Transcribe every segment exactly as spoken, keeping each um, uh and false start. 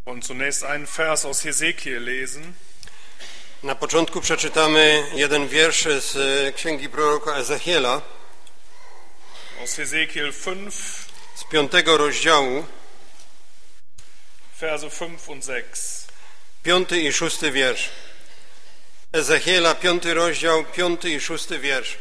Und zunächst einen Vers aus Hesekiel lesen. Na początku przeczytamy jeden wiersz z księgi proroka Ezechiela. Aus Hesekiel fünf, z piątego rozdziału, Verse fünf und sechs. piąty i szósty wiersz. Ezechiela, piąty rozdział, piąty i szósty wiersz.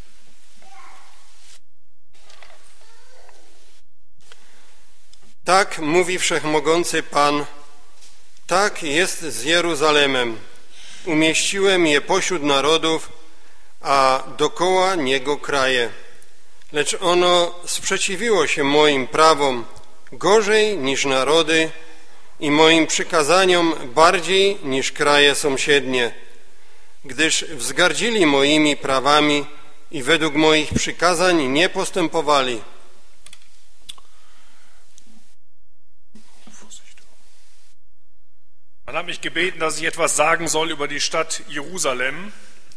Tak mówi Wszechmogący Pan, tak jest z Jeruzalemem. Umieściłem je pośród narodów, a dokoła niego kraje. Lecz ono sprzeciwiło się moim prawom gorzej niż narody i moim przykazaniom bardziej niż kraje sąsiednie, gdyż wzgardzili moimi prawami i według moich przykazań nie postępowali. Man hat mich gebeten, dass ich etwas sagen soll über die Stadt Jerusalem.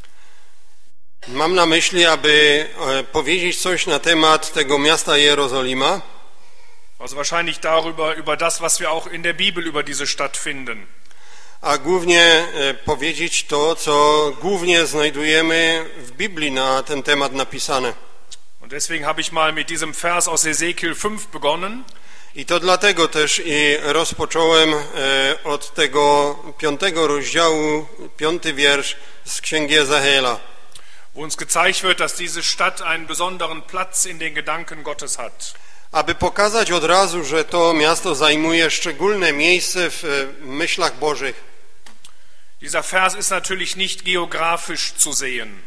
Mam na myśli, aby powiedzieć coś na temat tego miasta Jerozolima. Also wahrscheinlich darüber, über das, was wir auch in der Bibel über diese Stadt finden. A głównie powiedzieć to, co głównie znajdujemy w Biblii na ten temat napisane. Und deswegen habe ich mal mit diesem Vers aus Hesekiel fünf begonnen. I to dlatego też i rozpocząłem od tego piątego rozdziału, piąty wiersz z księgi Ezechiela, wo uns gezeigt wird, dass diese Stadt einen besonderen Platz in den Gedanken Gottes hat. Aby pokazać od razu, że to miasto zajmuje szczególne miejsce w myślach Bożych. Dieser Vers ist natürlich nicht geografisch zu sehen.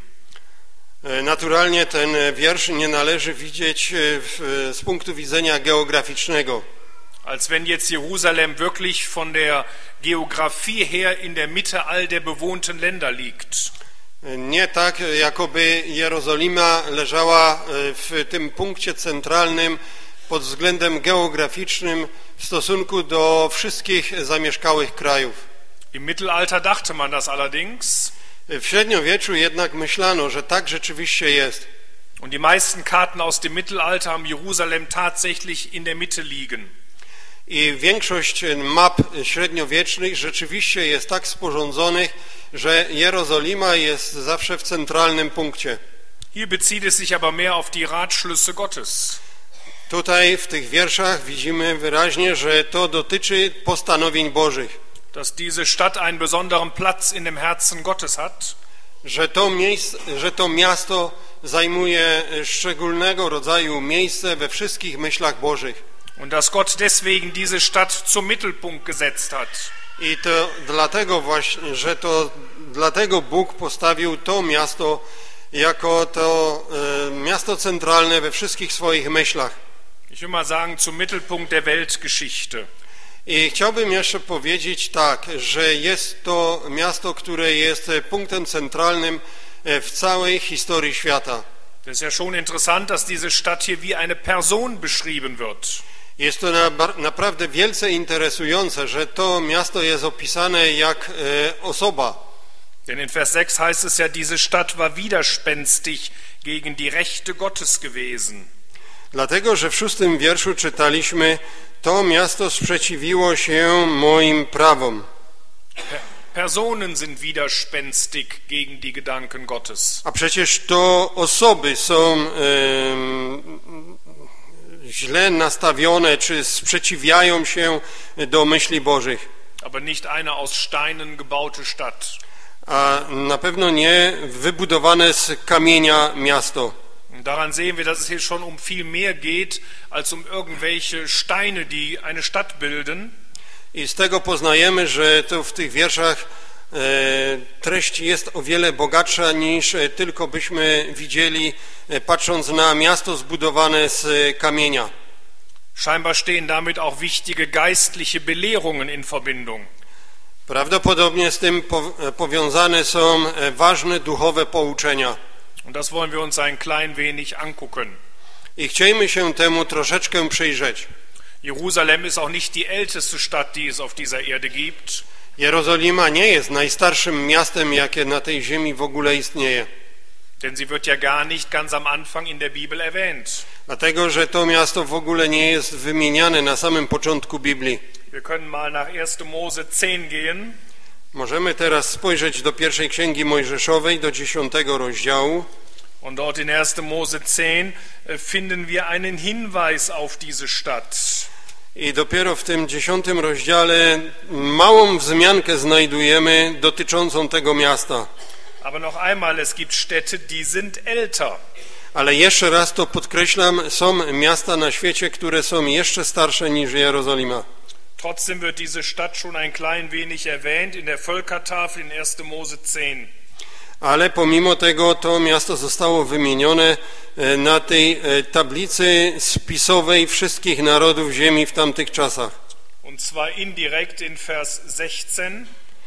Naturalnie ten wiersz nie należy widzieć w, z punktu widzenia geograficznego. Als wenn jetzt Jerusalem wirklich von der Geografie her in der Mitte all der bewohnten Länder liegt. Nie tak, jakoby Jerozolima leżała w tym punkcie centralnym pod względem geograficznym w stosunku do wszystkich zamieszkałych krajów. Im Mittelalter dachte man das allerdings. W średniowieczu jednak myślano, że tak rzeczywiście jest. Und die meisten Karten aus dem Mittelalter haben Jerusalem tatsächlich in der Mitte liegen. I większość map średniowiecznych rzeczywiście jest tak sporządzonych, że Jerozolima jest zawsze w centralnym punkcie. Hier bezieht es sich aber mehr auf die Ratschlüsse Gottes. Tutaj w tych wierszach widzimy wyraźnie, że to dotyczy postanowień Bożych. Dass diese Stadt einen besonderen Platz in dem Herzen Gottes hat. Że to, miejsce, że to miasto zajmuje szczególnego rodzaju miejsce we wszystkich myślach Bożych. Und dass Gott deswegen diese Stadt zum Mittelpunkt gesetzt hat. I to dlatego właśnie, że to dlatego Bóg postawił to miasto jako to e, miasto centralne we wszystkich swoich myślach. Ich will mal sagen, zum Mittelpunkt der Weltgeschichte. I chciałbym jeszcze powiedzieć tak, że jest to miasto, które jest punktem centralnym w całej historii świata. Das ist ja schon interessant, dass diese Stadt hier wie eine Person beschrieben wird. Jest to na, naprawdę wielce interesujące, że to miasto jest opisane jak e, osoba. Denn in Vers sechs heißt es ja, diese Stadt war widerspenstig gegen die Rechte Gottes gewesen. Dlatego, że w szóstym wierszu czytaliśmy, to miasto sprzeciwiło się moim prawom. Personen sind widerspenstig gegen die Gedanken Gottes. A przecież to osoby są e, źle nastawione, czy sprzeciwiają się do myśli Bożych. Aber nicht eine aus Steinen gebaute Stadt. A na pewno nie wybudowane z kamienia miasto. Daran sehen wir, dass es hier schon um viel mehr geht, als um irgendwelche Steine, die eine Stadt bilden. I z tego poznajemy, że to w tych wierszach e, treść jest o wiele bogatsza niż tylko byśmy widzieli, e, patrząc na miasto zbudowane z kamienia. Scheinbar stehen damit auch wichtige geistliche Belehrungen in Verbindung. Prawdopodobnie z tym po, powiązane są ważne duchowe pouczenia. Und das wollen wir uns ein klein wenig angucken. I chciejmy się temu troszeczkę przyjrzeć. Jerusalem ist auch nicht die älteste Stadt, die es auf dieser Erde gibt. Jerozolima nie jest najstarszym miastem, jakie na tej ziemi w ogóle istnieje. Denn sie wird ja gar nicht ganz am Anfang in der Bibel erwähnt. Dlatego, że to miasto w ogóle nie jest wymieniane na samym początku Biblii. Wir können mal nach erster Mose zehn gehen. Możemy teraz spojrzeć do pierwszej księgi Mojżeszowej, do dziesiątego rozdziału. Und dort in erster Mose zehn finden wir einen Hinweis auf diese Stadt. I dopiero w tym dziesiątym rozdziale małą wzmiankę znajdujemy dotyczącą tego miasta. Aber noch einmal, es gibt Städte, die sind älter. Ale jeszcze raz to podkreślam, są miasta na świecie, które są jeszcze starsze niż Jerozolima. Trotzdem wird diese Stadt schon ein klein wenig erwähnt in der Völkertafel in erster Mose zehn. Ale pomimo tego to miasto zostało wymienione na tej tablicy spisowej wszystkich narodów ziemi w tamtych czasach. Und zwar indirekt in Vers sechzehn.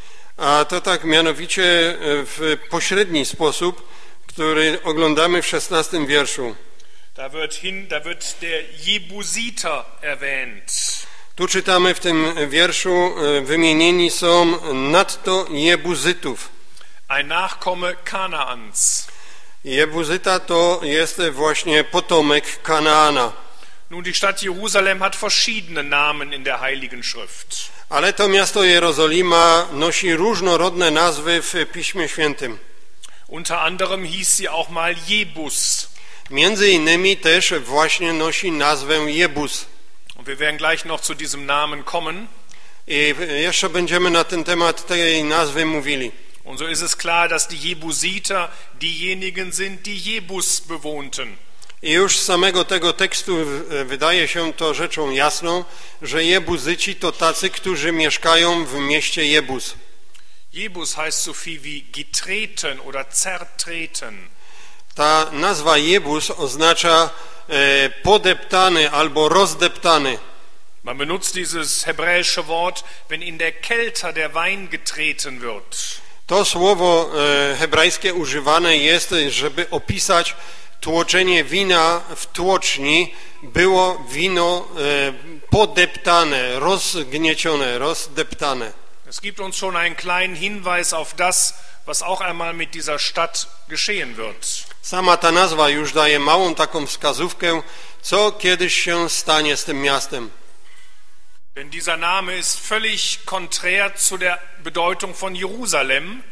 A to tak mianowicie w pośredni sposób, który oglądamy w szesnastym wierszu. Da wird, hin, da wird der Jebusiter erwähnt. Tu czytamy w tym wierszu, wymienieni są nadto Jebuzytów. Ein Nachkomme Kanaans. Jebuzyta to jest właśnie potomek Kanaana. Nun, die Stadt Jerusalem hat verschiedene Namen in der Heiligen Schrift. Ale to miasto Jerozolima nosi różnorodne nazwy w Piśmie Świętym. Unter anderem hieß sie auch mal Jebus. Między innymi też właśnie nosi nazwę Jebus. Und wir werden gleich noch zu diesem Namen kommen. I jeszcze będziemy na ten temat tej nazwy mówili. Und so ist es klar, dass die Jebusiter diejenigen sind, die Jebus bewohnten. I już z samego tego tekstu wydaje się to rzeczą jasną, że Jebuzyci to tacy, którzy mieszkają w mieście Jebus. Jebus heißt so viel wie getreten oder zertreten. Ta nazwa Jebus oznacza e, podeptany albo rozdeptany. Man benutzt dieses hebräische Wort, wenn in der Kelter der Wein getreten wird. To słowo e, hebrajskie używane jest, żeby opisać tłoczenie wina w tłoczni. Było wino e, podeptane, rozgniecione, rozdeptane. Es gibt uns schon einen kleinen Hinweis auf das, was auch einmal mit dieser Stadt geschehen wird. Sama ta nazwa już daje małą taką wskazówkę, co kiedyś się stanie z tym miastem. Denn dieser Name ist völlig konträr zu der Bedeutung von Jerusalem.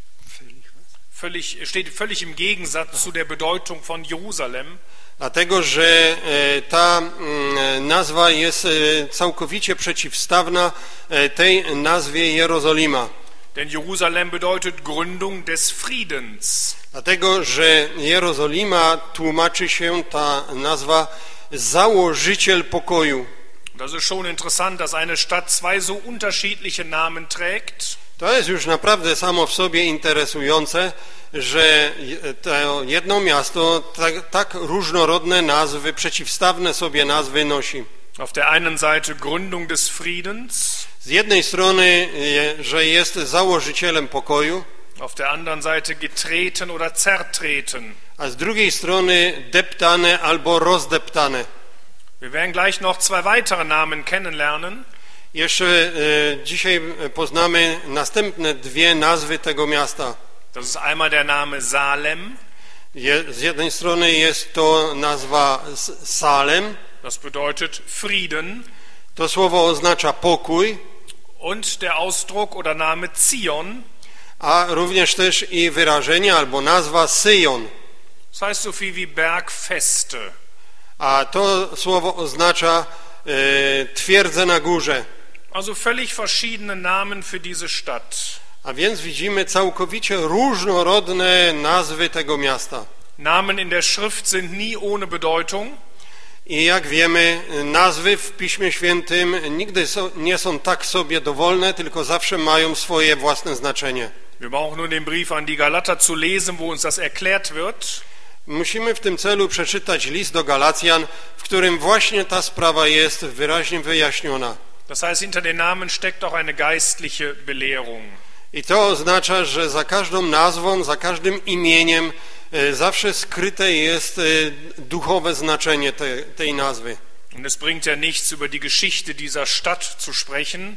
Völlig, steht völlig im Gegensatz zu der Bedeutung von Jerusalem. Dlatego, że ta nazwa jest całkowicie przeciwstawna tej nazwie Jerozolima. Denn Jerusalem bedeutet Gründung des Friedens. Dlatego, że Jerozolima tłumaczy się ta nazwa założyciel pokoju. Das ist schon interessant, dass eine Stadt zwei so unterschiedliche Namen trägt. To jest już naprawdę samo w sobie interesujące, że to jedno miasto tak, tak różnorodne nazwy, przeciwstawne sobie nazwy nosi. Auf der einen Seite Gründung des Friedens. Z jednej strony, że jest założycielem pokoju, auf der anderen Seite getreten oder zertreten. A z drugiej strony deptane albo rozdeptane. Wir werden gleich noch zwei weitere Namen kennenlernen. Jeszcze e, dzisiaj poznamy następne dwie nazwy tego miasta. Das ist einmal der Name Salem. Je, z jednej strony jest to nazwa Salem. Das bedeutet Frieden. To słowo oznacza pokój. Und der Ausdruck oder Name Zion. A również też i wyrażenie albo nazwa Syjon. Das heißt so viel wie Bergfeste. A to słowo oznacza e, twierdzę na górze. Also völlig verschiedene Namen für diese Stadt. A więc widzimy całkowicie różnorodne nazwy tego miasta. Namen in der Schrift sind nie ohne Bedeutung. I jak wiemy, nazwy w Piśmie Świętym nigdy so, nie są tak sobie dowolne, tylko zawsze mają swoje własne znaczenie. Wir brauchen nur den Brief an die Galater zu lesen, wo uns das erklärt wird. Musimy w tym celu przeczytać list do Galacjan, w którym właśnie ta sprawa jest wyraźnie wyjaśniona. Das heißt, hinter den Namen steckt auch eine geistliche Belehrung. I to oznacza, że za każdą nazwą, za każdym imieniem e, zawsze skryte jest e, duchowe znaczenie te, tej nazwy. Und es bringt ja nichts, über die Geschichte dieser Stadt zu sprechen.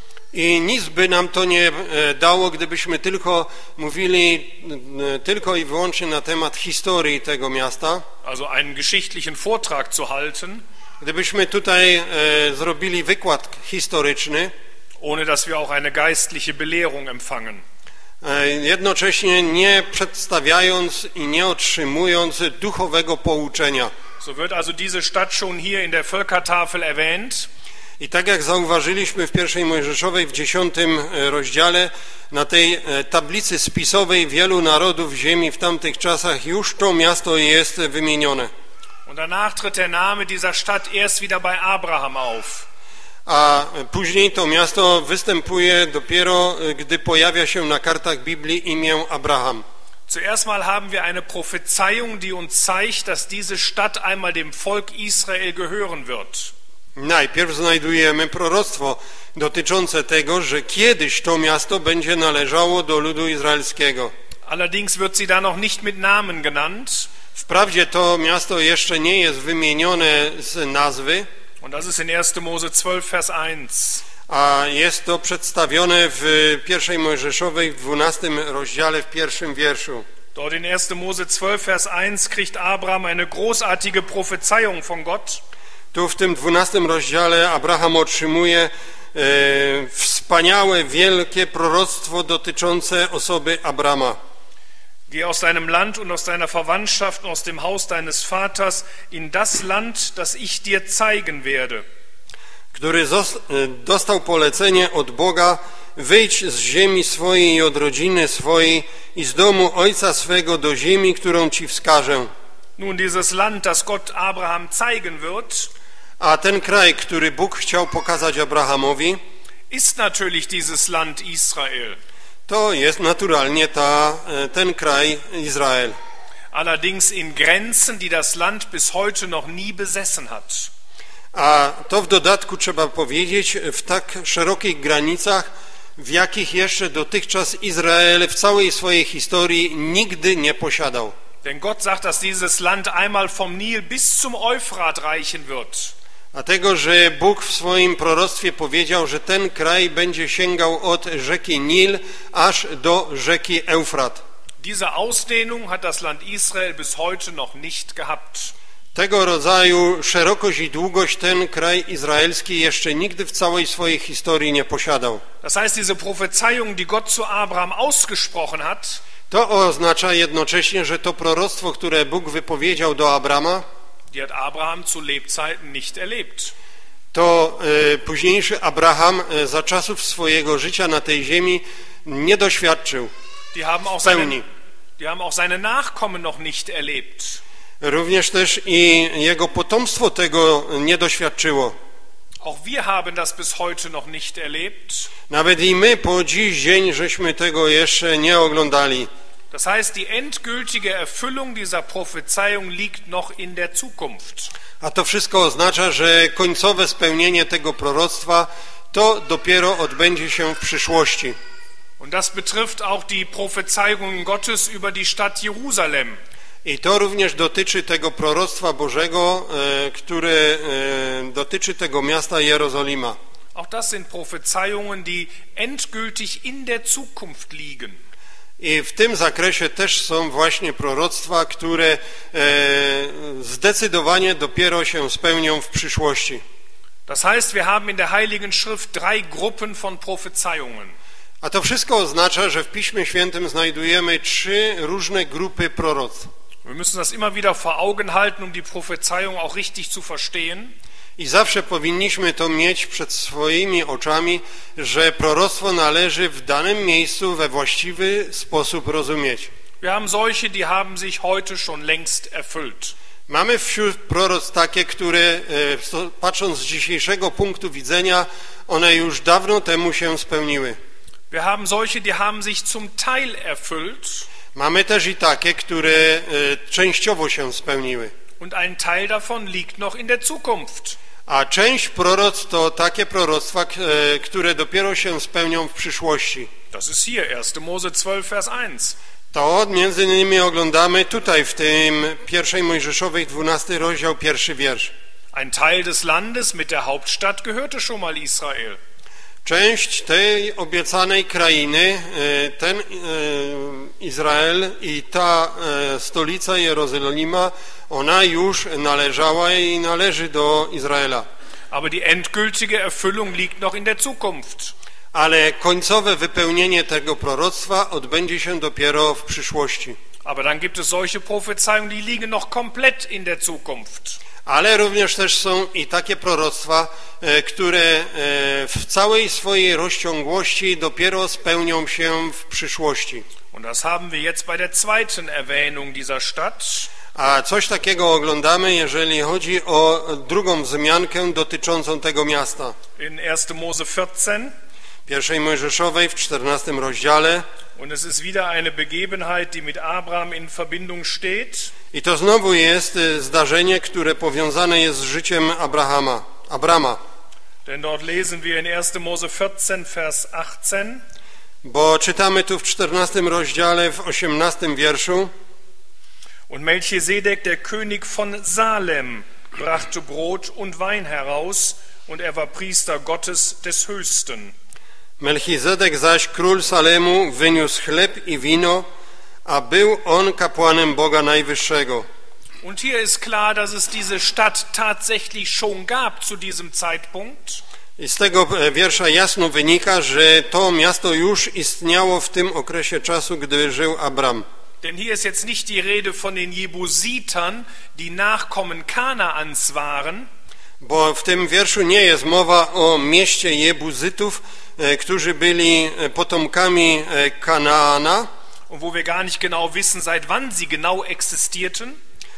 I nic by nam to nie dało, gdybyśmy tylko mówili tylko i wyłącznie na temat historii tego miasta. Also einen geschichtlichen Vortrag zu halten. Gdybyśmy tutaj e, zrobili wykład historyczny, ohne dass wir auch eine geistliche Belehrung empfangen, e, jednocześnie nie przedstawiając i nie otrzymując duchowego pouczenia. so wird also diese Stadt schon hier in der Völkertafel erwähnt. I tak jak zauważyliśmy w pierwszej Mojżeszowej w dziesiątym rozdziale, na tej e, tablicy spisowej wielu narodów ziemi w tamtych czasach już to miasto jest wymienione. Und danach tritt der Name dieser Stadt erst wieder bei Abraham auf. A później to miasto występuje dopiero, gdy pojawia się na kartach Biblii imię Abraham. Zuerst mal haben wir eine Prophezeiung, die uns zeigt, dass diese Stadt einmal dem Volk Israel gehören wird. Najpierw znajdujemy proroctwo dotyczące tego, że kiedyś to miasto będzie należało do ludu izraelskiego. Allerdings wird sie da noch nicht mit Namen genannt. Wprawdzie to miasto jeszcze nie jest wymienione z nazwy, Und das ist in erster Mose zwölf, Vers eins. a jest to przedstawione w pierwszej Mojżeszowej w dwunastym rozdziale, w pierwszym wierszu. Dort in erster Mose zwölf, Vers eins kriegt Abraham eine großartige Prophezeiung von Gott. Tu w tym dwunastym rozdziale Abraham otrzymuje e, wspaniałe, wielkie proroctwo dotyczące osoby Abrama. Geh aus deinem Land und aus deiner Verwandtschaft und aus dem Haus deines Vaters in das Land, das ich dir zeigen werde. Który dostał polecenie od Boga: wyjdź z ziemi swojej i od rodziny swojej i z domu ojca swego do ziemi, którą ci wskażę. Nun, dieses Land, das Gott Abraham zeigen wird, A ten kraj, który Bóg chciał pokazać Abrahamowi, ist natürlich dieses Land Israel. to jest naturalnie ta, ten kraj Izrael. Allerdings in Grenzen, die das Land bis heute noch nie besessen hat. A to w dodatku trzeba powiedzieć w tak szerokich granicach, w jakich jeszcze dotychczas Izrael w całej swojej historii nigdy nie posiadał. Denn Gott sagt, dass dieses Land einmal vom Nil bis zum Euphrat reichen wird. Dlatego, że Bóg w swoim proroctwie powiedział, że ten kraj będzie sięgał od rzeki Nil aż do rzeki Eufrat. Diese Ausdehnung hat das Land Israel bis heute noch nicht gehabt. Tego rodzaju szerokość i długość ten kraj izraelski jeszcze nigdy w całej swojej historii nie posiadał. Das heißt, diese Prophezeiung, die Gott zu Abraham ausgesprochen hat, To oznacza jednocześnie, że to proroctwo, które Bóg wypowiedział do Abrama, die hat Abraham zu Lebzeiten nicht erlebt. to e, późniejszy Abraham e, za czasów swojego życia na tej ziemi nie doświadczył Die haben auch w pełni. seine, die haben auch seine Nachkommen noch nicht erlebt. Również też i jego potomstwo tego nie doświadczyło. Auch wir haben das bis heute noch nicht erlebt. Nawet i my po dziś dzień żeśmy tego jeszcze nie oglądali. Das heißt, die endgültige Erfüllung dieser Prophezeiung liegt noch in der Zukunft. A to wszystko oznacza, że końcowe spełnienie tego proroctwa to dopiero odbędzie się w przyszłości. Und das betrifft auch die Prophezeiungen Gottes über die Stadt Jerusalem. I to również dotyczy tego proroctwa Bożego, e, które e, dotyczy tego miasta Jerozolima. Auch das sind Prophezeiungen, die endgültig in der Zukunft liegen. I w tym zakresie też są właśnie proroctwa, które e, zdecydowanie dopiero się spełnią w przyszłości. Das heißt, wir haben in der Heiligen Schrift drei Gruppen von Prophezeiungen. A to wszystko oznacza, że w Piśmie Świętym znajdujemy trzy różne grupy proroctw. Wir müssen das immer wieder vor Augen halten, um die Prophezeiung auch richtig zu verstehen. I zawsze powinniśmy to mieć przed swoimi oczami, że proroctwo należy w danym miejscu we właściwy sposób rozumieć. Wir haben solche, die haben sich heute schon längst erfüllt. Mamy wśród proroctw takie, które patrząc z dzisiejszego punktu widzenia, one już dawno temu się spełniły. Wir haben solche, die haben sich zum Teil erfüllt. Mamy też i takie, które częściowo się spełniły. Und ein Teil davon liegt noch in der Zukunft. A część proroctw to takie proroctwa, które dopiero się spełnią w przyszłości. Das ist hier, erster Mose zwölf, Vers eins. To między innymi oglądamy tutaj w tym pierwszej Mojżeszowej, dwunasty rozdział, pierwszy wiersz. Ein Teil des Landes mit der Hauptstadt gehörte schon mal Israel. Część tej obiecanej krainy, ten Izrael i ta stolica Jerozolima, ona już należała i należy do Izraela. Aber die endgültige Erfüllung liegt noch in der Zukunft. Ale końcowe wypełnienie tego proroctwa odbędzie się dopiero w przyszłości. Aber dann gibt es solche Prophezeiungen, die liegen noch komplett in der Zukunft. Ale również też są i takie proroctwa, które w całej swojej rozciągłości dopiero spełnią się w przyszłości. Und das haben wir jetzt bei der zweiten Erwähnung dieser Stadt. A coś takiego oglądamy, jeżeli chodzi o drugą wzmiankę dotyczącą tego miasta. In erster Mose vierzehn. Pierwszej Mojżeszowej w czternastym rozdziale. Und es ist wieder eine Begebenheit, die mit Abraham in Verbindung steht. I to znowu jest zdarzenie, które powiązane jest z życiem Abrahama, Abrama. Denn dort lesen wir in erster Mose vierzehn, Vers achtzehn. Bo czytamy tu w czternastym rozdziale w osiemnastym wierszu. Und Melchisedek, der König von Salem, brachte Brot und Wein heraus, und er war Priester Gottes des Höchsten. Melchizedek zaś, król Salemu, wyniósł chleb i wino, a był on kapłanem Boga Najwyższego. Und hier ist klar, dass es diese Stadt tatsächlich schon gab zu diesem Zeitpunkt. I z tego wiersza jasno wynika, że to miasto już istniało w tym okresie czasu, gdy żył Abram. Denn hier ist jetzt nicht die Rede von den Jebusitern, die Nachkommen Kanaans waren. Bo w tym wierszu nie jest mowa o mieście Jebuzytów, którzy byli potomkami Kanaana. Und wo wir gar nicht genau wissen, seit wann sie genau existierten.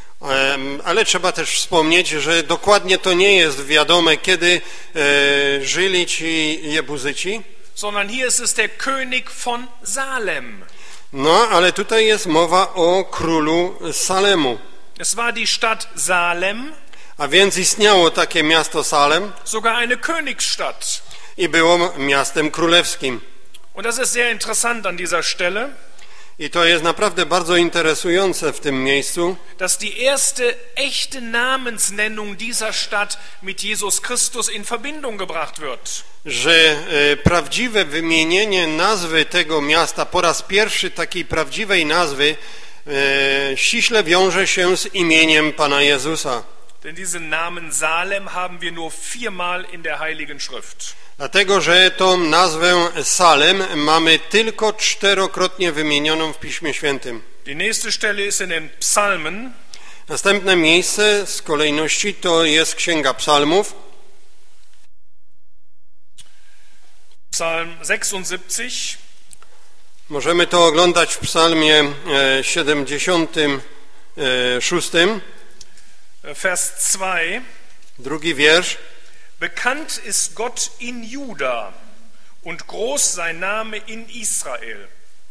Ale trzeba też wspomnieć, że dokładnie to nie jest wiadome, kiedy e, żyli ci Jebuzyci. Sondern hier ist es der König von Salem. No, ale tutaj jest mowa o królu Salemu. Es war die Stadt Salem. A więc istniało takie miasto Salem. Sogar eine Königsstadt. I było miastem królewskim. Und das ist sehr interessant an dieser Stelle. I to jest naprawdę bardzo interesujące w tym miejscu, dass die erste echte Namensnennung dieser Stadt mit Jesus Christus in Verbindung gebracht wird. Że e, prawdziwe wymienienie nazwy tego miasta, po raz pierwszy takiej prawdziwej nazwy, e, ściśle wiąże się z imieniem Pana Jezusa. Denn diesen Namen Salem haben wir nur viermal in der Heiligen Schrift. Dlatego, że tą nazwę Salem mamy tylko czterokrotnie wymienioną w Piśmie Świętym. Die nächste Stelle ist in den Psalmen. Następne miejsce z kolejności to jest Księga Psalmów. Psalm sechsundsiebzig. Możemy to oglądać w Psalmie siedemdziesiątym szóstym. Vers zwei. Drugi wiersz. Bekannt ist Gott in Juda und groß sein Name in Israel.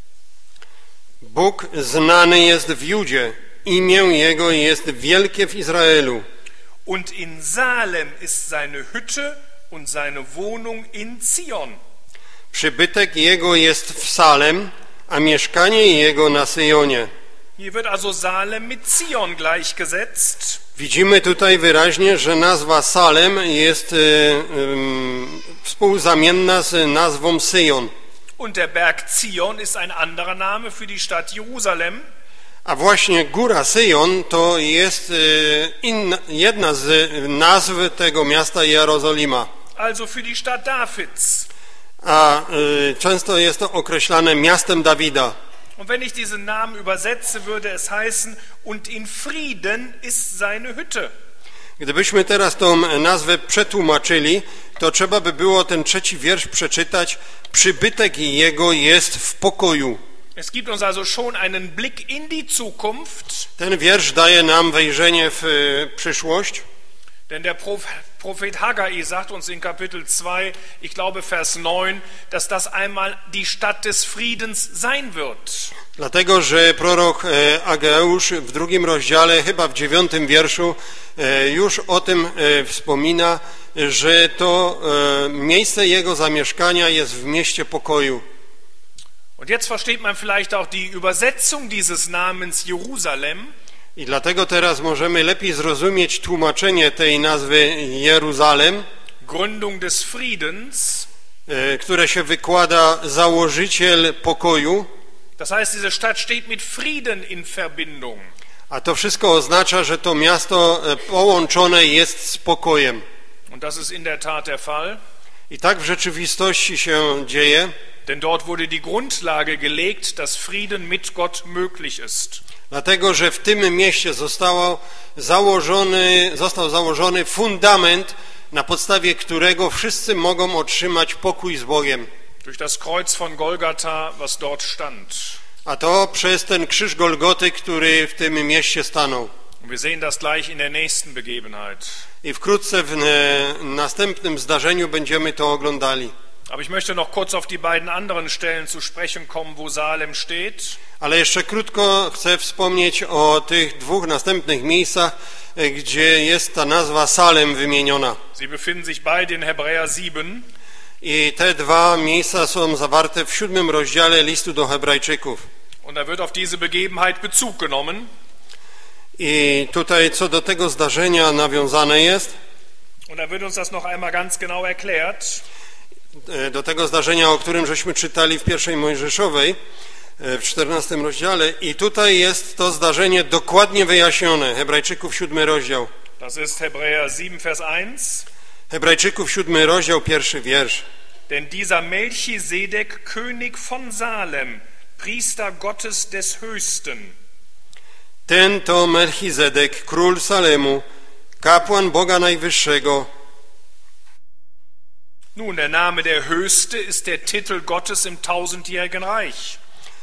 Bóg znany jest w Judzie, imię Jego jest wielkie w Izraelu. Und in Salem ist seine Hütte und seine Wohnung in Zion. Przybytek Jego jest w Salem, a mieszkanie Jego na Syjonie. Hier wird also Salem mit Zion gleichgesetzt. Widzimy tutaj wyraźnie, że nazwa Salem jest y, y, współzamienna z nazwą Syjon. Und der Berg Zion ist ein anderer Name für die Stadt Jerusalem. A właśnie góra Syjon to jest y, inna, jedna z nazw tego miasta Jerozolima. Also für die Stadt Davids. A y, często jest to określane miastem Dawida. Und wenn ich diesen Namen übersetze, würde es heißen, und in Frieden ist seine Hütte. Gdybyśmy teraz tą nazwę przetłumaczyli, to trzeba by było ten trzeci wiersz przeczytać. Przybytek jego jest w pokoju. Es gibt uns also schon einen Blick in die Zukunft. Ten wiersz daje nam wejrzenie w przyszłość. Denn der Prophet Haggai sagt uns in Kapitel zwei, ich glaube Vers neun, dass das einmal die Stadt des Friedens sein wird. Dlatego, że prorok Ageusz w drugim rozdziale, chyba w dziewiątym wierszu, już o tym wspomina, że to miejsce jego zamieszkania jest w mieście pokoju. Und jetzt versteht man vielleicht auch die Übersetzung dieses Namens Jerusalem. I dlatego teraz możemy lepiej zrozumieć tłumaczenie tej nazwy Jeruzalem. Gründung des Friedens. które się wykłada założyciel pokoju. Das heißt, diese Stadt steht mit Frieden in Verbindung. A to wszystko oznacza, że to miasto połączone jest z pokojem. Und das ist in der Tat der Fall. I tak w rzeczywistości się dzieje. Denn dort wurde die Grundlage gelegt, dass Frieden mit Gott möglich ist. Dlatego, że w tym mieście zostało założony, został założony fundament, na podstawie którego wszyscy mogą otrzymać pokój z Bogiem. Durch das Kreuz von Golgatha, was dort stand. A to przez ten krzyż Golgoty, który w tym mieście stanął. Wir sehen das gleich in der nächsten Begebenheit. I wkrótce w następnym zdarzeniu będziemy to oglądali. Aber ich möchte noch kurz auf die beiden anderen Stellen zu sprechen kommen, wo Salem steht. Ale jeszcze krótko chcę wspomnieć o tych dwóch następnych miejscach, gdzie jest ta nazwa Salem wymieniona. Sie befinden sich beide in Hebräer sieben. I te dwa miejsca są zawarte w siódmym rozdziale listu do Hebrajczyków. Und da wird auf diese Begebenheit Bezug genommen. I tutaj co do tego zdarzenia nawiązane jest. Und da wird uns das noch einmal ganz genau erklärt. Do tego zdarzenia, o którym żeśmy czytali w pierwszej Mojżeszowej, w czternastym rozdziale. I tutaj jest to zdarzenie dokładnie wyjaśnione. Hebrajczyków siódmy rozdział. Das ist Hebräer sieben, Vers eins. Hebrajczyków siódmy rozdział, pierwszy wiersz. Denn dieser Melchisedek, König von Salem, Priester Gottes des Höchsten. Ten to Melchizedek, król Salemu, kapłan Boga Najwyższego. Nun, der Name der Höchste ist der Titel Gottes im tausendjährigen Reich.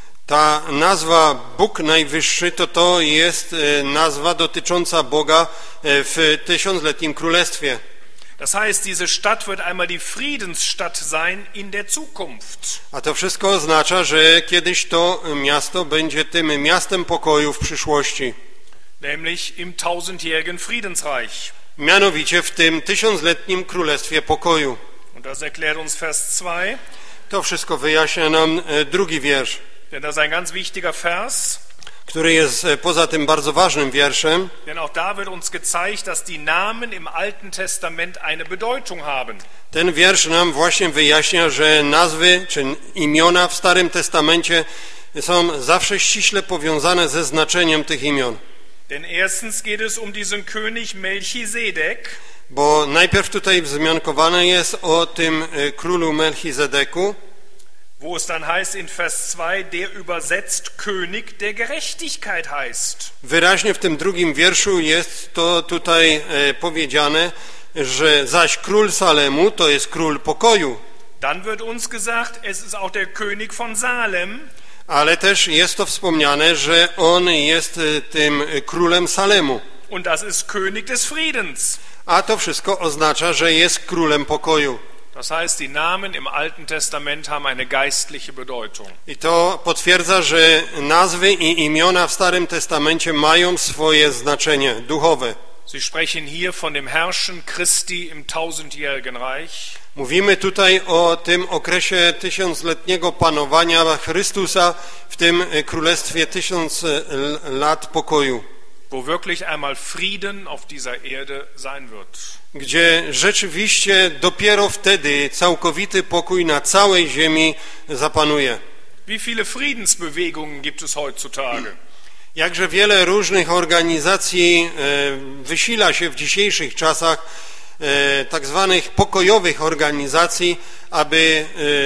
Ta nazwa Bóg Najwyższy to to jest nazwa dotycząca Boga w tysiącletnim królestwie. Das heißt, diese Stadt wird einmal die Friedensstadt sein in der Zukunft. A to wszystko oznacza, że kiedyś to miasto będzie tym miastem pokoju w przyszłości. Nämlich im tausendjährigen Friedensreich. Mianowicie w tym tysiącletnim królestwie pokoju. Und das erklärt uns Vers zwei. To wszystko wyjaśnia nam drugi wiersz. Denn das ist ein ganz wichtiger Vers. Który jest poza tym bardzo ważnym wierszem. Denn auch da wird uns gezeigt, dass die Namen im Alten Testament eine Bedeutung haben. Ten wiersz nam właśnie wyjaśnia, że nazwy czy imiona w Starym Testamencie są zawsze ściśle powiązane ze znaczeniem tych imion. Denn erstens geht es um diesen König Melchisedek. Bo najpierw tutaj wzmiankowane jest o tym królu Melchizedeku. Wo es dann heißt in Vers zwei, der übersetzt König der Gerechtigkeit heißt. Wyraźnie w tym drugim wierszu jest to tutaj e, powiedziane, że zaś król Salemu to jest król pokoju. Dann wird uns gesagt, es ist auch der König von Salem. Ale też jest to wspomniane, że on jest tym królem Salemu. Und das ist König des Friedens. A to wszystko oznacza, że jest królem pokoju. Das heißt, die Namen im Alten Testament haben eine geistliche Bedeutung. I to potwierdza, że nazwy i imiona w Starym Testamencie mają swoje znaczenie duchowe. Sie sprechen hier von dem Herrschen Christi im tausendjährigen Reich. Mówimy tutaj o tym okresie tysiącletniego panowania Chrystusa w tym królestwie tysiąc lat pokoju. Wo wirklich einmal Frieden auf dieser Erde sein wird. Gdzie rzeczywiście dopiero wtedy całkowity pokój na całej ziemi zapanuje. Wie viele Friedensbewegungen gibt es heutzutage? Jakże wiele różnych organizacji wysila się w dzisiejszych czasach, tak zwanych pokojowych organizacji, aby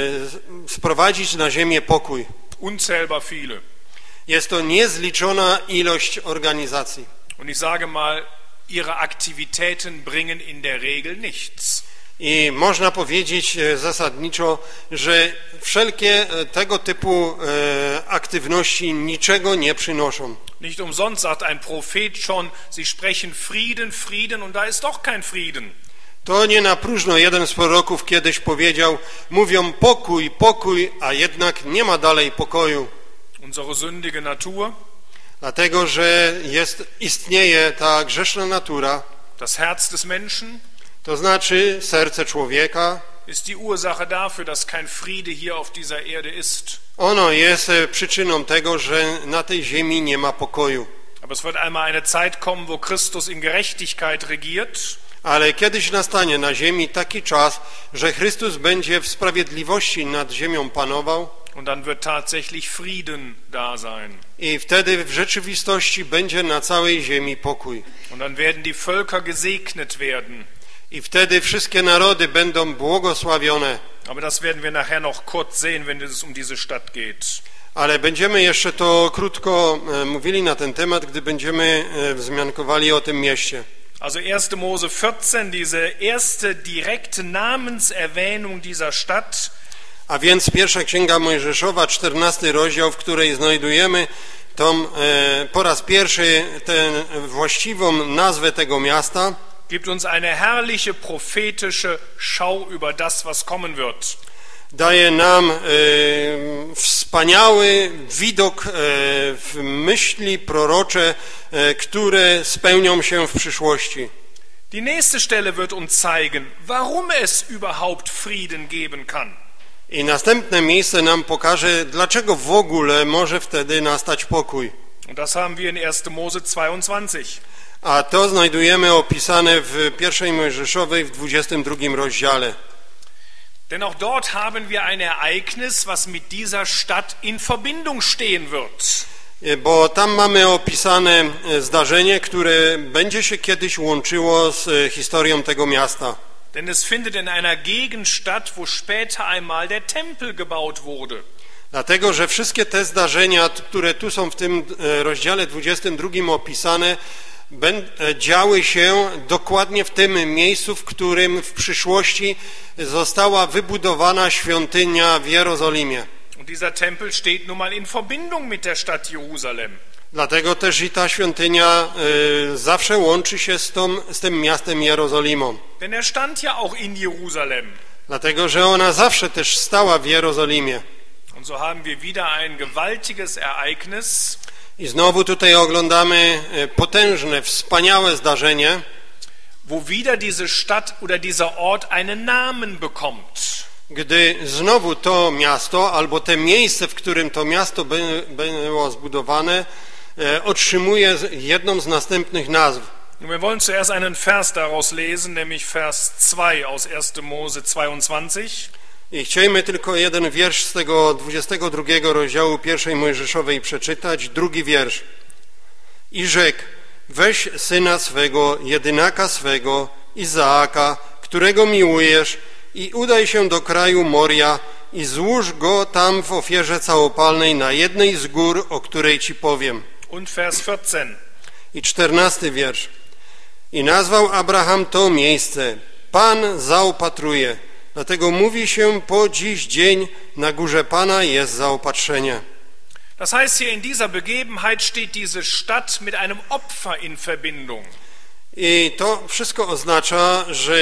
sprowadzić na ziemię pokój. Unzählbar viele. Jest to niezliczona ilość organizacji. Und ich sage mal, ihre Aktivitäten bringen in der Regel nichts. I można powiedzieć zasadniczo, że wszelkie tego typu aktywności niczego nie przynoszą. Nicht umsonst sagt ein Prophet schon, sie sprechen Frieden, Frieden und da ist doch kein Frieden. To nie na próżno jeden z proroków kiedyś powiedział, mówią pokój, pokój, a jednak nie ma dalej pokoju. Unsere sündige Natur, dlatego, że jest, istnieje ta grzeszna natura, das Herz des Menschen, to znaczy serce człowieka, ist die Ursache dafür, dass kein Friede hier auf dieser Erde ist. Ono jest przyczyną tego, że na tej ziemi nie ma pokoju. Aber es wird einmal eine Zeit kommen, wo Christus in Gerechtigkeit regiert. Ale kiedyś nastanie na ziemi taki czas, że Chrystus będzie w sprawiedliwości nad ziemią panował. Und dann wird tatsächlich Frieden da sein. I wtedy w rzeczywistości będzie na całej ziemi pokój. Und dann werden die Völker gesegnet werden. I wtedy wszystkie narody będą błogosławione. Aber das werden wir nachher noch kurz sehen, wenn es um diese Stadt geht. Ale będziemy jeszcze to krótko e, mówili na ten temat, gdy będziemy e, wzmiankowali o tym mieście. Also erste Mose vierzehn, diese erste direkte Namenserwähnung dieser Stadt. A więc pierwsza Księga Mojżeszowa, czternasty rozdział, w której znajdujemy tą e, po raz pierwszy tę właściwą nazwę tego miasta, Gibt uns eine herrliche prophetische Schau über das, was kommen wird. daje nam e, wspaniały widok e, w myśli prorocze, e, które spełnią się w przyszłości. Die nächste Stelle wird uns zeigen, warum es überhaupt Frieden geben kann. I następne miejsce nam pokaże, dlaczego w ogóle może wtedy nastać pokój. Und das haben wir in erste Mose zweiundzwanzig. A to znajdujemy opisane w pierwszej Mojżeszowej w dwudziestym drugim rozdziale. Denn auch dort haben wir ein Ereignis, was mit dieser Stadt in Verbindung stehen wird. Bo tam mamy opisane zdarzenie, które będzie się kiedyś łączyło z historią tego miasta. Denn es findet in einer Gegend statt, wo später einmal der Tempel gebaut wurde. Dlatego, że wszystkie te zdarzenia, które tu są w tym rozdziale dwudziestym drugim opisane, działy się dokładnie w tym miejscu, w którym w przyszłości została wybudowana świątynia w Jerozolimie. Und dieser Tempel steht nun mal in Verbindung mit der Stadt Jerusalem. Dlatego też i ta świątynia y, zawsze łączy się z, tą, z tym miastem Jerozolimą. Denn er stand ja auch in Jerusalem. Dlatego, że ona zawsze też stała w Jerozolimie. Und so haben wir wieder ein gewaltiges Ereignis. I znowu tutaj oglądamy potężne, wspaniałe zdarzenie, wo wieder diese Stadt oder dieser Ort einen Namen bekommt. Gdy znowu to miasto, albo te miejsce, w którym to miasto by, było zbudowane, e, otrzymuje jedną z następnych nazw. Wir wollen zuerst einen Vers daraus lesen, nämlich Vers zwei aus erste Mose zweiundzwanzig. I chcielibyśmy tylko jeden wiersz z tego dwudziestego drugiego rozdziału pierwszej Mojżeszowej przeczytać, drugi wiersz. I rzekł, weź syna swego, jedynaka swego, Izaaka, którego miłujesz, i udaj się do kraju Moria i złóż go tam w ofierze całopalnej na jednej z gór, o której ci powiem. Und Vers vierzehn. I czternasty wiersz. I nazwał Abraham to miejsce, Pan zaopatruje. Dlatego mówi się po dziś dzień, na górze Pana jest zaopatrzenie. Das heißt, hier in dieser Begebenheit steht diese Stadt mit einem Opfer in Verbindung. I to wszystko oznacza, że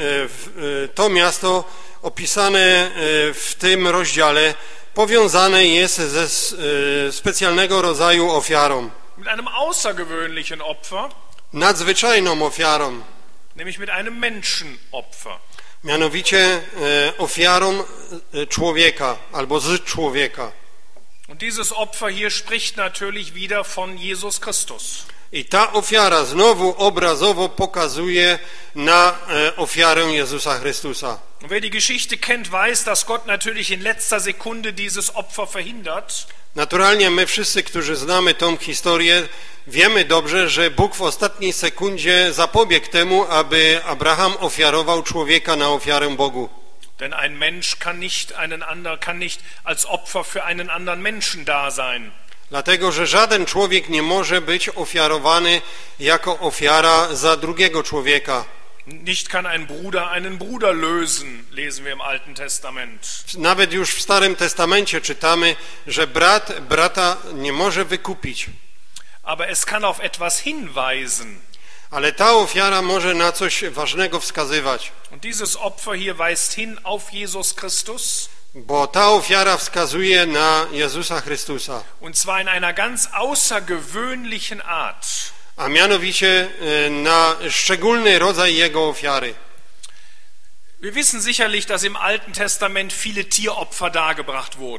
to miasto opisane w tym rozdziale powiązane jest ze specjalnego rodzaju ofiarą. Mit einem außergewöhnlichen Opfer, nadzwyczajną ofiarą, nämlich mit einem Menschenopfer. Mianowicie ofiarą człowieka albo z człowieka. Und dieses Opfer hier spricht natürlich wieder von Jesus Christus. I ta ofiara znowu obrazowo pokazuje na ofiarę Jezusa Chrystusa. Und wer die Geschichte kennt, weiß, dass Gott natürlich in letzter Sekunde dieses Opfer verhindert. Naturalnie my wszyscy, którzy znamy tą historię, wiemy dobrze, że Bóg w ostatniej sekundzie zapobiegł temu, aby Abraham ofiarował człowieka na ofiarę Bogu. Denn ein Mensch kann nicht einen anderen, kann nicht als Opfer für einen anderen Menschen da sein. Dlatego, że żaden człowiek nie może być ofiarowany jako ofiara za drugiego człowieka. Nicht kann ein Bruder einen Bruder lösen, lesen wir im Alten Testament. Nawet już w Starym Testamencie czytamy, że brat brata nie może wykupić. Aber es kann auf etwas hinweisen. Ale ta ofiara może na coś ważnego wskazywać. Und dieses Opfer hier weist hin auf Jesus Christus. Bo ta ofiara wskazuje na Jezusa Chrystusa. Und zwar in einer ganz außergewöhnlichen Art. A mianowicie na szczególny rodzaj jego ofiary. Wir wissen sicherlich, dass im Alten Testament viele Tieropfer dargebracht wurden.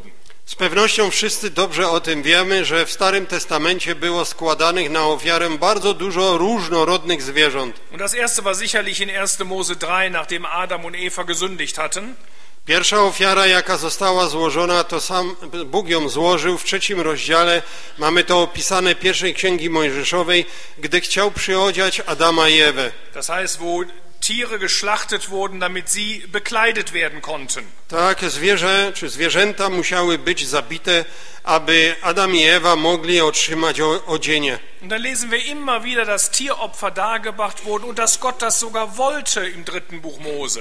Z pewnością wszyscy dobrze o tym wiemy, że w Starym Testamencie było składanych na ofiarę bardzo dużo różnorodnych zwierząt. Und das erste war sicherlich in erster Mose drei, nachdem Adam und Eva gesündigt hatten. Pierwsza ofiara, jaka została złożona, to sam Bóg ją złożył. W trzecim rozdziale mamy to opisane pierwszej Księgi Mojżeszowej, gdy chciał przyodziać Adama i Ewę. Das heißt, wo Tiere geschlachtet wurden, damit sie bekleidet werden konnten. Tak, zwierzę czy zwierzęta musiały być zabite, aby Adam i Ewa mogli otrzymać odzienie. Und dann lesen wir immer wieder, dass Tieropfer dargebracht wurden und dass Gott das sogar wollte im dritten Buch Mose.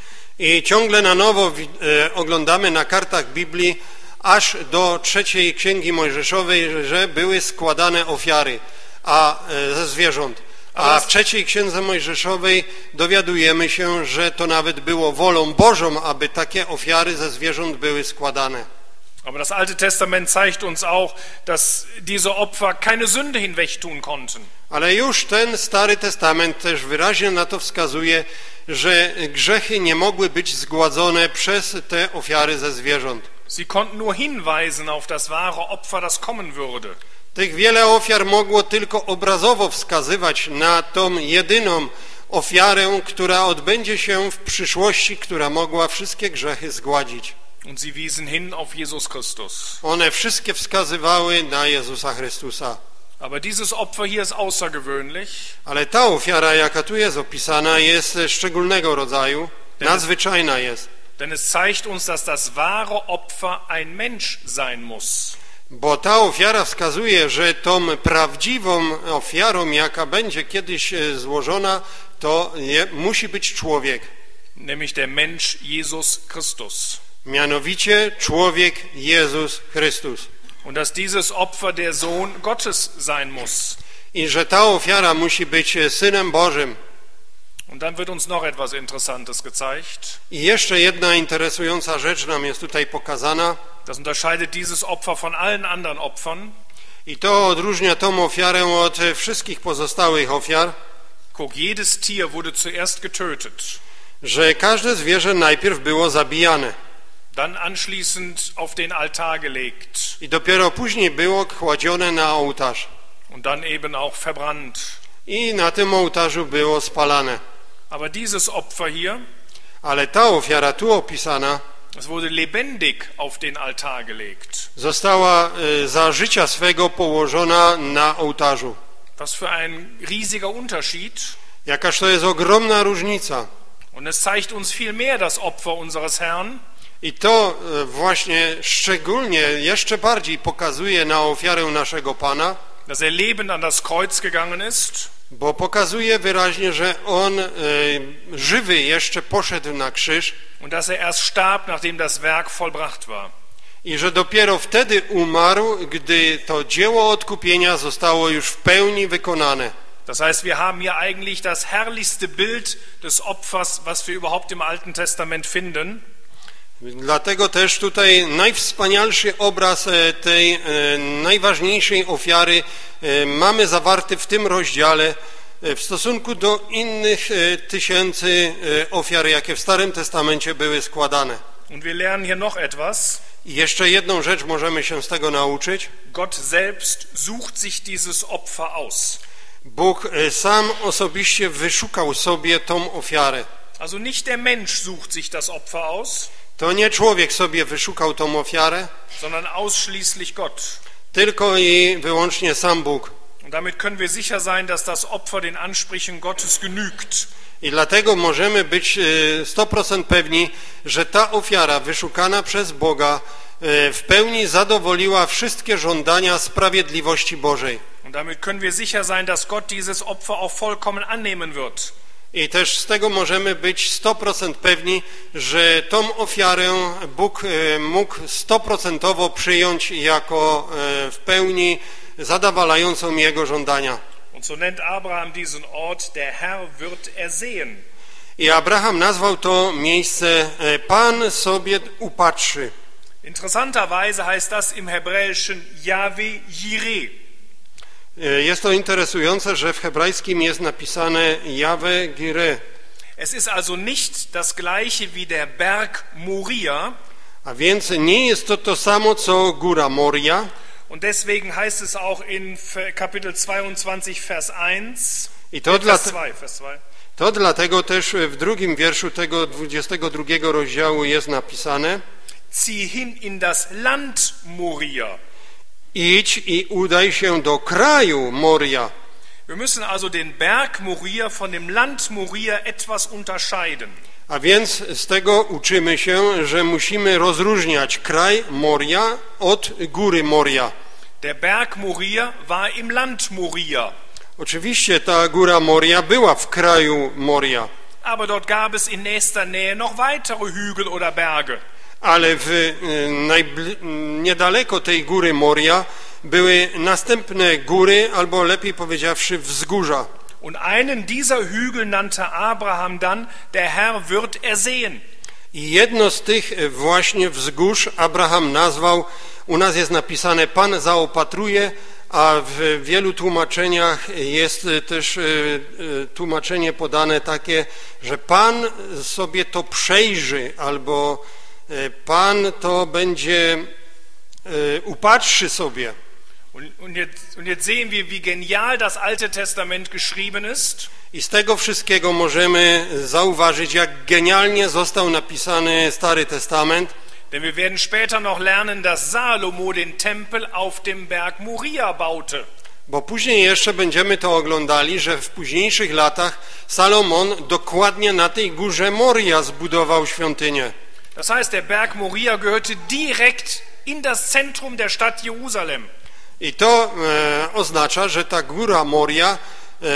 I ciągle na nowo e, oglądamy na kartach Biblii, aż do trzeciej Księgi Mojżeszowej, że były składane ofiary a, e, ze zwierząt. A w trzeciej Księdze Mojżeszowej dowiadujemy się, że to nawet było wolą Bożą, aby takie ofiary ze zwierząt były składane. Aber das Alte Testament zeigt uns auch, dass diese Opfer keine Sünde hinwegtun konnten. Ale już ten Stary Testament też wyraźnie na to wskazuje, że grzechy nie mogły być zgładzone przez te ofiary ze zwierząt. Sie konnten nur hinweisen auf das wahre Opfer, das kommen würde. Tych wiele ofiar mogło tylko obrazowo wskazywać na tą jedyną ofiarę, która odbędzie się w przyszłości, która mogła wszystkie grzechy zgładzić. Und sie wiesen hin auf Jesus Christus. One wszystkie wskazywały na Jezusa Chrystusa. Aber dieses Opfer hier ist außergewöhnlich. Ale ta ofiara, jaka tu jest opisana, jest szczególnego rodzaju, nadzwyczajna jest. Denn es zeigt uns, dass das wahre Opfer ein Mensch sein muss. Bo ta ofiara wskazuje, że tą prawdziwą ofiarą, jaka będzie kiedyś złożona, to je, musi być człowiek. Nämlich der Mensch Jesus Christus. Mianowicie człowiek Jezus Chrystus. Und dass dieses Opfer der Sohn Gottes sein muss. I że ta ofiara musi być Synem Bożym. Und dann wird uns noch etwas Interessantes gezeigt. I jeszcze jedna interesująca rzecz nam jest tutaj pokazana. Das unterscheidet dieses Opfer von allen anderen Opfern. I to odróżnia tą ofiarę od wszystkich pozostałych ofiar. Guck, jedes Tier wurde zuerst getötet. Że każde zwierzę najpierw było zabijane. Dann anschließend auf den Altar gelegt. I dopiero później było kładzione na ołtarz. Und dann eben auch verbrannt. I na tym ołtarzu było spalane. Aber dieses Opfer hier, ale ta ofiara tu opisana, es wurde lebendig auf den Altar gelegt. Została za życia swego położona na ołtarzu. Was für ein riesiger Unterschied. Jakaż to jest ogromna różnica. Und es zeigt uns viel mehr das Opfer unseres Herrn. I to właśnie szczególnie, jeszcze bardziej pokazuje na ofiarę naszego Pana, dass er lebend an das Kreuz gegangen ist. Bo pokazuje wyraźnie, że On e, żywy jeszcze poszedł na krzyż. Und dass er erst starb, nachdem das Werk vollbracht war. I że dopiero wtedy umarł, gdy to dzieło odkupienia zostało już w pełni wykonane. Das heißt, wir haben hier eigentlich das herrlichste Bild des Opfers, was wir überhaupt im Alten Testament finden. Dlatego też tutaj najwspanialszy obraz tej e, najważniejszej ofiary e, mamy zawarty w tym rozdziale e, w stosunku do innych e, tysięcy e, ofiar, jakie w Starym Testamencie były składane. Und wir lernen hier noch etwas. I jeszcze jedną rzecz możemy się z tego nauczyć. Gott selbst sucht sich dieses Opfer aus. Bóg e, sam osobiście wyszukał sobie tą ofiarę. Also nicht der Mensch sucht sich das Opfer aus. To nie człowiek sobie wyszukał tą ofiarę, sondern ausschließlich Gott. Tylko i wyłącznie sam Bóg. Und damit können wir sicher sein, dass das Opfer den Ansprüchen Gottes genügt. I dlatego możemy być sto procent pewni, że ta ofiara wyszukana przez Boga w pełni zadowoliła wszystkie żądania sprawiedliwości Bożej. Und damit können wir sicher sein, dass Gott dieses Opfer auch vollkommen annehmen wird. I też z tego możemy być sto procent pewni, że tą ofiarę Bóg mógł stoprocentowo przyjąć jako w pełni zadowalającą Jego żądania. Und so nennt Abraham diesen Ort, der Herr wird ersehen. I Abraham nazwał to miejsce Pan sobie upatrzy. Interessanterweise heißt das im Hebräischen Yahweh Jireh. Jest to interesujące, że w hebrajskim jest napisane Jahwe Jireh. Es ist also nicht das gleiche wie der Berg Moria. A więc nie jest to to samo, co góra Moria. Und deswegen heißt es auch in Kapitel zweiundzwanzig, Vers eins, I to, Vers dla, zwei, Vers zwei. to dlatego też w drugim wierszu tego dwudziestego drugiego rozdziału jest napisane: Zieh hin in das Land Moria. Idź i udaj się do kraju Moria. Wir müssen also den Berg Moria von dem Land Moria etwas unterscheiden. A więc z tego uczymy się, że musimy rozróżniać kraj Moria od góry Moria. Der Berg Moria war im Land Moria. Oczywiście ta góra Moria była w kraju Moria, Aber dort gab es in nächster Nähe noch weitere Hügel oder Berge. ale w, y, najbli- niedaleko tej góry Moria były następne góry, albo lepiej powiedziawszy wzgórza. Und einen dieser Hügel nannte Abraham dann, der Herr wird ersehen. I jedno z tych właśnie wzgórz Abraham nazwał, u nas jest napisane Pan zaopatruje, a w wielu tłumaczeniach jest też tłumaczenie podane takie, że Pan sobie to przejrzy, albo Pan to będzie, upatrzy sobie. Und jetzt, und jetzt sehen wir, wie genial das Alte Testament geschrieben ist. I z tego wszystkiego możemy zauważyć, jak genialnie został napisany Stary Testament. Denn wir werden später noch lernen, dass Salomo den Tempel auf dem Berg Moria baute. Bo później jeszcze będziemy to oglądali, że w późniejszych latach Salomon dokładnie na tej górze Moria zbudował świątynię. Das heißt, der Berg Moria gehörte direkt in das Zentrum der Stadt Jerusalem. I to e, oznacza, że ta góra Moria e,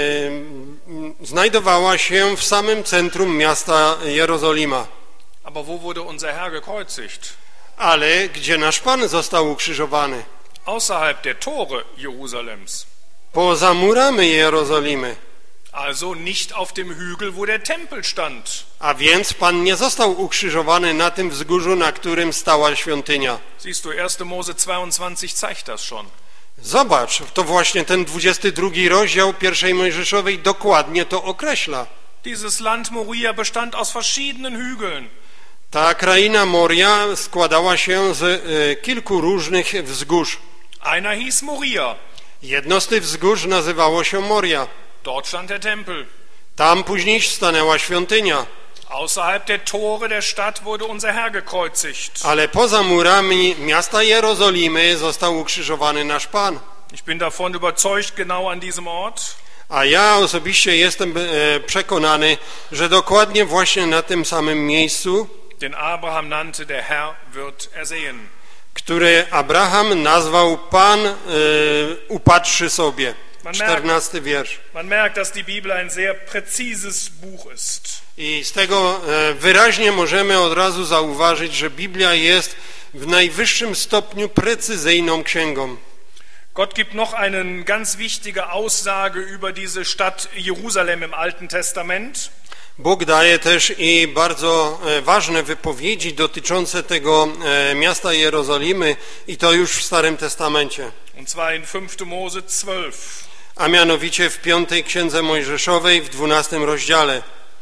znajdowała się w samym centrum miasta Jerozolima. Aber wo wurde unser Herr gekreuzigt? Ale gdzie nasz Pan został ukrzyżowany? Außerhalb der Tore Jerusalems. Poza murami Jerozolimy. Also nicht auf dem Hügel, wo der Tempel stand. A więc Pan nie został ukrzyżowany na tym wzgórzu, na którym stała świątynia. Siehst du, erster Mose zweiundzwanzig zeigt das schon. Zobacz, to właśnie ten dwudziesty drugi rozdział pierwszej Mojżeszowej dokładnie to określa. Dieses Land Moria bestand aus verschiedenen Hügeln. Ta kraina Moria składała się z e, kilku różnych wzgórz. Einer hieß Moria. Jedno z tych wzgórz nazywało się Moria. Dort stand der Tempel. Tam później stanęła świątynia. Außerhalb der Tore der Stadt wurde unser Herr gekreuzigt. Ale poza murami miasta Jerozolimy został ukrzyżowany nasz Pan. Ich bin davon überzeugt, genau an diesem Ort. A ja osobiście jestem e, przekonany, że dokładnie właśnie na tym samym miejscu, Den Abraham nannte, der Herr wird ersehen. które Abraham nazwał Pan e, upatrzy sobie. czternasty wiersz. Man merkt, dass die Bibel ein sehr präzises Buch ist. I z tego e, wyraźnie możemy od razu zauważyć, że Biblia jest w najwyższym stopniu precyzyjną księgą. Gott gibt noch eine ganz wichtige Aussage über diese Stadt Jerusalem im Alten Testament. Bóg daje też i bardzo ważne wypowiedzi dotyczące tego miasta Jerozolimy, i to już w Starym Testamencie. Und zwar in fünfter Mose zwölf. A mianowicie w piątej Księdze Mojżeszowej w dwunastym rozdziale.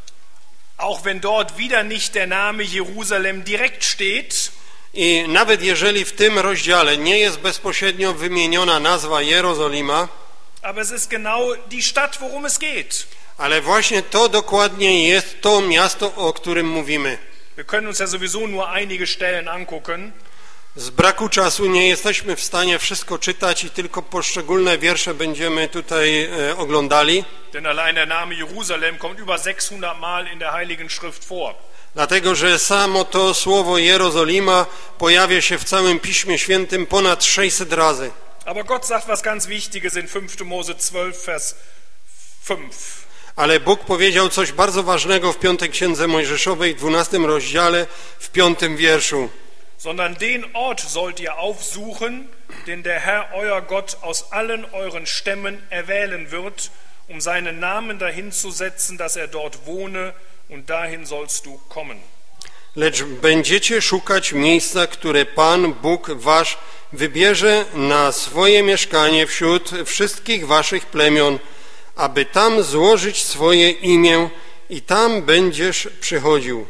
Auch wenn dort wieder nicht der Name Jerusalem direkt steht, I nawet jeżeli w tym rozdziale nie jest bezpośrednio wymieniona nazwa Jerozolima, aber es ist genau die Stadt, worum es geht. ale właśnie to dokładnie jest to miasto, o którym mówimy. Wir können uns ja sowieso nur einige Stellen angucken. Z braku czasu nie jesteśmy w stanie wszystko czytać i tylko poszczególne wiersze będziemy tutaj e, oglądali. Denn allein der Name Jerusalem kommt über sechshundert Mal in der Heiligen Schrift vor. Dlatego, że samo to słowo Jerozolima pojawia się w całym Piśmie Świętym ponad sześćset razy. Aber Gott sagt was ganz Wichtiges in fünfter Mose zwölf, Vers fünf. Ale Bóg powiedział coś bardzo ważnego w piątej Księdze Mojżeszowej, w dwunastym rozdziale, w piątym wierszu. Sondern den Ort sollt ihr aufsuchen, den der Herr euer Gott aus allen euren Stämmen erwählen wird, um seinen Namen dahin zu setzen, dass er dort wohne, und dahin sollst du kommen. Lecz będziecie szukać miejsca, które Pan, Bóg wasz, wybierze na swoje mieszkanie wśród wszystkich waszych plemion, aby tam złożyć swoje imię i tam będziesz przychodził.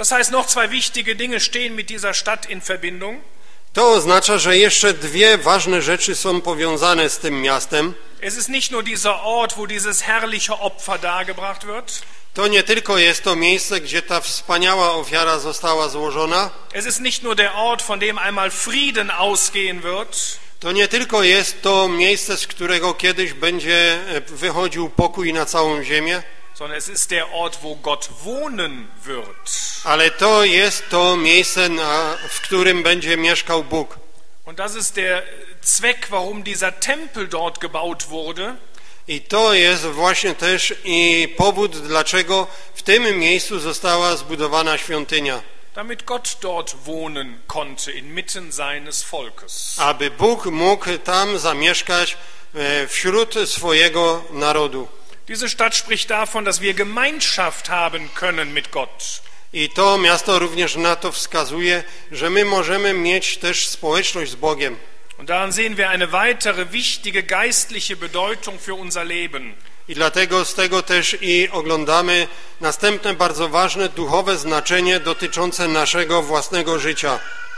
Das heißt, noch zwei wichtige Dinge stehen mit dieser Stadt in Verbindung. To oznacza, że jeszcze dwie ważne rzeczy są powiązane z tym miastem. Es ist nicht nur dieser Ort, wo dieses herrliche Opfer dargebracht wird. To nie tylko jest to miejsce, gdzie ta wspaniała ofiara została złożona. Es ist nicht nur der Ort, von dem einmal Frieden ausgehen wird. To nie tylko jest to miejsce, z którego kiedyś będzie wychodził pokój na całą ziemię. Sondern es ist der Ort, wo Gott wohnen wird. Ale to jest to miejsce, na, w którym będzie mieszkał Bóg. Und das ist der Zweck, warum dieser Tempel dort gebaut wurde. I to jest właśnie też i powód, dlaczego w tym miejscu została zbudowana świątynia. Damit Gott dort wohnen konnte, inmitten seines Volkes. Aby Bóg mógł tam zamieszkać wśród swojego narodu. Diese Stadt spricht davon, dass wir Gemeinschaft haben können mit Gott. I to miasto również na to wskazuje, że my możemy mieć też społeczność z Bogiem. Und daran sehen wir eine weitere wichtige geistliche Bedeutung für unser Leben. I dlatego z tego też i oglądamy następne bardzo ważne duchowe znaczenie dotyczące naszego własnego życia.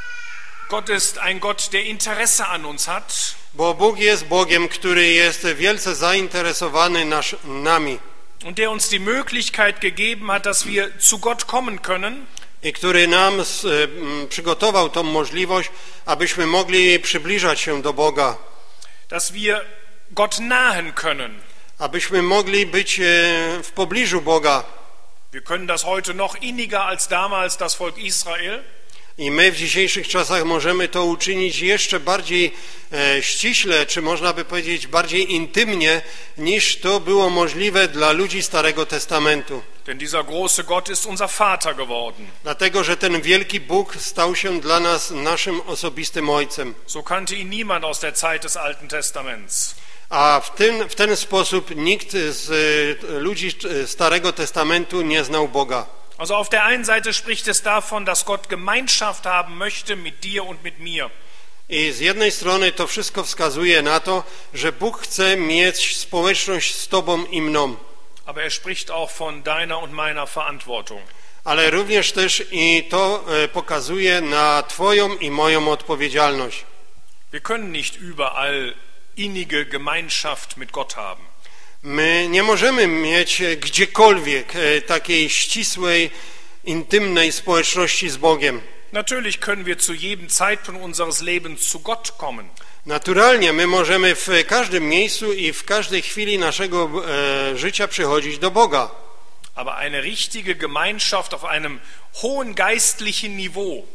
Gott ist ein Gott, der Interesse an uns hat. Bo Bóg jest Bogiem, który jest wielce zainteresowany nasz, nami. Und der uns die Möglichkeit gegeben hat, dass wir zu Gott kommen können. I który nam s, m, przygotował tą możliwość, abyśmy mogli przybliżać się do Boga. Dass wir Gott nahen können. Abyśmy mogli być e, w pobliżu Boga. Wir können das heute noch inniger als damals das Volk Israel. I my w dzisiejszych czasach możemy to uczynić jeszcze bardziej e, ściśle, czy można by powiedzieć bardziej intymnie, niż to było możliwe dla ludzi Starego Testamentu. Denn dieser große Gott ist unser Vater geworden. Dlatego, że ten wielki Bóg stał się dla nas naszym osobistym Ojcem. So kannte ihn niemand aus der Zeit des Alten Testaments. A w ten, w ten sposób nikt z e, ludzi Starego Testamentu nie znał Boga. Also auf der einen Seite spricht es davon, dass Gott Gemeinschaft haben möchte mit dir und mit mir. I z jednej strony to wszystko wskazuje na to, że Bóg chce mieć społeczność z Tobą i mną. Aber er spricht auch von deiner und meiner Verantwortung. Ale również też i to pokazuje na Twoją i moją odpowiedzialność. Wir können nicht überall innige Gemeinschaft mit Gott haben. My nie możemy mieć gdziekolwiek takiej ścisłej, intymnej społeczności z Bogiem. Natürlich können wir zu jedem Zeitpunkt unseres Lebens zu Gott kommen. Naturalnie my możemy w każdym miejscu i w każdej chwili naszego e, życia przychodzić do Boga. Aber eine richtige Gemeinschaft auf einem hohen geistlichen Niveau.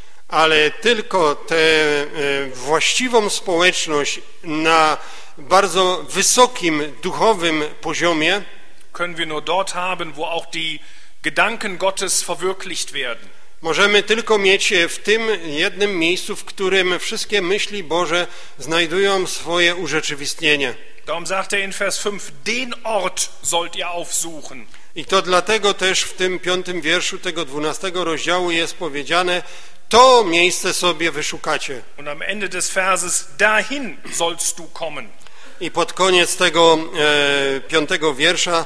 Ale tylko tę e, właściwą społeczność na bardzo wysokim duchowym poziomie Können wir nur dort haben, wo auch die Gedanken Gottes verwirklicht werden. możemy tylko mieć w tym jednym miejscu, w którym wszystkie myśli Boże znajdują swoje urzeczywistnienie. Darum sagt er in Vers fünf, den Ort sollt ihr aufsuchen. I to dlatego też w tym piątym wierszu tego dwunastego rozdziału jest powiedziane, to miejsce sobie wyszukacie. Und am Ende des Verses, dahin sollst du kommen. I pod koniec tego e, piątego wiersza,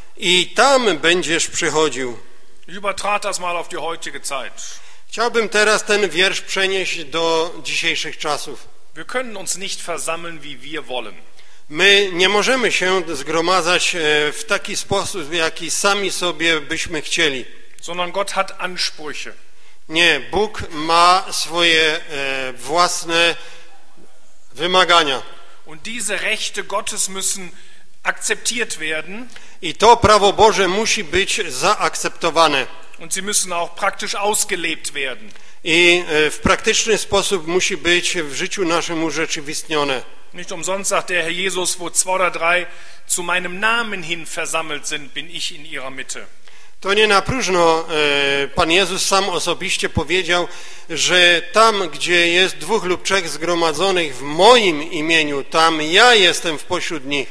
i tam będziesz przychodził. Ich übertrage das mal auf die heutige Zeit. Chciałbym teraz ten wiersz przenieść do dzisiejszych czasów. Wir können uns nicht versammeln, wie wir wollen. My nie możemy się zgromadzać w taki sposób, jaki sami sobie byśmy chcieli. Sondern Gott hat Ansprüche. Nie, Bóg ma swoje e, własne wymagania. Und diese Rechte Gottes müssen akzeptiert werden. I to prawo Boże musi być zaakceptowane. Und sie müssen auch praktisch ausgelebt werden. I e, w praktyczny sposób musi być w życiu naszym urzeczywistnione. Nicht umsonst sagt der Herr Jesus, wo zwei oder drei zu meinem Namen hin versammelt sind, bin ich in ihrer Mitte. To nie na próżno e, Pan Jezus sam osobiście powiedział, że tam, gdzie jest dwóch lub trzech zgromadzonych w moim imieniu, tam ja jestem w pośród nich.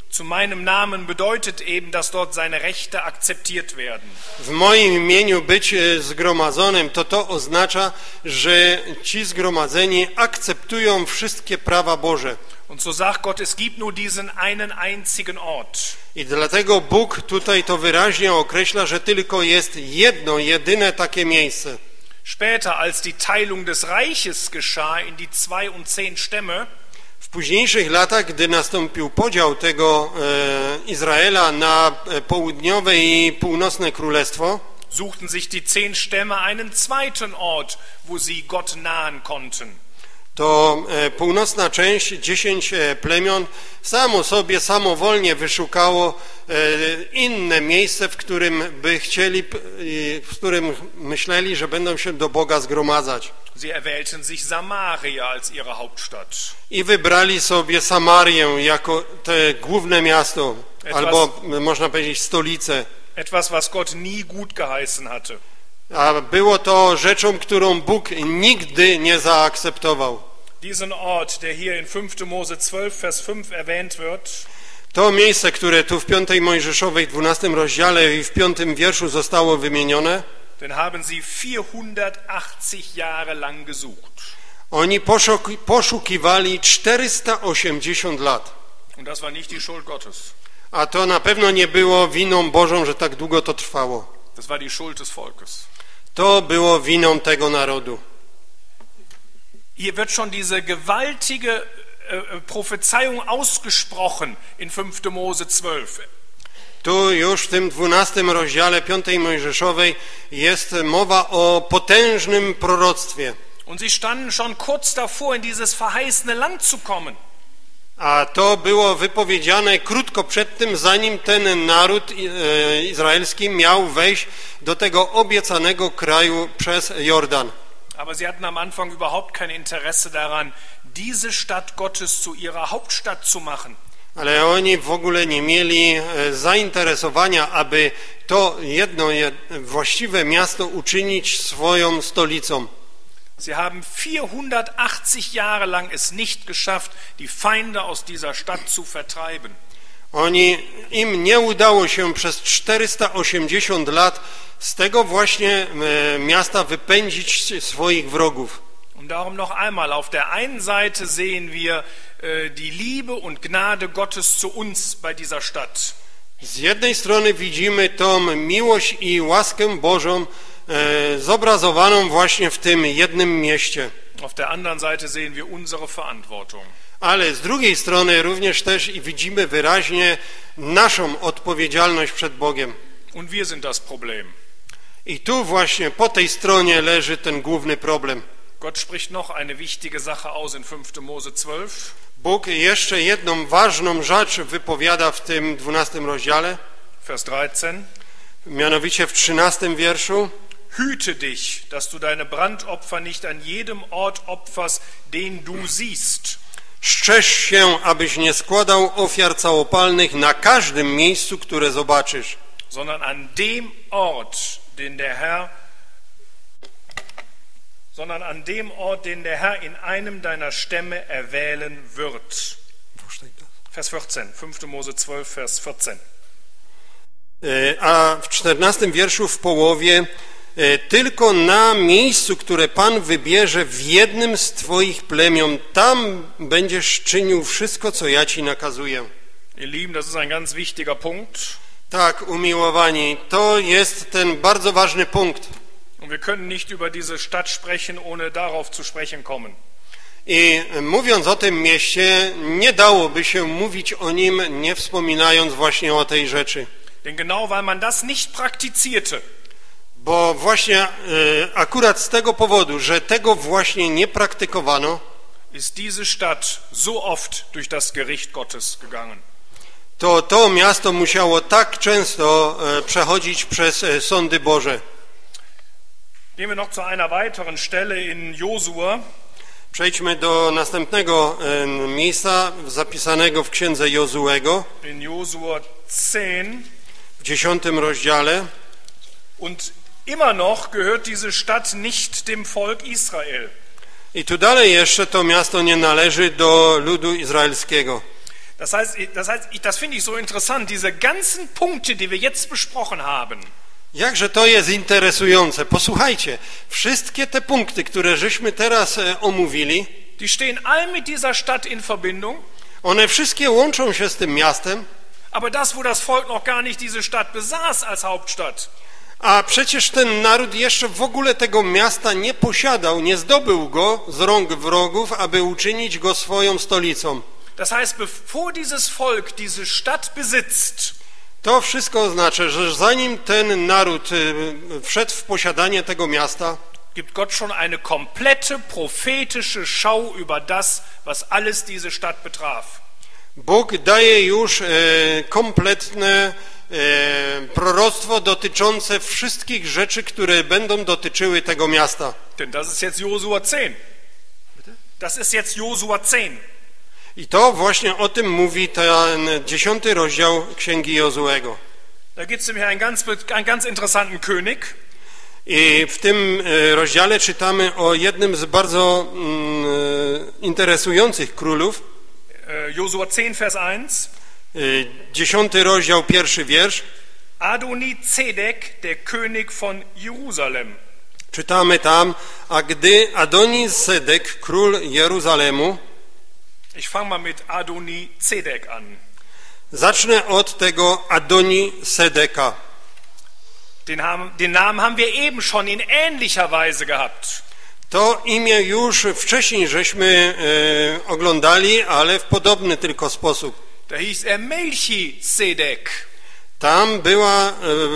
zu meinem Namen bedeutet eben, dass dort seine Rechte akzeptiert werden. W moim imieniu być zgromadzonym, to to oznacza, że ci zgromadzeni akceptują wszystkie prawa Boże. Und so sagt Gott, es gibt nur diesen einen einzigen Ort. I dlatego Bóg tutaj to wyraźnie określa, że tylko jest jedno, jedyne takie miejsce. Später, als die Teilung des Reiches geschah in die zwei und zehn Stämme, W późniejszych latach, gdy nastąpił podział tego e, Izraela na południowe i północne królestwo, suchten sich die zehn Stämme einen zweiten Ort, wo sie Gott nahen konnten. to e, północna część, dziesięć e, plemion, samo sobie, samowolnie wyszukało e, inne miejsce, w którym by chcieli, e, w którym myśleli, że będą się do Boga zgromadzać. Sie erwählten sich Samaria als ihre Hauptstadt. I wybrali sobie Samarię jako te główne miasto, Etwas, albo można powiedzieć stolicę. etwas, was Gott nie gut geheißen hatte. A było to rzeczą, którą Bóg nigdy nie zaakceptował. Diesen Ort, der hier in fünfter Mose zwölf, Vers fünf erwähnt wird, To miejsce, które tu w piątej Mojżeszowej, dwunastym rozdziale i w piątym wierszu zostało wymienione, den haben sie vierhundertachtzig Jahre lang gesucht. oni poszuki, poszukiwali czterysta osiemdziesiąt lat. Und das war nicht die Schuld Gottes. A to na pewno nie było winą Bożą, że tak długo to trwało. Das war die Schuld des Volkes. To było winą tego narodu. Hier wird schon diese gewaltige äh, Prophezeiung ausgesprochen in fünfter Mose zwölf. Tu już w tym dwunastym rozdziale piątej Mojżeszowej jest mowa o potężnym proroctwie. Und sie standen schon kurz davor, in dieses verheißene Land zu kommen. A to było wypowiedziane krótko przed tym, zanim ten naród e, izraelski miał wejść do tego obiecanego kraju przez Jordan. Aber sie hatten am Anfang überhaupt kein Interesse daran, diese Stadt Gottes zu ihrer Hauptstadt zu machen. Ale oni w ogóle nie mieli zainteresowania, aby to jedno właściwe miasto uczynić swoją stolicą. Sie haben vierhundertachtzig Jahre lang es nicht geschafft, die Feinde aus dieser Stadt zu vertreiben. Oni, im nie udało się przez czterysta osiemdziesiąt lat z tego właśnie miasta wypędzić swoich wrogów. Und darum noch einmal, auf der einen Seite sehen wir äh, die Liebe und Gnade Gottes zu uns bei dieser Stadt. Z jednej strony widzimy tą miłość i łaskę Bożą e, zobrazowaną właśnie w tym jednym mieście. Auf der anderen Seite sehen wir unsere Verantwortung. Ale z drugiej strony również też i widzimy wyraźnie naszą odpowiedzialność przed Bogiem. Und wir sind das Problem. I tu właśnie po tej stronie leży ten główny problem. Gott spricht noch eine wichtige Sache aus in fünfter Mose zwölf. Bóg jeszcze jedną ważną rzecz wypowiada w tym dwunastym rozdziale, Vers dreizehn. mianowicie w trzynastym wierszu. Hüte dich, dass du deine Brandopfer nicht an jedem Ort opferst, den du siehst. Strzeż się, abyś nie składał ofiar całopalnych na każdym miejscu, które zobaczysz, sondern an dem Ort, den der Herr sondern an dem Ort, den der Herr in einem deiner Stämme erwählen wird. Vers vierzehn, fünfter Mose zwölf, Vers vierzehn. A w czternastym wierszu w połowie, tylko na miejscu, które Pan wybierze w jednym z Twoich plemion, tam będziesz czynił wszystko, co ja Ci nakazuję. Ihr Lieben, das ist ein ganz wichtiger Punkt. Tak, umiłowani, to jest ten bardzo ważny punkt. Und wir können nicht über diese Stadt sprechen, ohne darauf zu sprechen kommen. I mówiąc o tym mieście, nie dałoby się mówić o nim, nie wspominając właśnie o tej rzeczy. Denn genau weil man das nicht praktizierte, Bo właśnie e, akurat z tego powodu, że tego właśnie nie praktykowano, ist diese Stadt so oft durch das Gericht Gottes gegangen. to to miasto musiało tak często e, przechodzić przez e, sądy Boże. Gehen wir noch zu einer weiteren Stelle in Josua. Przejdźmy do następnego e, miejsca zapisanego w księdze Jozuego, In Josua zehn. w dziesiątym rozdziale. Und immer noch gehört diese Stadt nicht dem Volk Israel. I tu dalej jeszcze to miasto nie należy do ludu izraelskiego. Das heißt, das heißt, das finde ich so interessant, diese ganzen Punkte, die wir jetzt besprochen haben. Jakże to jest interesujące. Posłuchajcie, wszystkie te punkty, które żeśmy teraz e, omówili, Die stehen all mit dieser Stadt in Verbindung. one wszystkie łączą się z tym miastem, Aber das, wo das Volk noch gar nicht diese Stadt besaß als Hauptstadt, a przecież ten naród jeszcze w ogóle tego miasta nie posiadał, nie zdobył go z rąk wrogów, aby uczynić go swoją stolicą. das heißt, bevor dieses Volk diese Stadt besitzt, To wszystko oznacza, że zanim ten naród y, wszedł w posiadanie tego miasta, gibt Gott schon eine komplette prophetische Schau über das, was alles diese Stadt betraf. Bóg daje już e, kompletne e, proroctwo dotyczące wszystkich rzeczy, które będą dotyczyły tego miasta. Denn das ist jetzt Josua zehn. Das ist jetzt Josua zehn. I to właśnie o tym mówi ten dziesiąty rozdział Księgi Jozuego. Da gibt es nämlich einen ganz, einen ganz interessanten König. I w tym e, rozdziale czytamy o jednym z bardzo mm, interesujących królów. Josua zehn, Vers eins. E, dziesiąty rozdział, pierwszy wiersz. Adoni-Zedek, der König von Jerusalem. Czytamy tam, a gdy Adoni-Sedek, król Jeruzalemu, Ich fange mal mit Adoni-Zedek an. zacznę od tego Adoni-Sedeka. Den, haben, den Namen haben wir eben schon in ähnlicher Weise gehabt. To imię już wcześniej żeśmy e, oglądali, ale w podobny tylko sposób. Da hieß er Melchizedek. Tam była e,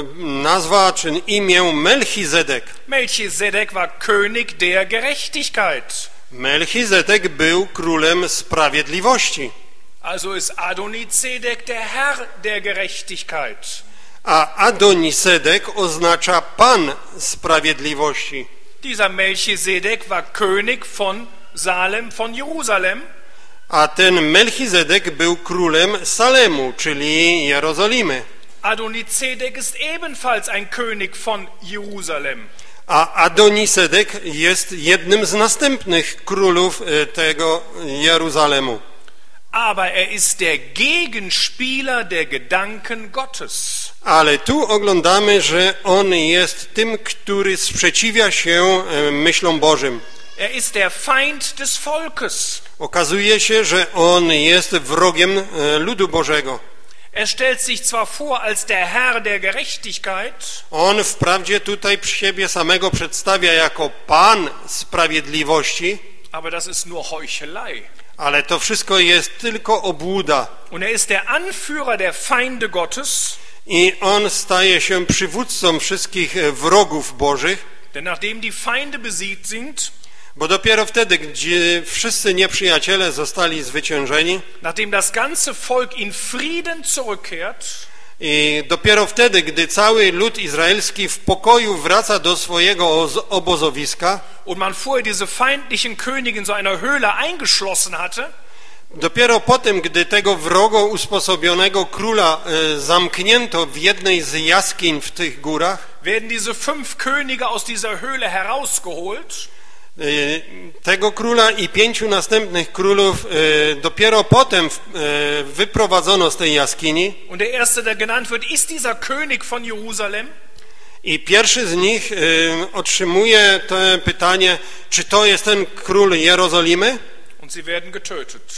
nazwa czy imię Melchizedek. Melchizedek war König der Gerechtigkeit. Melchizedek był królem sprawiedliwości, Also ist Adoni-Zedek der Herr der Gerechtigkeit. a Adonisedek oznacza Pan sprawiedliwości. Dieser Melchizedek war König von Salem, von Jerusalem. A ten Melchizedek był królem Salemu, czyli Jerozolimy. Adoni-Zedek ist ebenfalls ein König von Jerusalem. A Adonisedek jest jednym z następnych królów tego Jeruzalemu. Aber er ist der Gegenspieler der Gedanken Gottes. Ale tu oglądamy, że on jest tym, który sprzeciwia się myślom Bożym. Er ist der Feind des Volkes. Okazuje się, że on jest wrogiem ludu Bożego. Er stellt sich zwar vor als der Herr der Gerechtigkeit, On wprawdzie tutaj przy siebie samego przedstawia jako Pan sprawiedliwości, aber das ist nur Heuchelei. ale to wszystko jest tylko obłuda. Und er ist der Anführer der Feinde Gottes. I on staje się przywódcą wszystkich wrogów Bożych, Denn nachdem die Feinde besiegt sind, bo dopiero wtedy, gdzie wszyscy nieprzyjaciele zostali zwyciężeni, nachdem das ganze Volk in Frieden zurückkehrt, i dopiero wtedy, gdy cały lud izraelski w pokoju wraca do swojego obozowiska, und man vorher diese feindlichen Könige in so einer Höhle eingeschlossen hatte, dopiero potem, gdy tego wrogo usposobionego króla e, zamknięto w jednej z jaskiń w tych górach, werden diese fünf Könige aus dieser Höhle herausgeholt. e, tego króla i pięciu następnych królów e, dopiero potem e, wyprowadzono z tej jaskini. Und der erste, der genannt wird, ist dieser König von Jerusalem. I pierwszy z nich e, otrzymuje to pytanie, czy to jest ten król Jerozolimy? Und sie werden getötet.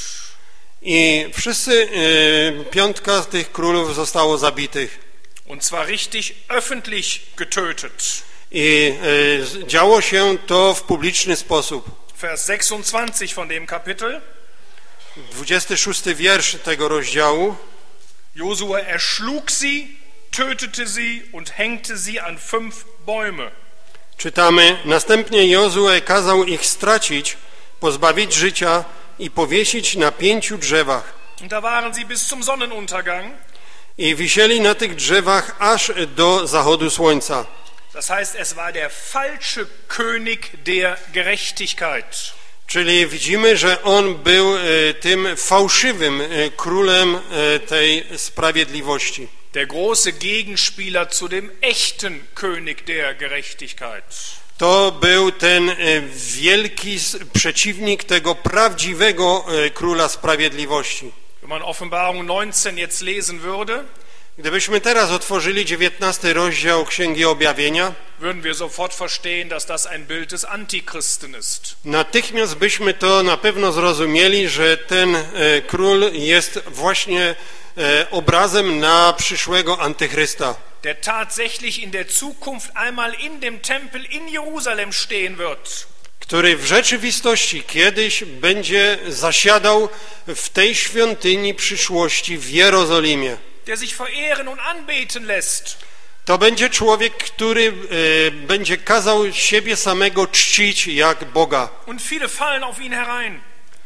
I wszyscy, e, piątka z tych królów zostało zabitych. Und zwar richtig öffentlich getötet. I e, działo się to w publiczny sposób. Vers sechsundzwanzig von dem Kapitel. dwudziesty szósty wiersz tego rozdziału. Josua erschlug sie, tötete sie und hängte sie an fünf Bäume. Czytamy, następnie Jozue kazał ich stracić, pozbawić życia i powiesić na pięciu drzewach. Und da waren sie bis zum Sonnenuntergang. I wisieli na tych drzewach aż do zachodu słońca. Das heißt, es war der falsche König der Gerechtigkeit. Czyli widzimy, że on był e, tym fałszywym e, królem e, tej sprawiedliwości. Der große Gegenspieler zu dem echten König der Gerechtigkeit. To był ten e, wielki przeciwnik tego prawdziwego e, króla sprawiedliwości. Wenn man Offenbarung neunzehn jetzt lesen würde, Gdybyśmy teraz otworzyli dziewiętnasty rozdział Księgi Objawienia, würden wir sofort verstehen, dass das ein Bild des Antichristen ist. natychmiast byśmy to na pewno zrozumieli, że ten e, król jest właśnie e, obrazem na przyszłego Antychrysta, Der tatsächlich in der Zukunft einmal in dem Tempel in Jerusalem stehen wird. który w rzeczywistości kiedyś będzie zasiadał w tej świątyni przyszłości w Jerozolimie. Der sich verehren und anbeten lässt. To będzie człowiek, który e, będzie kazał siebie samego czcić jak Boga. Und viele fallen auf ihn herein,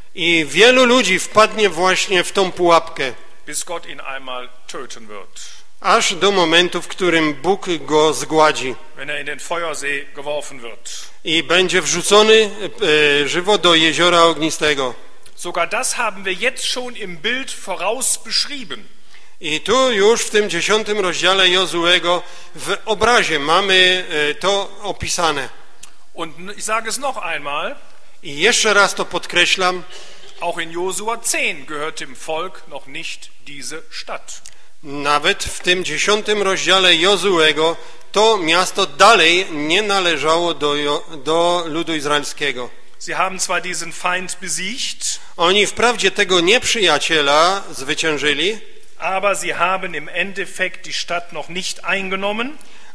I wielu ludzi wpadnie właśnie w tą pułapkę, bis Gott ihn einmal töten wird, aż do momentu, w którym Bóg go zgładzi wenn er in den Feuersee geworfen wird. i będzie wrzucony e, żywo do jeziora ognistego. Sogar das haben wir jetzt schon im Bild voraus beschrieben. I tu już w tym dziesiątym rozdziale Jozuego w obrazie mamy e, to opisane. Und ich sage es noch einmal, I jeszcze raz to podkreślam, auch in Josua zehn gehört dem Volk noch nicht diese Stadt. nawet w tym dziesiątym rozdziale Jozuego to miasto dalej nie należało do, Jo- do ludu izraelskiego. Sie haben zwar diesen Feind besiegt, Oni wprawdzie tego nieprzyjaciela zwyciężyli, aber sie haben im Endeffekt die Stadt noch nicht eingenommen.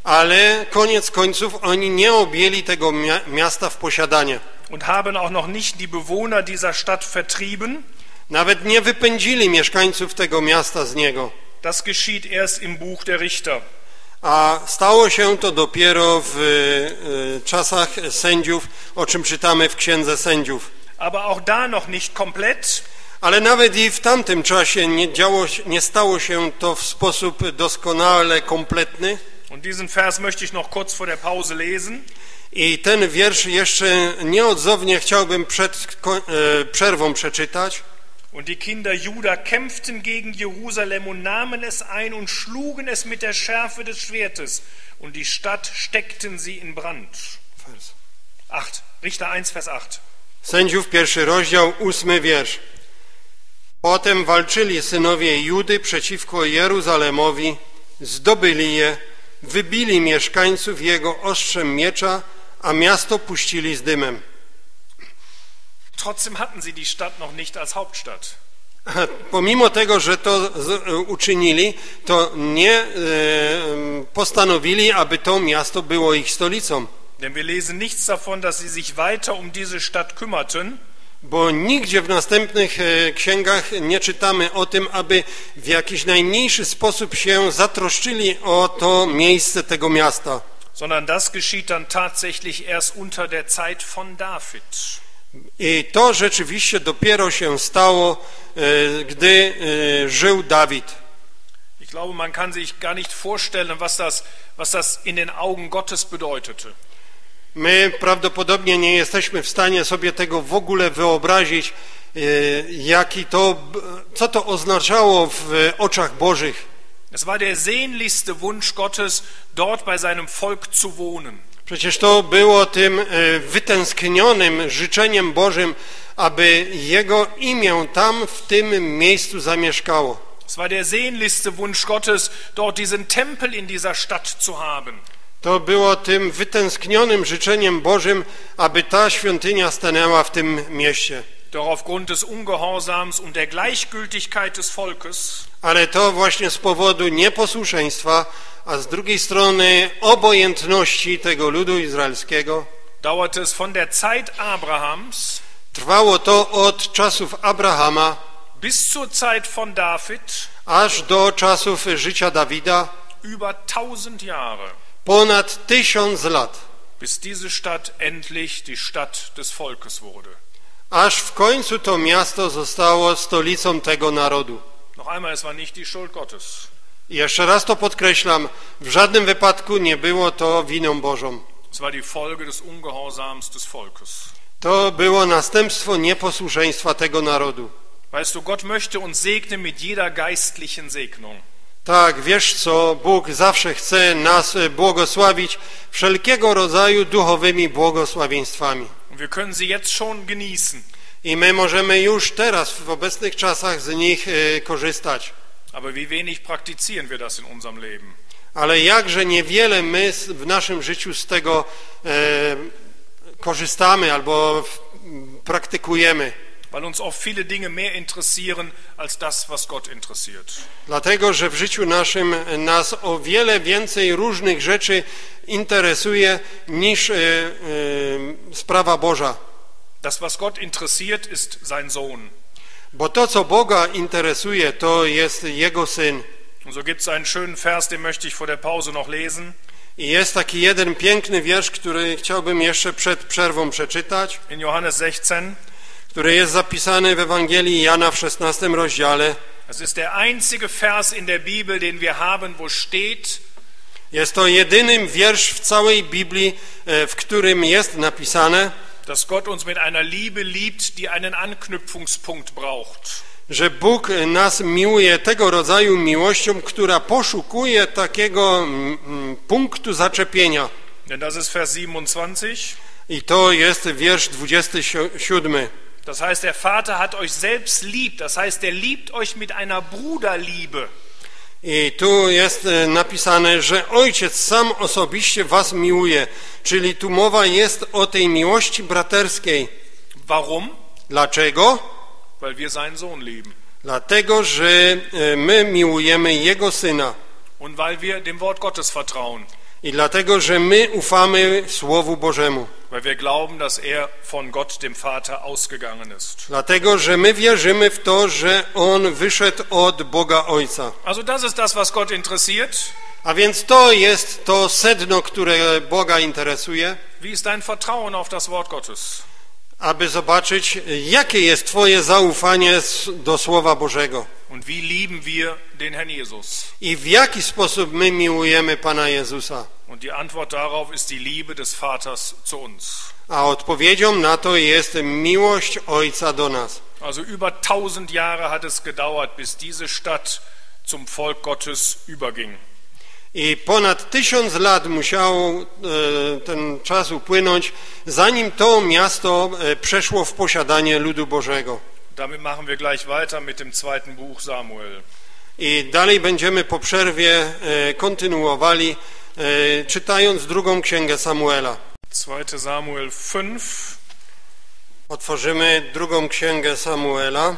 ale koniec końców oni nie objęli tego mia- miasta w posiadanie. Und haben auch noch nicht die Bewohner dieser Stadt vertrieben. Nawet nie wypędzili mieszkańców tego miasta z niego. Das geschieht erst im Buch der Richter. A stało się to dopiero w e, czasach sędziów, o czym czytamy w Księdze Sędziów. Aber auch da noch nicht komplett. Ale nawet i w tamtym czasie nie, działo, się- nie stało się to w sposób doskonale kompletny. Und diesen Vers möchte ich noch kurz vor der Pause lesen. I ten wiersz jeszcze nieodzownie chciałbym przed ko- e, przerwą przeczytać. Und die Kinder Juda kämpften gegen Jerusalem und nahmen es ein und schlugen es mit der Schärfe des Schwertes. Und die Stadt steckten sie in Brand. acht. Richter eins, Vers acht. Sędziów, pierwszy rozdział, ósmy wiersz. Potem walczyli synowie Judy przeciwko Jeruzalemowi, zdobyli je, wybili mieszkańców jego ostrzem miecza, a miasto puścili z dymem. Trotzdem hatten sie die Stadt noch nicht als Hauptstadt. Pomimo tego, że to z, uczynili, to nie e, postanowili, aby to miasto było ich stolicą. Denn wir lesen nichts davon, dass sie sich weiter um diese Stadt kümmerten, Bo nigdzie w następnych e, księgach nie czytamy o tym, aby w jakiś najmniejszy sposób się zatroszczyli o to miejsce tego miasta. sondern das geschieht dann tatsächlich erst unter der Zeit von David. I to rzeczywiście dopiero się stało, e, gdy e, żył Dawid. Ich glaube, man kann sich gar nicht vorstellen, was das, was das in den Augen Gottes bedeutete. My prawdopodobnie nie jesteśmy w stanie sobie tego w ogóle wyobrazić, e, jaki to, co to oznaczało w oczach Bożych. Es war der sehnlichste Wunsch Gottes, dort bei seinem Volk zu wohnen. Przecież to było tym e, wytęsknionym życzeniem Bożym, aby Jego imię tam w tym miejscu zamieszkało. Es war der sehnlichste Wunsch Gottes, dort diesen Tempel in dieser Stadt zu haben. To było tym wytęsknionym życzeniem Bożym, aby ta świątynia stanęła w tym mieście. Doch aufgrund des Ungehorsams und der Gleichgültigkeit des Volkes Ale to właśnie z powodu nieposłuszeństwa, a z drugiej strony obojętności tego ludu izraelskiego, dauerte es von der Zeit Abrahams trwało to od czasów Abrahama bis zur Zeit von David aż do czasów życia Dawida, über tausend Jahre, ponad tysiąc lat, bis diese Stadt endlich die Stadt des Volkes wurde. aż w końcu to miasto zostało stolicą tego narodu. Noch einmal, es war nicht die Schuld Gottes. I jeszcze raz to podkreślam, w żadnym wypadku nie było to winą Bożą. Es war die Folge des Ungehorsams des Volkes. To było następstwo nieposłuszeństwa tego narodu. Weißt du, Gott möchte uns segnen mit jeder geistlichen Segnung. Tak, wiesz co, Bóg zawsze chce nas błogosławić wszelkiego rodzaju duchowymi błogosławieństwami. Und wir können sie jetzt schon genießen. I my możemy już teraz, w obecnych czasach z nich e, korzystać. Aber wie wenig praktizieren wir das in unserem Leben? Ale jakże niewiele my w naszym życiu z tego e, korzystamy albo w, praktykujemy. Weil uns oft viele Dinge mehr interessieren als das, was Gott interessiert. Dlatego, że w życiu naszym nas o wiele więcej różnych rzeczy interesuje niż e, e, sprawa Boża. Das, was Gott interessiert, ist sein Sohn. Bo to, co Boga interesuje, to jest Jego Syn. Und so gibt es einen schönen Vers, den möchte ich vor der Pause noch lesen. I jest taki jeden piękny wiersz, który chciałbym jeszcze przed przerwą przeczytać, In Johannes sechzehn. który jest zapisany w Ewangelii Jana w szesnastym rozdziale. Das ist der einzige Vers in der Bibel, den wir haben, wo steht, Jest to jedynym wiersz w całej Biblii, w którym jest napisane, dass Gott uns mit einer Liebe liebt, die einen Anknüpfungspunkt braucht. że Bóg nas miłuje tego rodzaju miłością, która poszukuje takiego mm, punktu zaczepienia. Denn das ist Vers siebenundzwanzig. I to jest wiersz dwudziesty siódmy. Das heißt, der Vater hat euch selbst lieb. Das heißt, er liebt euch mit einer Bruderliebe. I tu jest napisane, że Ojciec sam osobiście was miłuje. Czyli tu mowa jest o tej miłości braterskiej. Warum? Dlaczego? Weil wir seinen Sohn lieben. Dlatego, że my miłujemy Jego Syna. Und weil wir dem Wort Gottes vertrauen. I dlatego, że my ufamy Słowu Bożemu. Weil wir glauben, dass er von Gott, dem Vater, ausgegangen ist. Dlatego, że my wierzymy w to, że On wyszedł od Boga Ojca. Also das ist das, was Gott interessiert. A więc to jest to sedno, które Boga interesuje, Wie ist dein Vertrauen auf das Wort Gottes? aby zobaczyć, jakie jest Twoje zaufanie do Słowa Bożego. Und wie lieben wir den Herrn Jesus? I w jaki sposób my miłujemy Pana Jezusa. Und die Antwort darauf ist die Liebe des Vaters zu uns. A odpowiedzią na to jest miłość Ojca do nas. Also über tausend Jahre hat es gedauert, bis diese Stadt zum Volk Gottes überging. I ponad tysiąc lat musiał e, ten czas upłynąć, zanim to miasto e, przeszło w posiadanie ludu Bożego. Damit machen wir gleich weiter mit dem zweiten Buch Samuel. I dalej będziemy po przerwie e, kontynuowali, e, czytając drugą księgę Samuela. zweiter Samuel fünf. Otworzymy drugą księgę Samuela,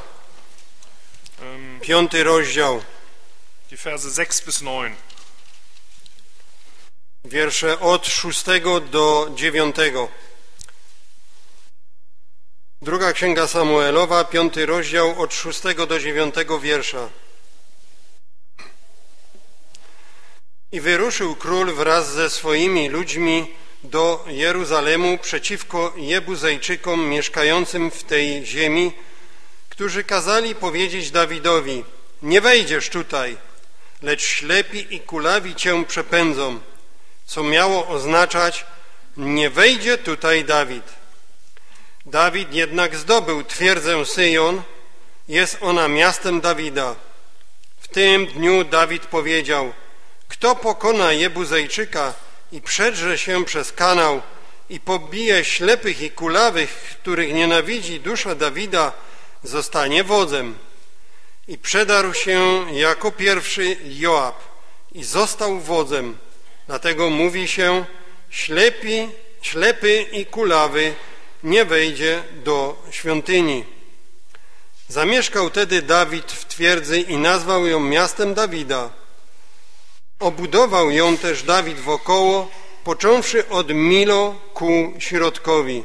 Ähm, piąty rozdział, die Verse sechs bis neun. wiersze od szóstego do dziewiątego. Druga księga Samuelowa, piąty rozdział, od szóstego do dziewiątego wiersza. I wyruszył król wraz ze swoimi ludźmi do Jeruzalemu przeciwko Jebuzejczykom mieszkającym w tej ziemi, którzy kazali powiedzieć Dawidowi: nie wejdziesz tutaj, lecz ślepi i kulawi cię przepędzą, co miało oznaczać: nie wejdzie tutaj Dawid. Dawid jednak zdobył twierdzę Syjon, jest ona miastem Dawida. W tym dniu Dawid powiedział: kto pokona Jebuzejczyka i przedrze się przez kanał i pobije ślepych i kulawych, których nienawidzi dusza Dawida, zostanie wodzem. I przedarł się jako pierwszy Joab i został wodzem. Dlatego mówi się: ślepi, ślepy i kulawy nie wejdzie do świątyni. Zamieszkał tedy Dawid w twierdzy i nazwał ją miastem Dawida. Obudował ją też Dawid wokoło, począwszy od Milo ku środkowi.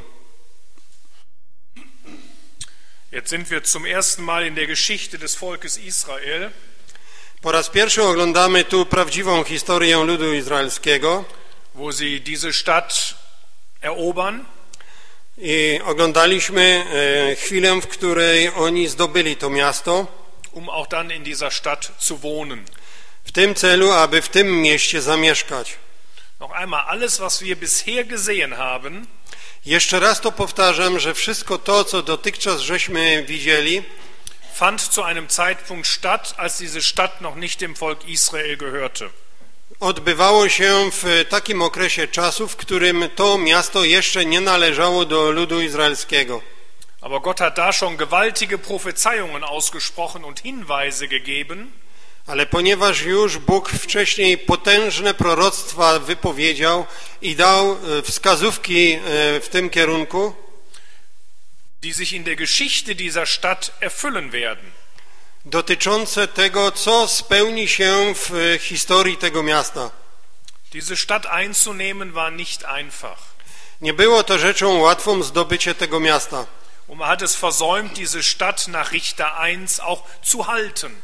Jetzt sind wir zum ersten Mal in der Geschichte des Volkes Israel. Po raz pierwszy oglądamy tu prawdziwą historię ludu izraelskiego, wo sie diese Stadt erobern. I oglądaliśmy e, chwilę, w której oni zdobyli to miasto, um auch dann in dieser Stadt zu wohnen. w tym celu, aby w tym mieście zamieszkać. Noch einmal, alles, was wir bisher gesehen haben, Jeszcze raz to powtarzam, że wszystko to, co dotychczas żeśmy widzieli, fand zu einem Zeitpunkt statt, als diese Stadt noch nicht dem Volk Israel gehörte. odbywało się w takim okresie czasu, w którym to miasto jeszcze nie należało do ludu izraelskiego. Aber Gott hat da schon gewaltige Prophezeiungen ausgesprochen und Hinweise gegeben, Ale ponieważ już Bóg wcześniej potężne proroctwa wypowiedział i dał e, wskazówki e, w tym kierunku, die sich in der Geschichte dieser Stadt erfüllen werden. dotyczące tego, co spełni się w e, historii tego miasta. Diese Stadt einzunehmen war nicht einfach. Nie było to rzeczą łatwą zdobycie tego miasta. Und man hat es versäumt, diese Stadt nach Richter eins auch zu halten.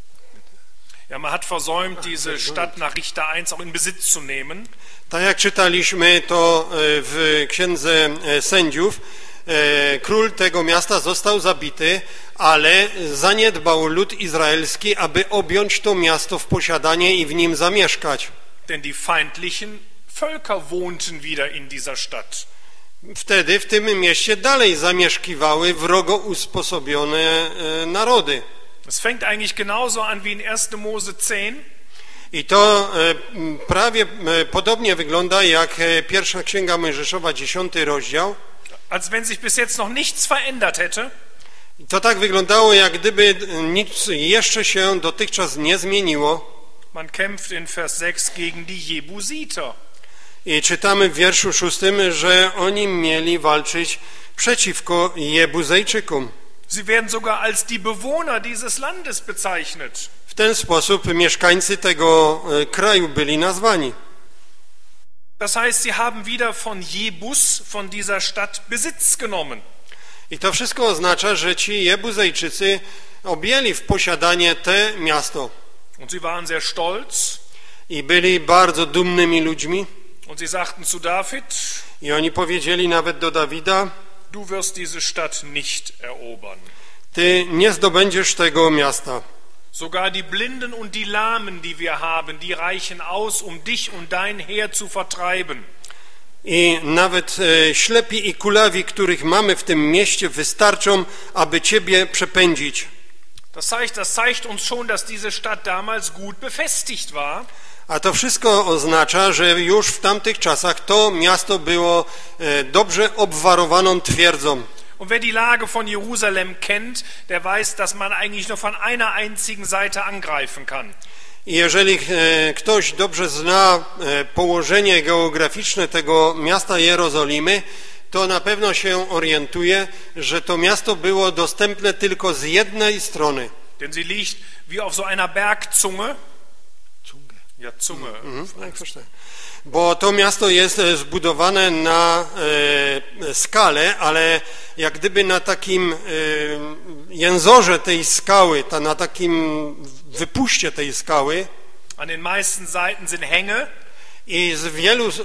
Ja, man hat versäumt, diese Stadt nach Richter eins auch in Besitz zu nehmen. Tak jak czytaliśmy to e, w Księdze e, Sędziów, e, król tego miasta został zabity, ale zaniedbał lud izraelski, aby objąć to miasto w posiadanie i w nim zamieszkać. Denn die feindlichen Völker wohnten wieder in dieser Stadt. Wtedy w tym mieście dalej zamieszkiwały wrogo usposobione e, narody. Es fängt eigentlich genauso an wie in erster Mose zehn. I to e, prawie e, podobnie wygląda jak e, pierwsza Księga Mojżeszowa, dziesiąty rozdział. Als wenn sich bis jetzt noch nichts verändert hätte. I to tak wyglądało, jak gdyby nic jeszcze się dotychczas nie zmieniło. Man kämpft in Vers sechs gegen die Jebusiter. I czytamy w wierszu szóstym, że oni mieli walczyć przeciwko Jebuzejczykom. Sie werden sogar als die Bewohner dieses Landes bezeichnet. W ten sposób mieszkańcy tego e, kraju byli nazwani. Das heißt, sie haben wieder von Jebus, von dieser Stadt, Besitz genommen. I to wszystko oznacza, że ci Jebuzejczycy objęli w posiadanie te miasto. Und sie waren sehr stolz. I byli bardzo dumnymi ludźmi. Und sie sagten zu David, I oni powiedzieli nawet do Dawida: du wirst diese Stadt nicht erobern. ty nie zdobędziesz tego miasta. Sogar die Blinden und die Lahmen, die wir haben, die reichen aus, um dich und dein Heer zu vertreiben. I nawet e, ślepi i kulawi, których mamy w tym mieście, wystarczą, aby ciebie przepędzić. Das zeigt, das zeigt uns schon, dass diese Stadt damals gut befestigt war. A to wszystko oznacza, że już w tamtych czasach to miasto było e, dobrze obwarowaną twierdzą. Und wer die Lage von Jerusalem kennt, der weiß, dass man eigentlich nur von einer einzigen Seite angreifen kann. I jeżeli e, ktoś dobrze zna e, położenie geograficzne tego miasta Jerozolimy, to na pewno się orientuje, że to miasto było dostępne tylko z jednej strony. Denn sie liegt wie auf so einer Bergzunge. Ja, Zunge. Mhm, bo to miasto jest zbudowane na e, skalę, ale jak gdyby na takim e, jęzorze tej skały, ta, na takim wypuście tej skały. An den meisten Seiten sind Hänge. I z wielu, e,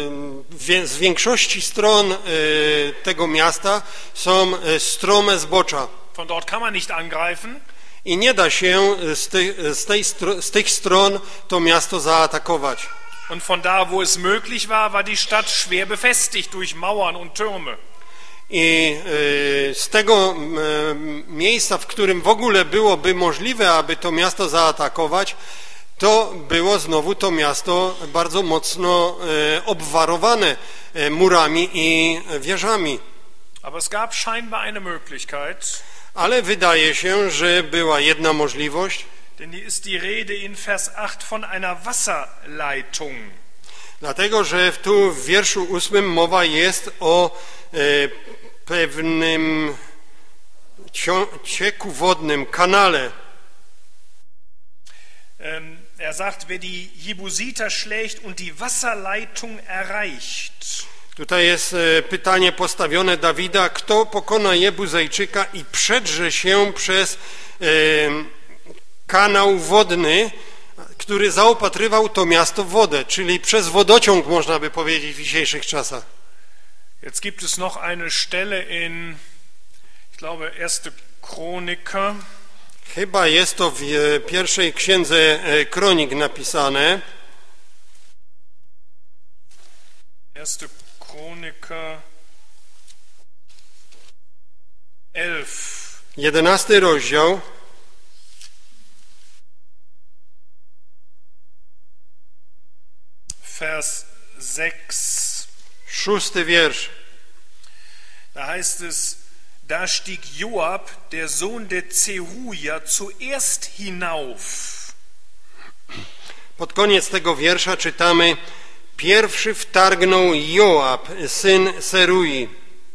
z większości stron e, tego miasta są strome zbocza. Von dort kann man nicht angreifen. I nie da się z, ty, z, tej, z tych stron to miasto zaatakować. Und von da, wo es möglich war, war die Stadt schwer befestigt durch Mauern und Türme. I y, z tego y, miejsca, w którym w ogóle byłoby możliwe, aby to miasto zaatakować, to było znowu to miasto bardzo mocno y, obwarowane y, murami i wieżami. Aber es gab scheinbar eine Möglichkeit. Ale wydaje się, że była jedna możliwość. Denn hier ist die Rede in Vers acht von einer Wasserleitung. Dlatego, że tu w wierszu ósmym mowa jest o e, pewnym cieku wodnym, kanale. Ähm, er sagt, wer die Jebusiter schlägt und die Wasserleitung erreicht. Tutaj jest e, pytanie postawione Dawida, kto pokona Jebuzejczyka i przedrze się przez e, kanał wodny, który zaopatrywał to miasto w wodę, czyli przez wodociąg, można by powiedzieć w dzisiejszych czasach. Jetzt gibt es noch eine Stelle in, ich glaube, erste Chroniker. Chyba jest to w pierwszej księdze Kronik napisane. Erste Chroniker elf. Jedenasty rozdział. Vers sechs. Szósty wiersz. Da heißt es, Da stieg Joab, der Sohn der Zeruja, zuerst hinauf. Pod koniec tego wiersza czytamy: pierwszy wtargnął Joab, syn Serui.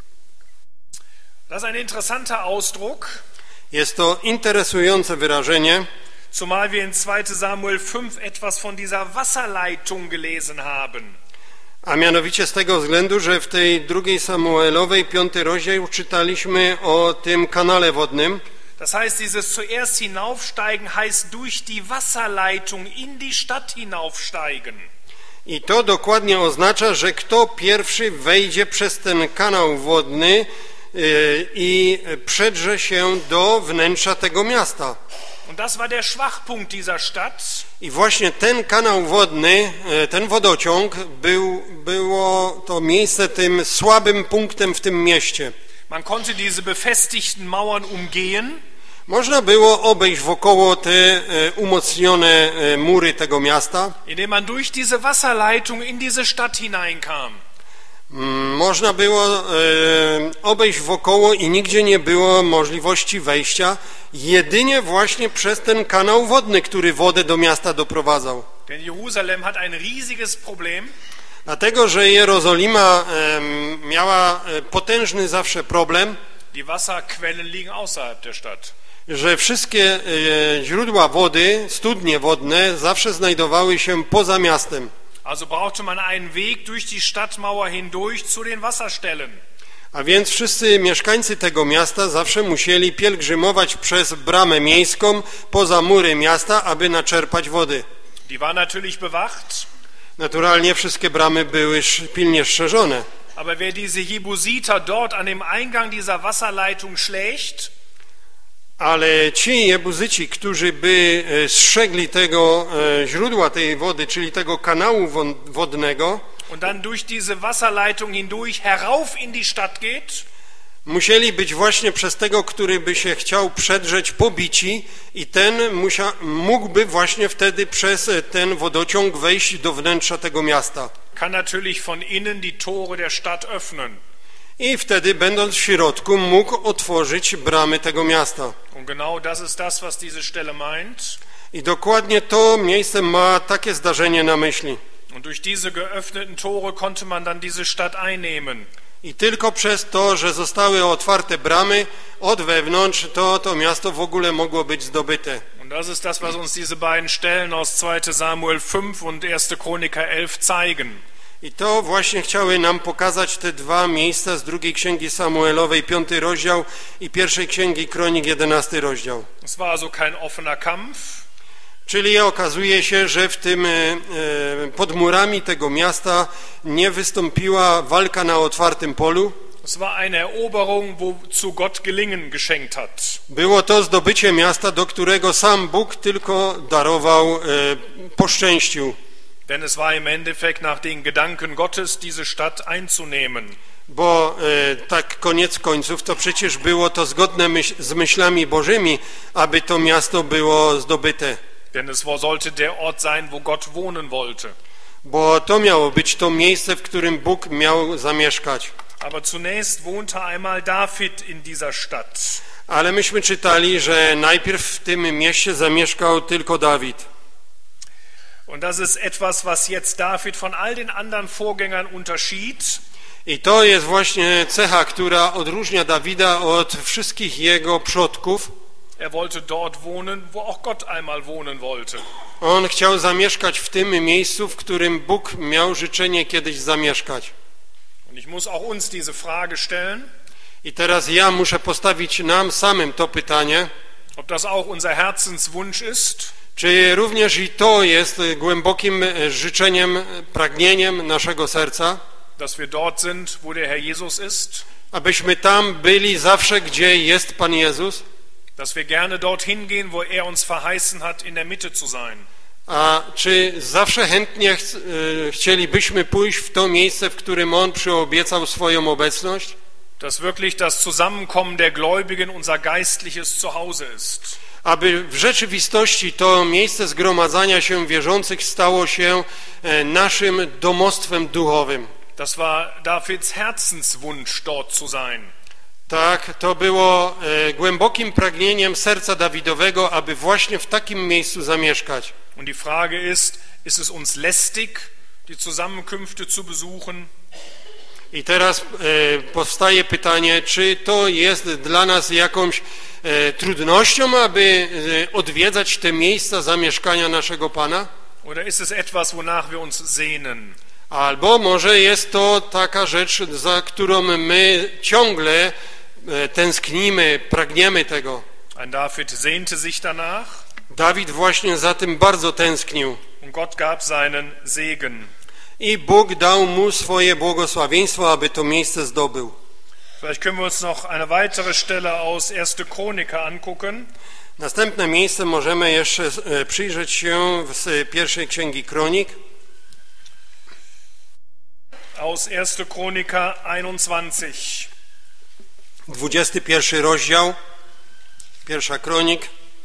Das ist ein interessanter Ausdruck, Jest to interesujące wyrażenie, zumal wir in zweiter Samuel fünf etwas von dieser Wasserleitung gelesen haben. a mianowicie z tego względu, że w tej drugiej Samuelowej, piąty rozdział, czytaliśmy o tym kanale wodnym. Das heißt, dieses zuerst hinaufsteigen heißt durch die Wasserleitung in die Stadt hinaufsteigen. I to dokładnie oznacza, że kto pierwszy wejdzie przez ten kanał wodny yy, i przedrze się do wnętrza tego miasta. Und das war der Schwachpunkt dieser Stadt. I właśnie ten kanał wodny, yy, ten wodociąg był, było to miejsce tym słabym punktem w tym mieście. Man konnte diese befestigten Mauern umgehen. Można było obejść wokoło te e, umocnione e, mury tego miasta. Indem man durch diese Wasserleitung in diese Stadt hineinkam. Mm, można było e, obejść wokoło i nigdzie nie było możliwości wejścia, jedynie właśnie przez ten kanał wodny, który wodę do miasta doprowadzał. Denn Jerusalem hat ein riesiges Problem. Dlatego, że Jerozolima e, miała potężny zawsze problem, Die Wasserquellen liegen außerhalb der Stadt. że wszystkie e, źródła wody, studnie wodne zawsze znajdowały się poza miastem. Also brauchte man einen Weg durch die Stadtmauer hindurch zu den Wasserstellen. A więc wszyscy mieszkańcy tego miasta zawsze musieli pielgrzymować przez bramę miejską poza mury miasta, aby naczerpać wody. Die war natürlich bewacht. Naturalnie wszystkie bramy były pilnie strzeżone. Aber wer diese Jebusiter dort an dem Eingang dieser Wasserleitung schlägt, Ale ci Jebuzyci, którzy by strzegli tego źródła tej wody, czyli tego kanału wodnego, und dann durch diese Wasserleitung hindurch herauf in die Stadt geht, musieli być właśnie przez tego, który by się chciał przedrzeć, pobici, i ten musia, mógłby właśnie wtedy przez ten wodociąg wejść do wnętrza tego miasta. kann natürlich von innen die Tore der Stadt öffnen. I wtedy, będąc w środku, mógł otworzyć bramy tego miasta. Und genau das ist das, was diese Stelle meint. I dokładnie to miejsce ma takie zdarzenie na myśli. Und durch diese geöffneten Tore konnte man dann diese Stadt einnehmen. I tylko przez to, że zostały otwarte bramy od wewnątrz, to to miasto w ogóle mogło być zdobyte. Und das ist das, was uns diese beiden Stellen aus zweiter Samuel fünf und erster Chroniker elf zeigen. I to właśnie chciały nam pokazać te dwa miejsca z drugiej Księgi Samuelowej, piąty rozdział, i pierwszej Księgi Kronik, jedenasty rozdział. Es war also kein offener Kampf. Czyli okazuje się, że w tym, e, pod murami tego miasta nie wystąpiła walka na otwartym polu. Es war eine Eroberung, wozu Gott Gelingen geschenkt hat. Było to zdobycie miasta, do którego sam Bóg tylko darował, e, poszczęścił. Denn es war im Endeffekt nach den Gedanken Gottes, diese Stadt einzunehmen. Bo e, tak koniec końców to przecież było to zgodne myśl, z myślami Bożymi, aby to miasto było zdobyte. Denn es sollte der Ort sein, wo Gott wohnen wollte. Bo to miało być to miejsce, w którym Bóg miał zamieszkać. Aber zunächst wohnte einmal David in dieser Stadt. Ale myśmy czytali, że najpierw w tym mieście zamieszkał tylko Dawid. Und das ist etwas, was jetzt David von all den anderen Vorgängern unterschied. I to jest właśnie cecha, która odróżnia Dawida od wszystkich jego przodków. Er wollte dort wohnen, wo auch Gott einmal wohnen wollte. On chciał zamieszkać w tym miejscu, w którym Bóg miał życzenie kiedyś zamieszkać. Und ich muss auch uns diese Frage stellen. I teraz ja muszę postawić nam samym to pytanie, ob das auch unser Herzenswunsch ist. Czy również i to jest głębokim życzeniem, pragnieniem naszego serca, dass wir dort sind, wo der Herr Jesus ist, abyśmy tam byli zawsze, gdzie jest Pan Jezus, dass wir gerne dorthin gehen, wo er uns verheißen hat, in der Mitte zu sein. a czy zawsze chętnie ch chcielibyśmy pójść w to miejsce, w którym On przyobiecał swoją obecność? Dass wirklich das Zusammenkommen der Gläubigen unser geistliches Zuhause ist. Aby w rzeczywistości to miejsce zgromadzania się wierzących stało się naszym domostwem duchowym. Das war Davids Herzenswunsch, dort zu sein. Tak, to było e, głębokim pragnieniem serca Dawidowego, aby właśnie w takim miejscu zamieszkać. Und die Frage ist, ist es uns lästig, die Zusammenkünfte zu besuchen? I teraz e, powstaje pytanie, czy to jest dla nas jakąś e, trudnością, aby e, odwiedzać te miejsca zamieszkania naszego Pana? Oder ist es etwas, wonach wir uns sehnen? Albo może jest to taka rzecz, za którą my ciągle e, tęsknimy, pragniemy tego. Ein David sehnte sich danach. Dawid właśnie za tym bardzo tęsknił. Und Gott gab seinen Segen. I Bóg dał mu swoje błogosławieństwo, aby to miejsce zdobył. Vielleicht können wir uns noch eine weitere Stelle aus erster Chroniker angucken. Następne miejsce możemy jeszcze e, przyjrzeć się z pierwszej księgi Kronik. Aus erster Chroniker einundzwanzig. dwudziesty pierwszy rozdział, pierwsza Kronik.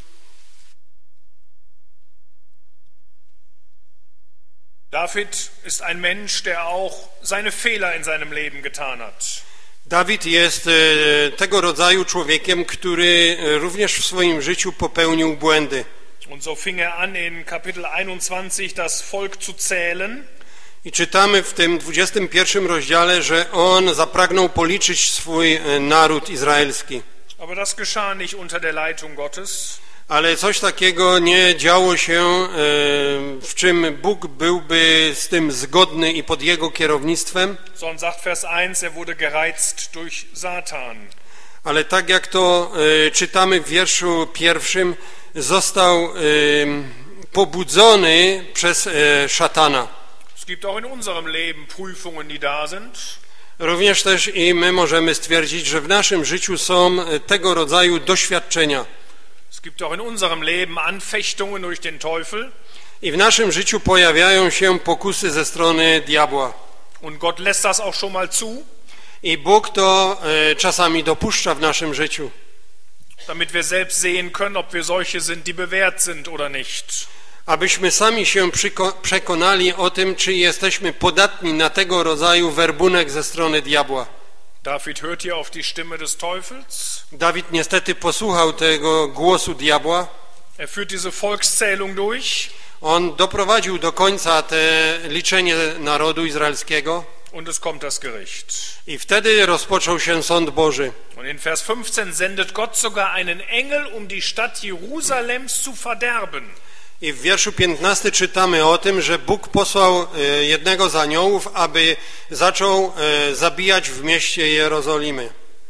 David ist ein Mensch, der auch seine Fehler in seinem Leben getan hat. Dawid jest e, tego rodzaju człowiekiem, który również w swoim życiu popełnił błędy. Und so fing er an, in Kapitel einundzwanzig das Volk zu zählen. I czytamy w tym dwudziestym pierwszym rozdziale, że on zapragnął policzyć swój naród izraelski. Aber das geschah nicht unter der Leitung Gottes. Ale coś takiego nie działo się, w czym Bóg byłby z tym zgodny i pod jego kierownictwem. Sondern sagt Vers eins, er wurde gereizt durch Satan. Ale tak jak to czytamy w wierszu pierwszym, został pobudzony przez szatana. Es gibt auch in unserem Leben Prüfungen, die da sind. Również też i my możemy stwierdzić, że w naszym życiu są tego rodzaju doświadczenia. Es gibt auch in unserem Leben Anfechtungen durch den Teufel. I w naszym życiu pojawiają się pokusy ze strony diabła. Und Gott lässt das auch schon mal zu. I Bóg to e, czasami dopuszcza w naszym życiu. Damit wir selbst sehen können, ob wir solche sind, die bewährt sind oder nicht. Abyśmy sami się przekonali o tym, czy jesteśmy podatni na tego rodzaju werbunek ze strony diabła. David hört hier auf die Stimme des Teufels. Dawid niestety posłuchał tego głosu diabła. Er führt diese Volkszählung durch. On doprowadził do końca te liczenie narodu izraelskiego. Und es kommt das Gericht. I wtedy rozpoczął się sąd Boży. Und in Vers fünfzehn sendet Gott sogar einen Engel, um die Stadt Jerusalems zu verderben. I w wierszu piętnastym czytamy o tym, że Bóg posłał jednego z aniołów, aby zaczął zabijać w mieście Jerozolimy.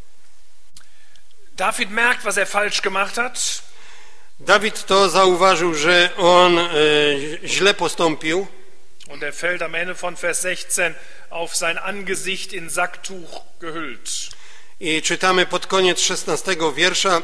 David merkt, was er falsch gemacht hat. Dawid to zauważył, że on źle postąpił. Und er fällt am Ende von Vers sechzehn auf sein Angesicht in Sacktuch gehüllt. I czytamy pod koniec szesnastego wiersza,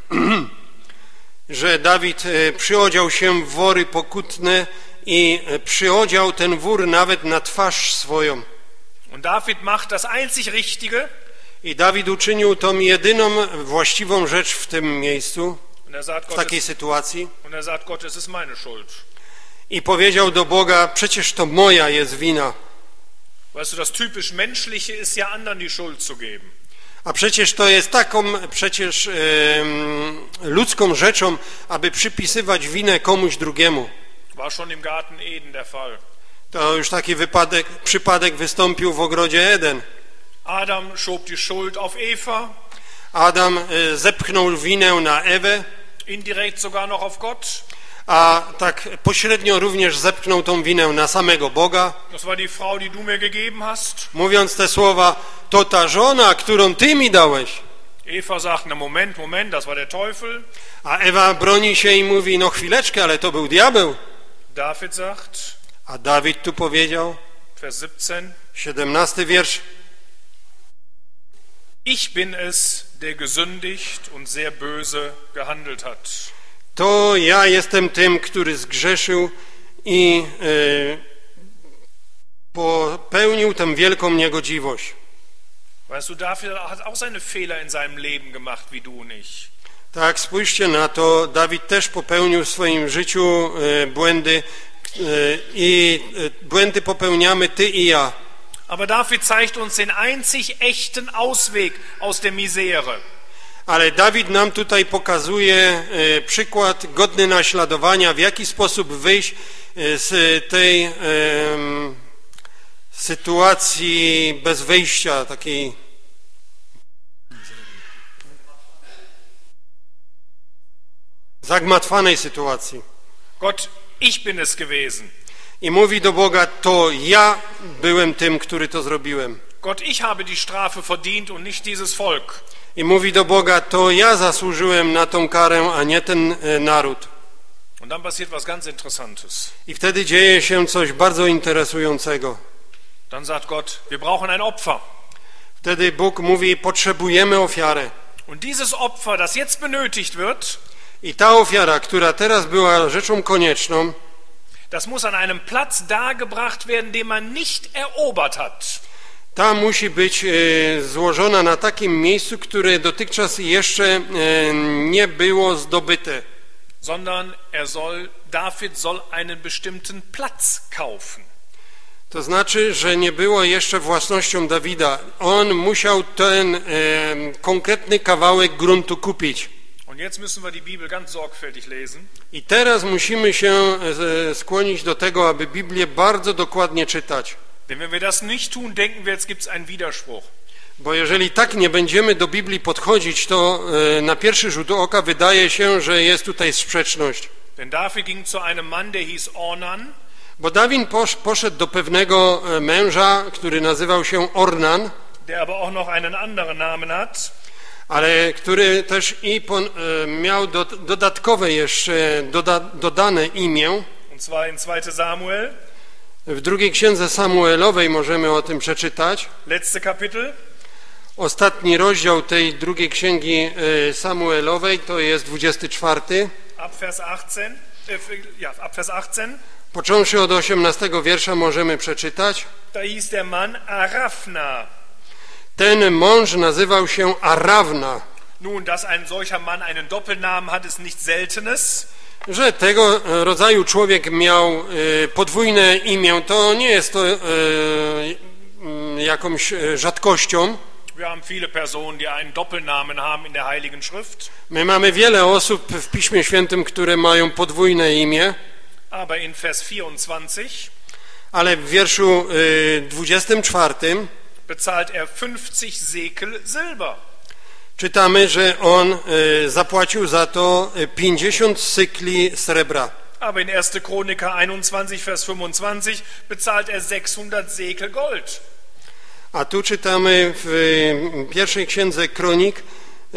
że Dawid przyodział się w wory pokutne i przyodział ten wór nawet na twarz swoją. Und David macht das einzig Richtige. I Dawid uczynił tą jedyną właściwą rzecz w tym miejscu, Und er sagt w Gott, takiej es, sytuacji. und er sagt Gott, es ist meine Schuld. I powiedział do Boga, przecież to moja jest wina. Weißt du, das typisch Menschliche ist ja anderen die Schuld zu geben. A przecież to jest taką przecież e, ludzką rzeczą, aby przypisywać winę komuś drugiemu. War schon im Garten Eden der Fall. To już taki wypadek, przypadek wystąpił w ogrodzie Eden. Adam schob die Schuld auf Eva. Adam e, zepchnął winę na Ewę, Indirekt sogar noch auf Gott. a tak pośrednio również zepchnął tą winę na samego Boga, Das war die Frau, die du mir gegeben hast. mówiąc te słowa, to ta żona, którą ty mi dałeś. Eva sagt, na Moment, Moment, das war der Teufel. A Ewa broni się i mówi, no chwileczkę, ale to był diabeł. David sagt, A Dawid tu powiedział, Vers siebzehn, siedemnasty wiersz, ich bin es, der gesündigt und sehr böse gehandelt hat. to ja jestem tym, który zgrzeszył i e, popełnił tę wielką niegodziwość. Weißt du, David hat auch seine Fehler in seinem Leben gemacht, wie du nicht. Tak, spójrzcie na to, Dawid też popełnił w swoim życiu e, błędy e, i e, błędy popełniamy ty i ja. Aber David zeigt uns den einzig echten Ausweg aus der Misere. Ale Dawid nam tutaj pokazuje e, przykład godny naśladowania, w jaki sposób wyjść e, z tej e, sytuacji bez wyjścia, takiej zagmatwanej sytuacji. Gott, ich bin es gewesen. I mówi do Boga, to ja byłem tym, który to zrobiłem. Gott, ich habe die Strafe verdient und nicht dieses Volk. I mówi do Boga, to ja zasłużyłem na tą karę, a nie ten e, naród. Und dann passiert was ganz Interessantes. I wtedy dzieje się coś bardzo interesującego. Dann sagt Gott, wir brauchen ein Opfer. Wtedy Bóg mówi, potrzebujemy ofiarę. Und dieses Opfer, das jetzt benötigt wird, I ta ofiara, która teraz była rzeczą konieczną, das muss an einem Platz dargebracht werden, den man nicht erobert hat. ta musi być e, złożona na takim miejscu, które dotychczas jeszcze e, nie było zdobyte. Sondern er soll, David soll einen bestimmten Platz kaufen. To znaczy, że nie było jeszcze własnością Dawida. On musiał ten e, konkretny kawałek gruntu kupić. Und jetzt müssen wir die Bibel ganz sorgfältig lesen. I teraz musimy się e, skłonić do tego, aby Biblię bardzo dokładnie czytać. Denn wenn wir das nicht tun, denken wir, jetzt gibt es einen Widerspruch. Bo jeżeli tak nie będziemy do Biblii podchodzić, to e, na pierwszy rzut oka wydaje się, że jest tutaj sprzeczność. Denn David ging zu einem Mann, der hieß Ornan. Bo Dawid posz, poszedł do pewnego męża, który nazywał się Ornan, der aber auch noch einen anderen Namen hat. ale który też i pon, e, miał do, dodatkowe jeszcze doda, dodane imię. Und zwar in zweiter Samuel. W drugiej księdze Samuelowej możemy o tym przeczytać. Letzte Kapitel. Ostatni rozdział tej drugiej księgi e, Samuelowej to jest dwudziesty czwarty. Ab Vers achtzehn. Äh, ja, ab Vers achtzehn. Począwszy od osiemnastego wiersza możemy przeczytać. Da hieß der Mann Arafna. Ten mąż nazywał się Arawna. Nun, dass ein solcher Mann einen Doppelnamen hat, ist nichts Seltenes. Że tego rodzaju człowiek miał e, podwójne imię, to nie jest to e, jakąś rzadkością. Wir haben viele Personen, die einen Doppelnamen haben in der Heiligen Schrift. My mamy wiele osób w Piśmie Świętym, które mają podwójne imię. Aber in Vers vierundzwanzig Ale w wierszu e, dwudziestym czwartym bezahlt er fünfzig Sekel Silber. czytamy, że on e, zapłacił za to pięćdziesiąt sykli srebra. Aber in erster Chroniker einundzwanzig, Vers fünfundzwanzig bezahlt er sechshundert Sekel Gold. A tu czytamy w pierwszej księdze Kronik, e,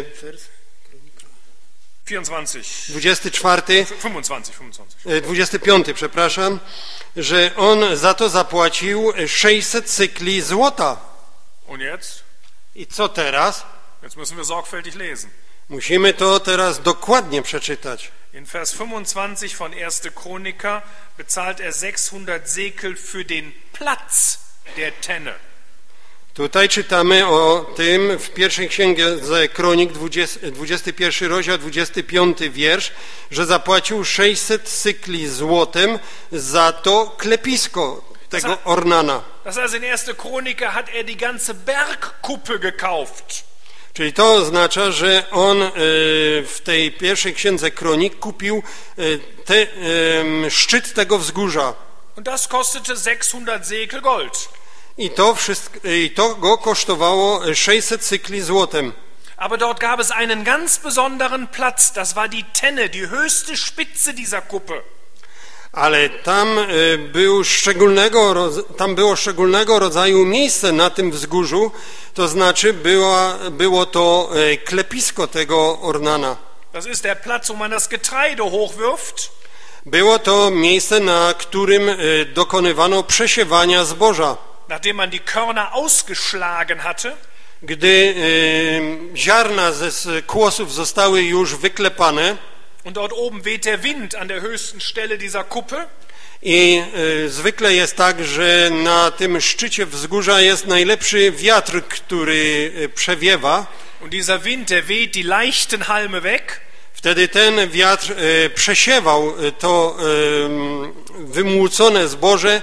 vierundzwanzig. dwudziesty czwarty, fünfundzwanzig, fünfundzwanzig. e, dwudziesty piąty, przepraszam, że on za to zapłacił sześćset sykli złota. Und jetzt? I co teraz? Jetzt müssen wir sorgfältig lesen. Musimy to teraz dokładnie przeczytać. In Vers fünfundzwanzig von erster Chroniker bezahlt er sechshundert Sekel für den Platz der Tenne. Tutaj czytamy o tym w pierwszej księdze Kronik, dwudziesty pierwszy rozdział, dwudziesty piąty wiersz, że zapłacił sześćset sykli złotem za to klepisko tego Ornana. Das heißt, in erster Chroniker hat er die ganze Bergkuppe gekauft. Czyli to oznacza, że on w tej pierwszej księdze Kronik kupił te, szczyt tego wzgórza. Und das kostete sechshundert Sekel Gold. I to, wszystko, I to go kosztowało sześćset sykli złotem. Aber dort gab es einen ganz besonderen Platz, das war die Tenne, die höchste Spitze dieser Kuppe. Ale tam, był szczególnego, tam było szczególnego rodzaju miejsce na tym wzgórzu, to znaczy była, było to klepisko tego Ornana. Das ist der Platz, wo man das Getreide hochwirft. Było to miejsce, na którym dokonywano przesiewania zboża. Nachdem man die Körner ausgeschlagen hatte, gdy e, ziarna ze kłosów zostały już wyklepane, und dort oben weht der Wind an der höchsten Stelle dieser Kuppe, i e, zwykle jest tak, że na tym szczycie wzgórza jest najlepszy wiatr, który przewiewa, und dieser Wind, der weht die leichten Halme weg, wtedy ten wiatr e, przesiewał to e, wymłócone zboże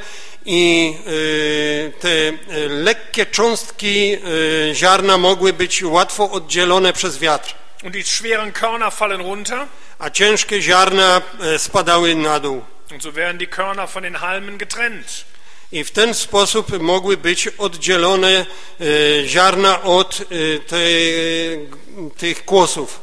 i y, te y, lekkie cząstki y, ziarna mogły być łatwo oddzielone przez wiatr, Und die schweren Körner fallen runter. a ciężkie ziarna y, spadały na dół. Und so werden die Körner von den Halmen getrennt. I w ten sposób mogły być oddzielone y, ziarna od y, te, tych kłosów.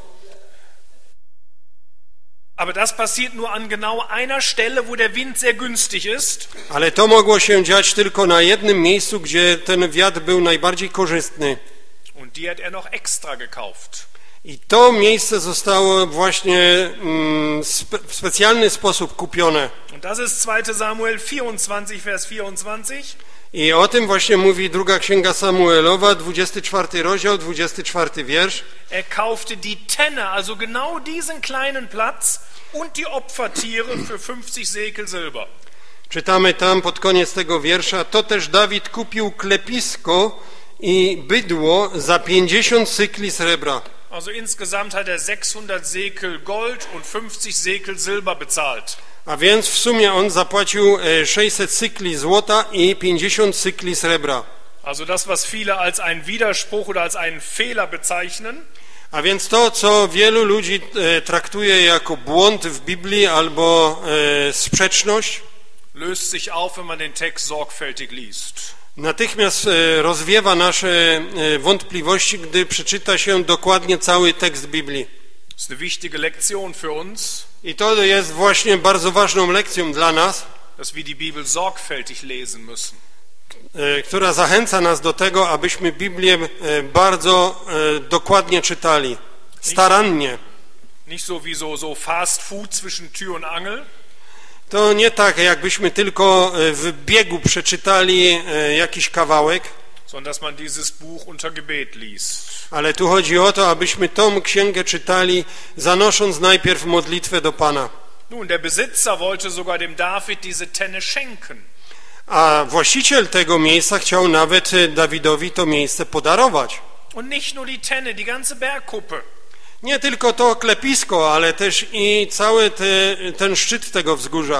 Aber das passiert nur an genau einer Stelle, wo der Wind sehr günstig ist. Ale to mogło się dziać tylko na jednym miejscu, gdzie ten wiatr był najbardziej korzystny. Und die hat er noch extra gekauft. I to miejsce zostało właśnie mm, spe, w specjalny sposób kupione. Und das ist zweiter Samuel vierundzwanzig, Vers vierundzwanzig. I o tym właśnie mówi druga księga Samuelowa, dwudziesty czwarty rozdział, dwudziesty czwarty wiersz. Er kaufte die Tenne, also genau diesen kleinen Platz, und die Opfertiere für fünfzig Sekel Silber. Czytamy tam pod koniec tego wiersza: to też Dawid kupił klepisko i bydło za pięćdziesiąt cykli srebra. Also insgesamt hat er sechshundert Sekel Gold und fünfzig Sekel Silber bezahlt. A więc w sumie on zapłacił sześćset cykli złota i pięćdziesiąt cykli srebra. Also das, was viele als einen Widerspruch oder als einen Fehler bezeichnen, A więc to, co wielu ludzi e, traktuje jako błąd w Biblii albo e, sprzeczność, löst sich auf, wenn man den Text sorgfältig liest. natychmiast e, rozwiewa nasze e, wątpliwości, gdy przeczyta się dokładnie cały tekst Biblii. Das ist eine wichtige Lektion für uns, I to jest właśnie bardzo ważną lekcją dla nas, dass wir die Bibel sorgfältig lesen müssen. e, która zachęca nas do tego, abyśmy Biblię e, bardzo e, dokładnie czytali, starannie. Nicht so wie so, so Fast Food zwischen Tür und Angel, To nie tak, jakbyśmy tylko e, w biegu przeczytali e, jakiś kawałek, sondern dass man dieses Buch unter Gebet liest. ale tu chodzi o to, abyśmy tą księgę czytali, zanosząc najpierw modlitwę do Pana. Nun, der Besitzer wollte sogar dem David diese Tenne schenken. A właściciel tego miejsca chciał nawet Dawidowi to miejsce podarować. Und nicht nur die Tenne, die ganze Bergkuppe. Nie tylko to klepisko, ale też i cały te, ten szczyt tego wzgórza.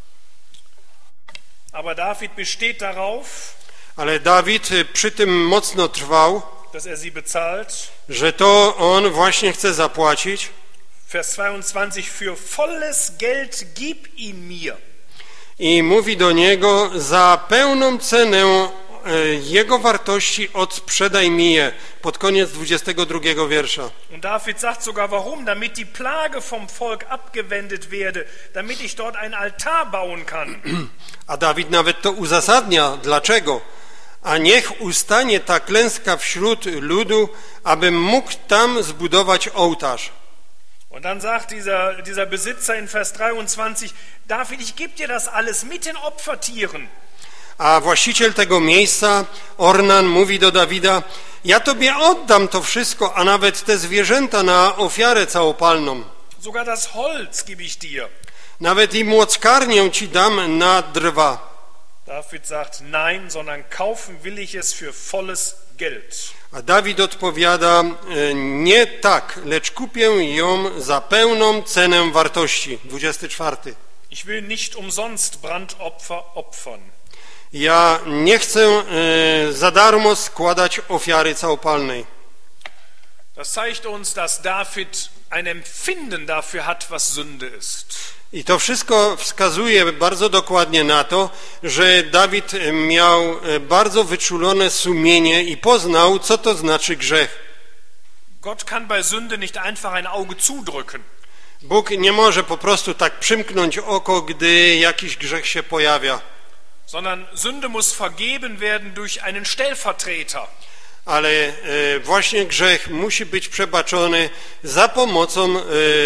Aber David besteht darauf, Ale Dawid przy tym mocno trwał, dass er sie bezahlt. że to on właśnie chce zapłacić. Vers zweiundzwanzig, für volles Geld gib ihn mir. I mówi do niego: za pełną cenę e, jego wartości odsprzedaj mi je. Pod koniec dwudziestego drugiego wiersza. Und David sagt sogar, warum? Damit die Plage vom Volk abgewendet werde, damit ich dort einen Altar bauen kann. A Dawid nawet to uzasadnia. Dlaczego? A niech ustanie ta klęska wśród ludu, abym mógł tam zbudować ołtarz. Und dann sagt dieser, dieser Besitzer in Vers dreiundzwanzig, David, ich gebe dir das alles mit den Opfertieren. A właściciel tego miejsca, Ornan, mówi do Dawida: ja tobie oddam to wszystko, a nawet te zwierzęta na ofiarę całopalną. Sogar das Holz gebe ich dir. Nawet i młockarnię ci dam na drwa. David sagt, nein, sondern kaufen will ich es für volles Geld. A Dawid odpowiada: nie tak, lecz kupię ją za pełną cenę wartości. dwudziesty czwarty. Ich will nicht umsonst Brandopfer opfern. Ja nie chcę e, za darmo składać ofiary całopalnej. Das zeigt uns, dass David ein Empfinden dafür hat, was Sünde ist. I to wszystko wskazuje bardzo dokładnie na to, że Dawid miał bardzo wyczulone sumienie i poznał, co to znaczy grzech. Gott kann bei Sünde nicht einfach ein Auge zudrücken. Bóg nie może po prostu tak przymknąć oko, gdy jakiś grzech się pojawia. Sondern Sünde muss vergeben werden durch einen Stellvertreter. Ale e, właśnie grzech musi być przebaczony za pomocą e,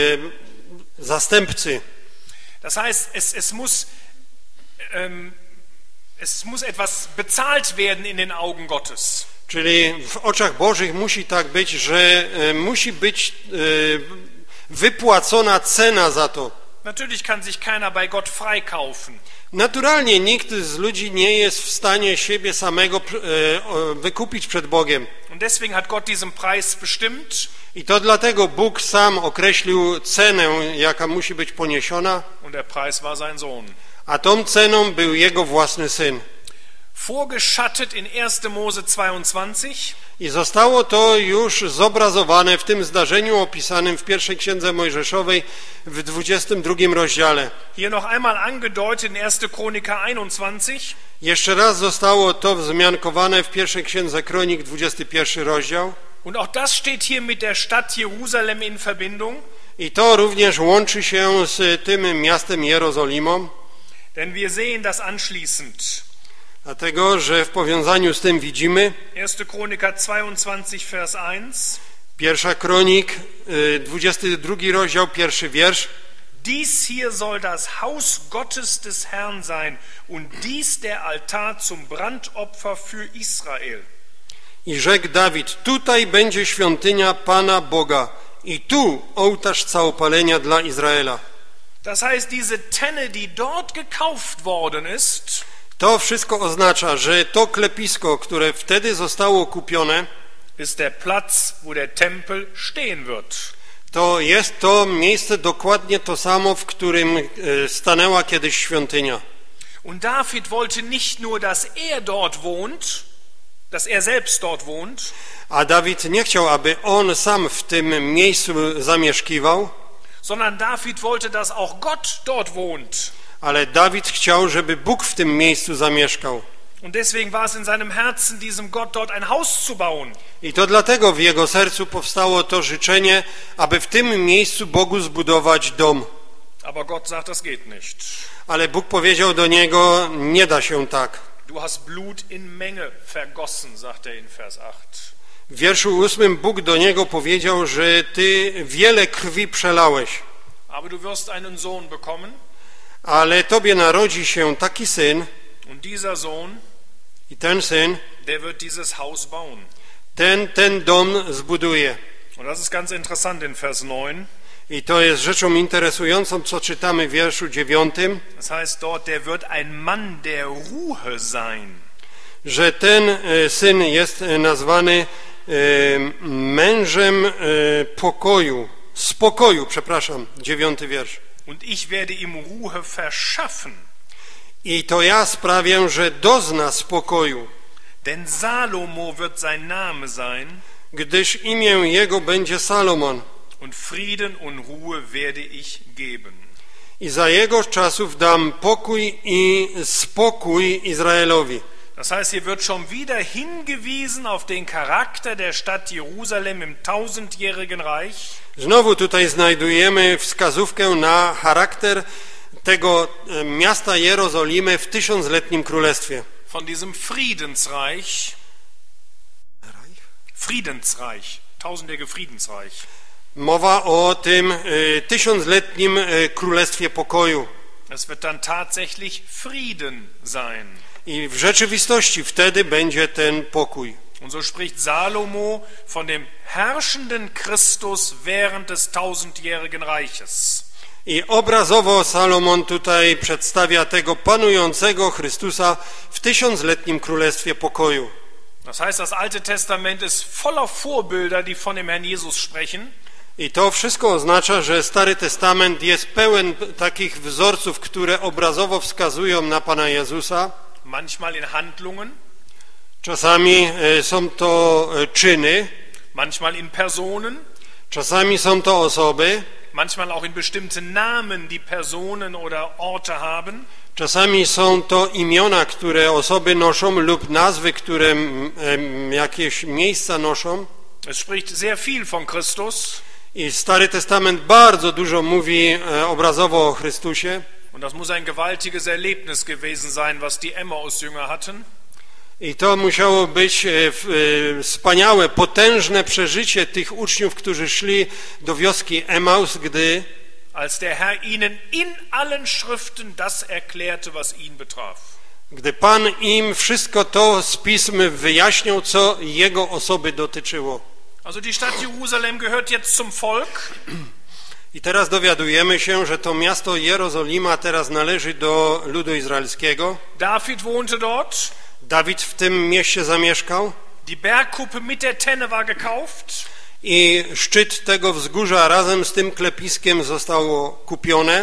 zastępcy. Das heißt, es, es, muss, ähm, es muss etwas bezahlt werden in den Augen Gottes. Czyli w oczach Bożych musi tak być, że e, musi być e, wypłacona cena za to. Natürlich kann sich keiner bei Gott freikaufen. Naturalnie nikt z ludzi nie jest w stanie siebie samego e, wykupić przed Bogiem. Und deswegen hat Gott diesen Preis bestimmt. I to dlatego Bóg sam określił cenę, jaka musi być poniesiona, Und der Preis war sein Sohn. a tą ceną był jego własny syn. Vorgeschattet in erster Mose zweiundzwanzig. I zostało to już zobrazowane w tym zdarzeniu opisanym w pierwszej księdze Mojżeszowej w dwudziestym drugim rozdziale. Hier noch einmal angedeutet in erster Chroniker einundzwanzig. Jeszcze raz zostało to wzmiankowane w pierwszej księdze Kronik, dwudziesty pierwszy rozdział. Und auch das steht hier mit der Stadt Jerusalem in Verbindung. I to również łączy się z tym miastem Jerozolimą. Denn wir sehen das anschließend. Dlatego, że w powiązaniu z tym widzimy erster Chroniker zweiundzwanzig, Vers eins. Pierwsza Kronik, dwudziesty drugi rozdział, pierwszy wiersz. Dies hier soll das Haus Gottes des Herrn sein und dies der Altar zum Brandopfer für Israel. I rzekł Dawid, tutaj będzie świątynia Pana Boga i tu ołtarz całopalenia dla Izraela. Das heißt, diese Tenne, die dort gekauft worden ist, to wszystko oznacza, że to klepisko, które wtedy zostało kupione, ist der Platz, wo der Tempel stehen wird. To jest to miejsce dokładnie to samo, w którym stanęła kiedyś świątynia. Und David wollte nicht nur, dass er dort wohnt, dass er selbst dort wohnt, a Dawid nie chciał, aby on sam w tym miejscu zamieszkiwał, sondern David wollte, dass auch Gott dort wohnt. Ale Dawid chciał, żeby Bóg w tym miejscu zamieszkał. Und deswegen war es in seinem Herzen, diesem Gott dort ein Haus zu bauen. I to dlatego w jego sercu powstało to życzenie, aby w tym miejscu Bogu zbudować dom. Aber Gott sagt, das geht nicht. Ale Bóg powiedział do niego, nie da się tak. Du hast Blut in Menge vergossen, sagt er in Vers acht. W wierszu ósmym Bóg do niego powiedział, że ty wiele krwi przelałeś. Aber du wirst einen Sohn bekommen. Ale tobie narodzi się taki syn. Und dieser Sohn, i ten syn, der wird dieses Haus bauen. Ten ten dom zbuduje. Und das ist ganz interessant in Vers neun. I to jest rzeczą interesującą, co czytamy w wierszu dziewiątym. Das heißt dort, der wird ein Mann der Ruhe sein. Że ten e, syn jest nazwany e, mężem e, pokoju, spokoju, przepraszam, dziewiąty wiersz. Und ich werde ihm Ruhe verschaffen. I to ja sprawię, że dozna spokoju. Denn Salomo wird sein Name sein. Gdyż imię jego będzie Salomon. Und Frieden und Ruhe werde ich geben. I za jego czasów dam pokój i spokój Izraelowi. Das heißt, hier wird schon wieder hingewiesen auf den Charakter der Stadt Jerusalem im tausendjährigen Reich. Znowu tutaj znajdujemy wskazówkę na charakter tego miasta Jerozolimy w tysiącletnim królestwie. Von diesem Friedensreich. Friedensreich. Tausendjährige Friedensreich. Mowa o tym y, tysiącletnim y, królestwie pokoju. Es wird dann tatsächlich Frieden sein. I w rzeczywistości wtedy będzie ten pokój. Und so spricht Salomo von dem herrschenden Christus während des tausendjährigen Reiches. I obrazowo Salomon tutaj przedstawia tego panującego Chrystusa w tysiącletnim królestwie pokoju. Das heißt, das Alte Testament ist voller Vorbilder, die von dem Herrn Jesus sprechen. I to wszystko oznacza, że Stary Testament jest pełen takich wzorców, które obrazowo wskazują na Pana Jezusa. Manchmal in Handlungen. Czasami są to czyny. Manchmal in Personen. Czasami są to osoby. Manchmal auch in bestimmte Namen, die Personen oder Orte haben. Czasami są to imiona, które osoby noszą lub nazwy, które jakieś miejsca noszą. Es spricht sehr viel von Christus. I Stary Testament bardzo dużo mówi obrazowo o Chrystusie. Und das muss ein gewaltiges Erlebnis gewesen sein, was die Emmaus-Jünger hatten. I to musiało być wspaniałe, potężne przeżycie tych uczniów, którzy szli do wioski Emaus, gdy als der Herr ihnen in allen Schriften das erklärte, was ihn betraf. Gdy Pan im wszystko to z Pism wyjaśniał, co jego osoby dotyczyło. Also die Stadt Jerusalem gehört jetzt zum Volk. I teraz dowiadujemy się, że to miasto Jerozolima teraz należy do ludu izraelskiego. David wohnte dort. Dawid w tym mieście zamieszkał. Die Bergkuppe mit der Tenne war gekauft. I szczyt tego wzgórza razem z tym klepiskiem zostało kupione.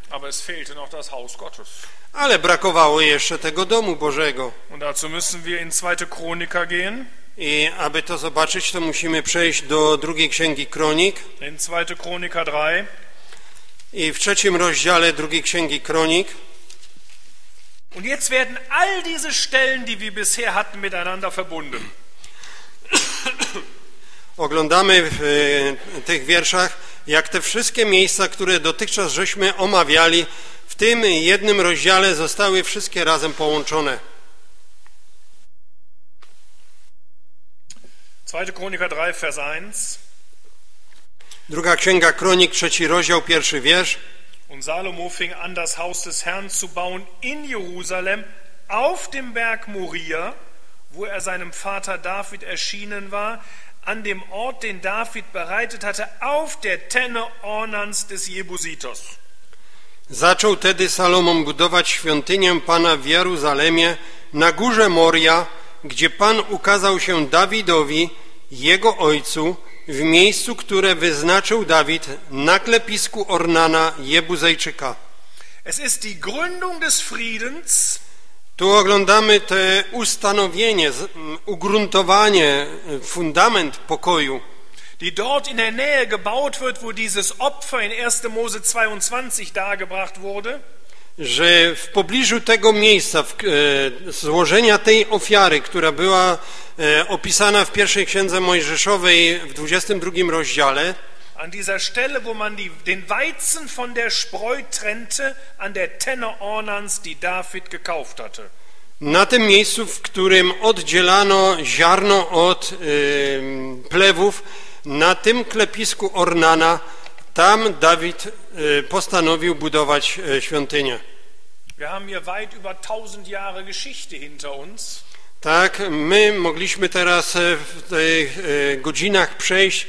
Aber es fehlte noch das Haus Gottes. Ale brakowało jeszcze tego domu Bożego. Und dazu müssen wir in zweite Chroniker gehen. I aby to zobaczyć, to musimy przejść do drugiej księgi Kronik. In zweite Chroniker drei. I w trzecim rozdziale drugiej księgi Kronik. Und jetzt werden all diese Stellen, die wir bisher hatten, miteinander verbunden. Oglądamy w e, tych wierszach, jak te wszystkie miejsca, które dotychczas żeśmy omawiali, w tym jednym rozdziale zostały wszystkie razem połączone. zweite Chroniker drei, Vers eins. Druga księga Kronik, trzeci rozdział, pierwszy wiersz. Und Salomo fing an, das Haus des Herrn zu bauen in Jerusalem auf dem Berg Moria, wo er seinem Vater David erschienen war, an dem Ort, den David bereitet hatte, auf der Tenne Ornans des Jebusitos. Zaczął tedy Salomon budować świątynię Pana w Jeruzalemie na górze Moria, gdzie Pan ukazał się Dawidowi, jego ojcu, w miejscu, które wyznaczył Dawid na klepisku Ornana Jebuzejczyka. Es ist die Gründung des Friedens. Tu oglądamy te ustanowienie, ugruntowanie, fundament pokoju, die dort in der Nähe gebaut wird, wo dieses Opfer in erster Mose zweiundzwanzig dargebracht wurde. Że w pobliżu tego miejsca, w, e, złożenia tej ofiary, która była e, opisana w pierwszej księdze Mojżeszowej w dwudziestym drugim rozdziale, an dieser Stelle, wo man die, den Weizen von der Spreu trennte, an der Tenne Ornans, die David gekauft hatte. na tym miejscu, w którym oddzielano ziarno od e, plewów, na tym klepisku Ornana, tam Dawid postanowił budować świątynię. Wir haben hier weit über tausend Jahre Geschichte hinter uns. Tak, my mogliśmy teraz w tych godzinach przejść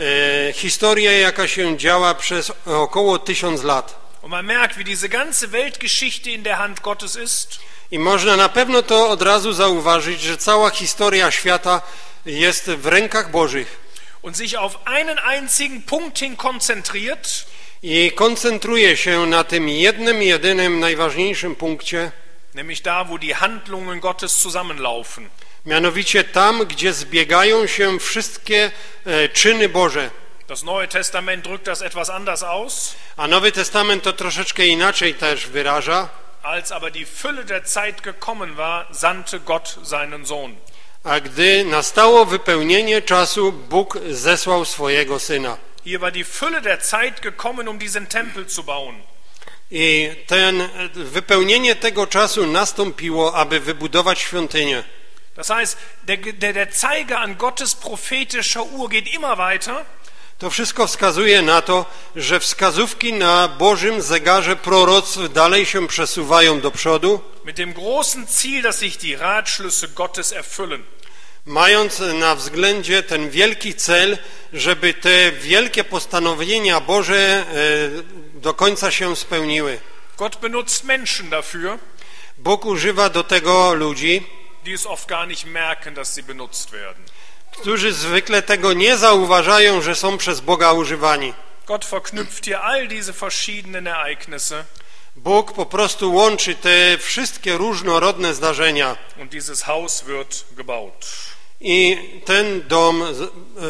historię, jaka się działa przez około tysiąc lat. Und man merkt, wie diese ganze Weltgeschichte in der Hand Gottes ist. I można na pewno to od razu zauważyć, że cała historia świata jest w rękach Bożych. Und sich auf einen einzigen Punkt hin konzentriert. I koncentruje się na tym jednym, jedynym, najważniejszym punkcie, nämlich da, wo die Handlungen Gottes zusammenlaufen. Mianowicie tam, gdzie zbiegają się wszystkie e, czyny Boże. Das Neue Testament drückt das etwas anders aus. A Nowy Testament to troszeczkę inaczej też wyraża. Als aber die Fülle der Zeit gekommen war, sandte Gott seinen Sohn. A gdy nastało wypełnienie czasu, Bóg zesłał swojego Syna. Hier war die Fülle der Zeit gekommen, um diesen Tempel zu bauen. I ten, wypełnienie tego czasu nastąpiło, aby wybudować świątynię. Das heißt, der, der, der Zeiger an Gottes prophetischer Uhr geht immer weiter. To wszystko wskazuje na to, że wskazówki na Bożym zegarze proroctw dalej się przesuwają do przodu, mit dem großen Ziel, dass sich die Ratschlüsse Gottes erfüllen. mając na względzie ten wielki cel, żeby te wielkie postanowienia Boże do końca się spełniły. Gott benutzt Menschen dafür, Bóg używa do tego ludzi, die es oft gar nicht merken, dass sie benutzt werden. którzy zwykle tego nie zauważają, że są przez Boga używani. Gott verknüpft hier all diese verschiedenen Ereignisse. Bóg po prostu łączy te wszystkie różnorodne zdarzenia. Und dieses Haus wird gebaut. I ten dom e,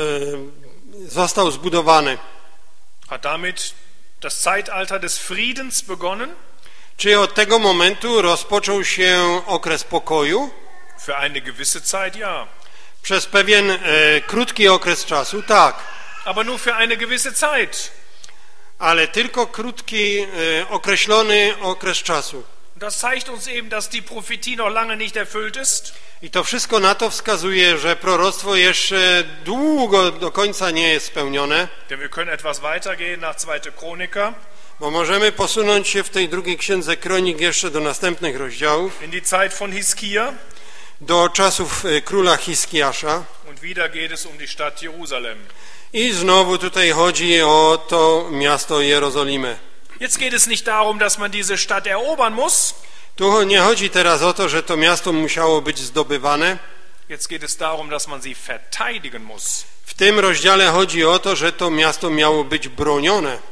został zbudowany. Hat damit das Zeitalter des Friedens begonnen? Czy od tego momentu rozpoczął się okres pokoju? Für eine gewisse Zeit ja. Przez pewien e, krótki okres czasu, tak. Aber nur für eine gewisse Zeit. Ale tylko krótki, e, określony okres czasu. Das zeigt uns eben, dass die Prophetie noch lange nicht erfüllt ist. I to wszystko na to wskazuje, że proroctwo jeszcze długo do końca nie jest spełnione. Denn wir können etwas weitergehen nach zweite Chroniker. Bo możemy posunąć się w tej drugiej księdze Kronik jeszcze do następnych rozdziałów. In die Zeit von Hiskia. Do czasów króla Hiskiasza. Und wieder geht es um die Stadt Jerusalem. I znowu tutaj chodzi o to miasto Jerozolimę. Jetzt geht es nicht darum, dass man diese Stadt erobern muss. Tu nie chodzi teraz o to, że to miasto musiało być zdobywane. Jetzt geht es darum, dass man sie verteidigen muss. W tym rozdziale chodzi o to, że to miasto miało być bronione.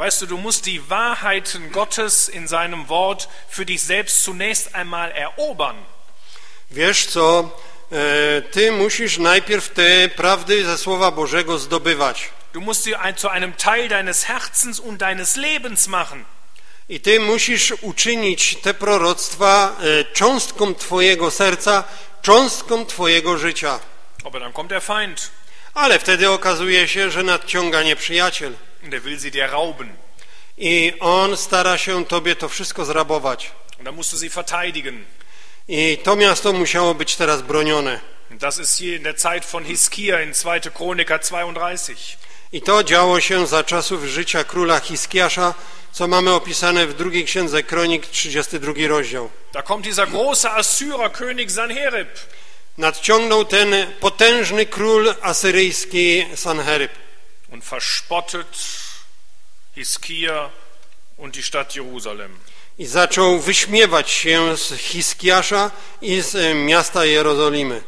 Weißt du, du musst die Wahrheiten Gottes in seinem Wort für dich selbst zunächst einmal erobern. Wiesz co, e, ty musisz najpierw te prawdy ze Słowa Bożego zdobywać. Du musst sie ein, zu einem Teil deines Herzens und deines Lebens machen. I ty musisz uczynić te proroctwa e, cząstką twojego serca, cząstką twojego życia. Aber dann kommt der Feind. Ale wtedy okazuje się, że nadciąga nieprzyjaciel. Und er will sie dir rauben. I on stara się tobie to wszystko zrabować. Und dann musst du sie verteidigen. I to miasto musiało być teraz bronione. Und das ist hier in der Zeit von Hiskia in zweite Chroniker zweiunddreißig. I to działo się za czasów życia króla Hiskiasza, co mamy opisane w drugiej księdze Kronik, trzydziesty drugi rozdział. Da kommt dieser große Assyrer König Sanherib. Nadciągnął ten potężny król asyryjski Sanherib Und verspottet Hiskia und die Stadt Jerusalem. i zaczął wyśmiewać się z Hiskiasza i z miasta Jerozolimy.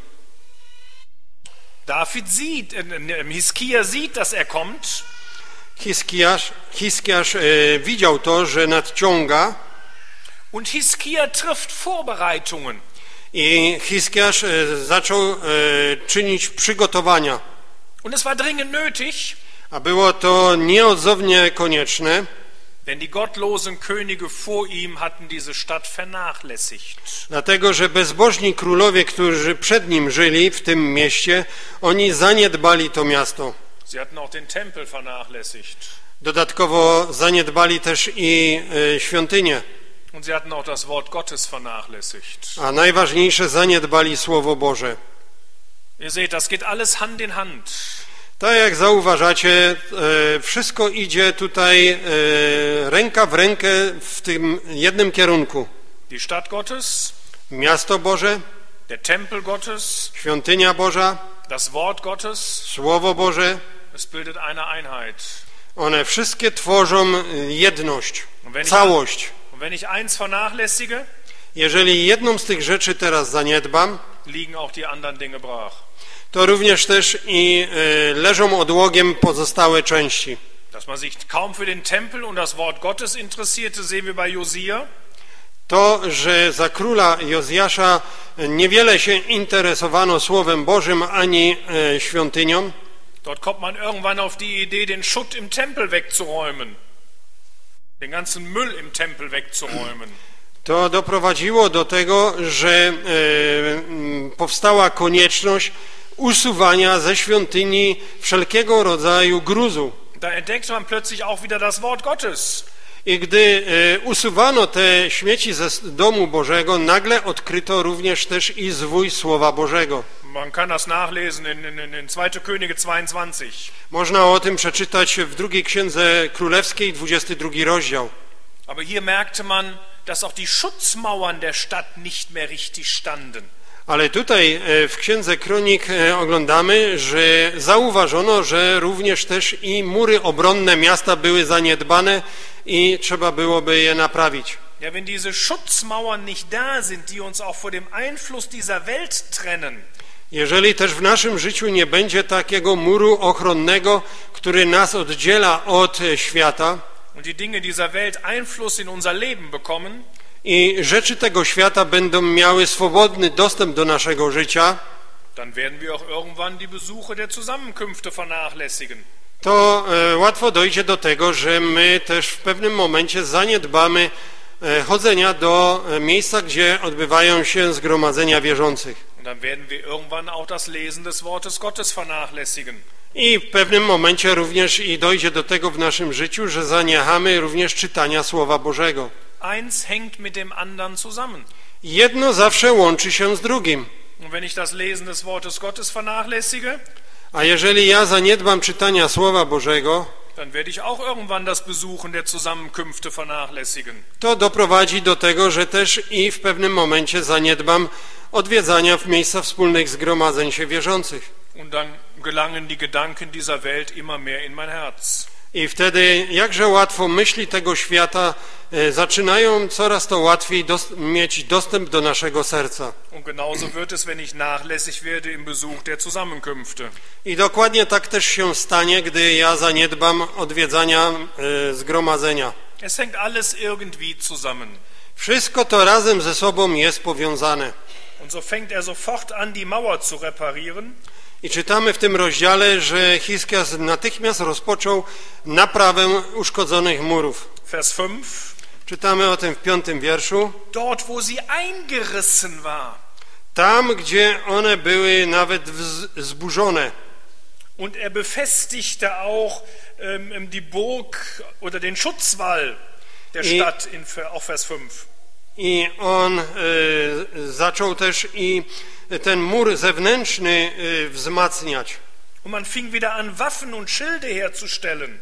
David sieht, äh, Hiskia sieht, dass er kommt. Hiskiasz, Hiskiasz e, widział to, że nadciąga, Und Hiskia trifft Vorbereitungen. i Hiskiasz e, zaczął e, czynić przygotowania. Und es war dringend nötig, A było to nieodzownie konieczne, denn die gottlosen Könige vor ihm hatten diese Stadt vernachlässigt. dlatego że bezbożni królowie, którzy przed nim żyli w tym mieście, oni zaniedbali to miasto. Sie hatten auch den Tempel vernachlässigt. Dodatkowo zaniedbali też i e, świątynię, Und sie hatten auch das Wort Gottes vernachlässigt. a najważniejsze zaniedbali Słowo Boże. Ihr seht, das geht alles Hand in Hand. Tak jak zauważacie, e, wszystko idzie tutaj e, ręka w rękę w tym jednym kierunku. Die Stadt Gottes, Miasto Boże, der Tempel Gottes, świątynia Boża, das Wort Gottes, Słowo Boże, es bildet eine Einheit. one wszystkie tworzą jedność, Und wenn ich, całość. und wenn ich eins vernachlässige, Jeżeli jedną z tych rzeczy teraz zaniedbam, liegen auch die anderen Dinge brach. to również też i e, leżą odłogiem pozostałe części. Dass man sich kaum für den Tempel und das Wort Gottes interessierte, sehen wir bei Josia. To, że za króla Jozjasza niewiele się interesowano Słowem Bożym ani e, świątynią, Dort kommt man irgendwann auf die Idee, den Schutt im Tempel wegzuräumen. Den ganzen Müll im Tempel wegzuräumen. to doprowadziło do tego, że e, m, powstała konieczność usuwania ze świątyni wszelkiego rodzaju gruzu. Da entdeckt man plötzlich auch wieder das Wort Gottes. I gdy e, usuwano te śmieci ze domu Bożego, nagle odkryto również też i zwój Słowa Bożego. Man kann das nachlesen in, in, in zweite Könige zweiundzwanzig. Można o tym przeczytać w drugiej księdze królewskiej, dwudziesty drugi rozdział. Aber hier merkte man, dass auch die Schutzmauern der Stadt nicht mehr richtig standen. Ale tutaj e, w księdze kronik e, oglądamy, że zauważono, że również też i mury obronne miasta były zaniedbane i trzeba byłoby je naprawić. Ja, wenn diese Schutzmauern nicht da sind, die uns auch vor dem Einfluss dieser Welt trennen, Jeżeli też w naszym życiu nie będzie takiego muru ochronnego, który nas oddziela od e, świata und die Dinge dieser Welt Einfluss in unser Leben bekommen, i rzeczy tego świata będą miały swobodny dostęp do naszego życia, dann werden wir auch irgendwann die Besuche der Zusammenkünfte vernachlässigen. to e, łatwo dojdzie do tego, że my też w pewnym momencie zaniedbamy e, chodzenia do e, miejsca, gdzie odbywają się zgromadzenia wierzących. Und dann werden wir irgendwann auch das Lesen des Wortes Gottes vernachlässigen. I w pewnym momencie również i dojdzie do tego w naszym życiu, że zaniechamy również czytania Słowa Bożego. Eins hängt mit dem anderen zusammen. Jedno zawsze łączy się z drugim. Und wenn ich das Lesen des Wortes Gottes vernachlässige, A jeżeli ja zaniedbam czytania Słowa Bożego, dann werde ich auch irgendwann das Besuchen der Zusammenkünfte vernachlässigen. to doprowadzi do tego, że też i w pewnym momencie zaniedbam odwiedzania w miejsca wspólnych zgromadzeń się wierzących. Und dann gelangen die Gedanken dieser Welt immer mehr in mein Herz. I wtedy jakże łatwo myśli tego świata e, zaczynają coraz to łatwiej dos mieć dostęp do naszego serca. Und genauso wird es, wenn ich nachlässig werde im Besuch der Zusammenkünfte. I dokładnie tak też się stanie, gdy ja zaniedbam odwiedzania e, zgromadzenia. Es hängt alles irgendwie zusammen. Wszystko to razem ze sobą jest powiązane. Und so fängt er sofort an, die Mauer zu reparieren. I czytamy w tym rozdziale, że Hiskias natychmiast rozpoczął naprawę uszkodzonych murów. Vers fünf. Czytamy o tym w piątym wierszu. Dort, wo sie eingerissen war. Tam, gdzie one były nawet zburzone. Und er befestigte auch ähm, die Burg oder den Schutzwall der I, Stadt in auch Vers fünf. I on e, zaczął też i ten mur zewnętrzny e, wzmacniać. Und man fing wieder an, Waffen und Schilde herzustellen.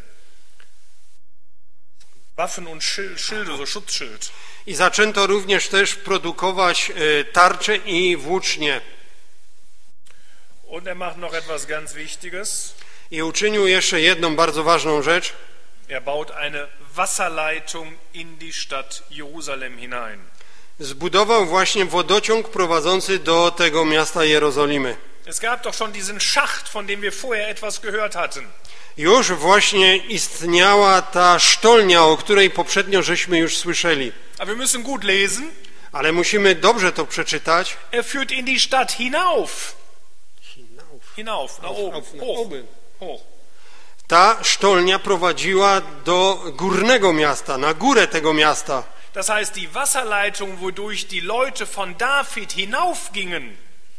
Waffen und Schilde, so Schutzschild. I zaczęto również też produkować e, tarcze i włócznie. Und er macht noch etwas ganz Wichtiges. I uczynił jeszcze jedną bardzo ważną rzecz. Er baut eine Wasserleitung in die Stadt Jerusalem hinein. Zbudował właśnie wodociąg prowadzący do tego miasta Jerozolimy. Es gab doch schon diesen Schacht, von dem wir vorher etwas gehört hatten. Już właśnie istniała ta sztolnia, o której poprzednio żeśmy już słyszeli. Aber wir müssen gut lesen. Ale musimy dobrze to przeczytać. Er führt in die Stadt hinauf. Hinauf. Hinauf, nach oben, Auf, nach hoch, oben. hoch. Ta sztolnia prowadziła do górnego miasta, na górę tego miasta. Das heißt, die Wasserleitung, wodurch die Leute von David hinaufgingen.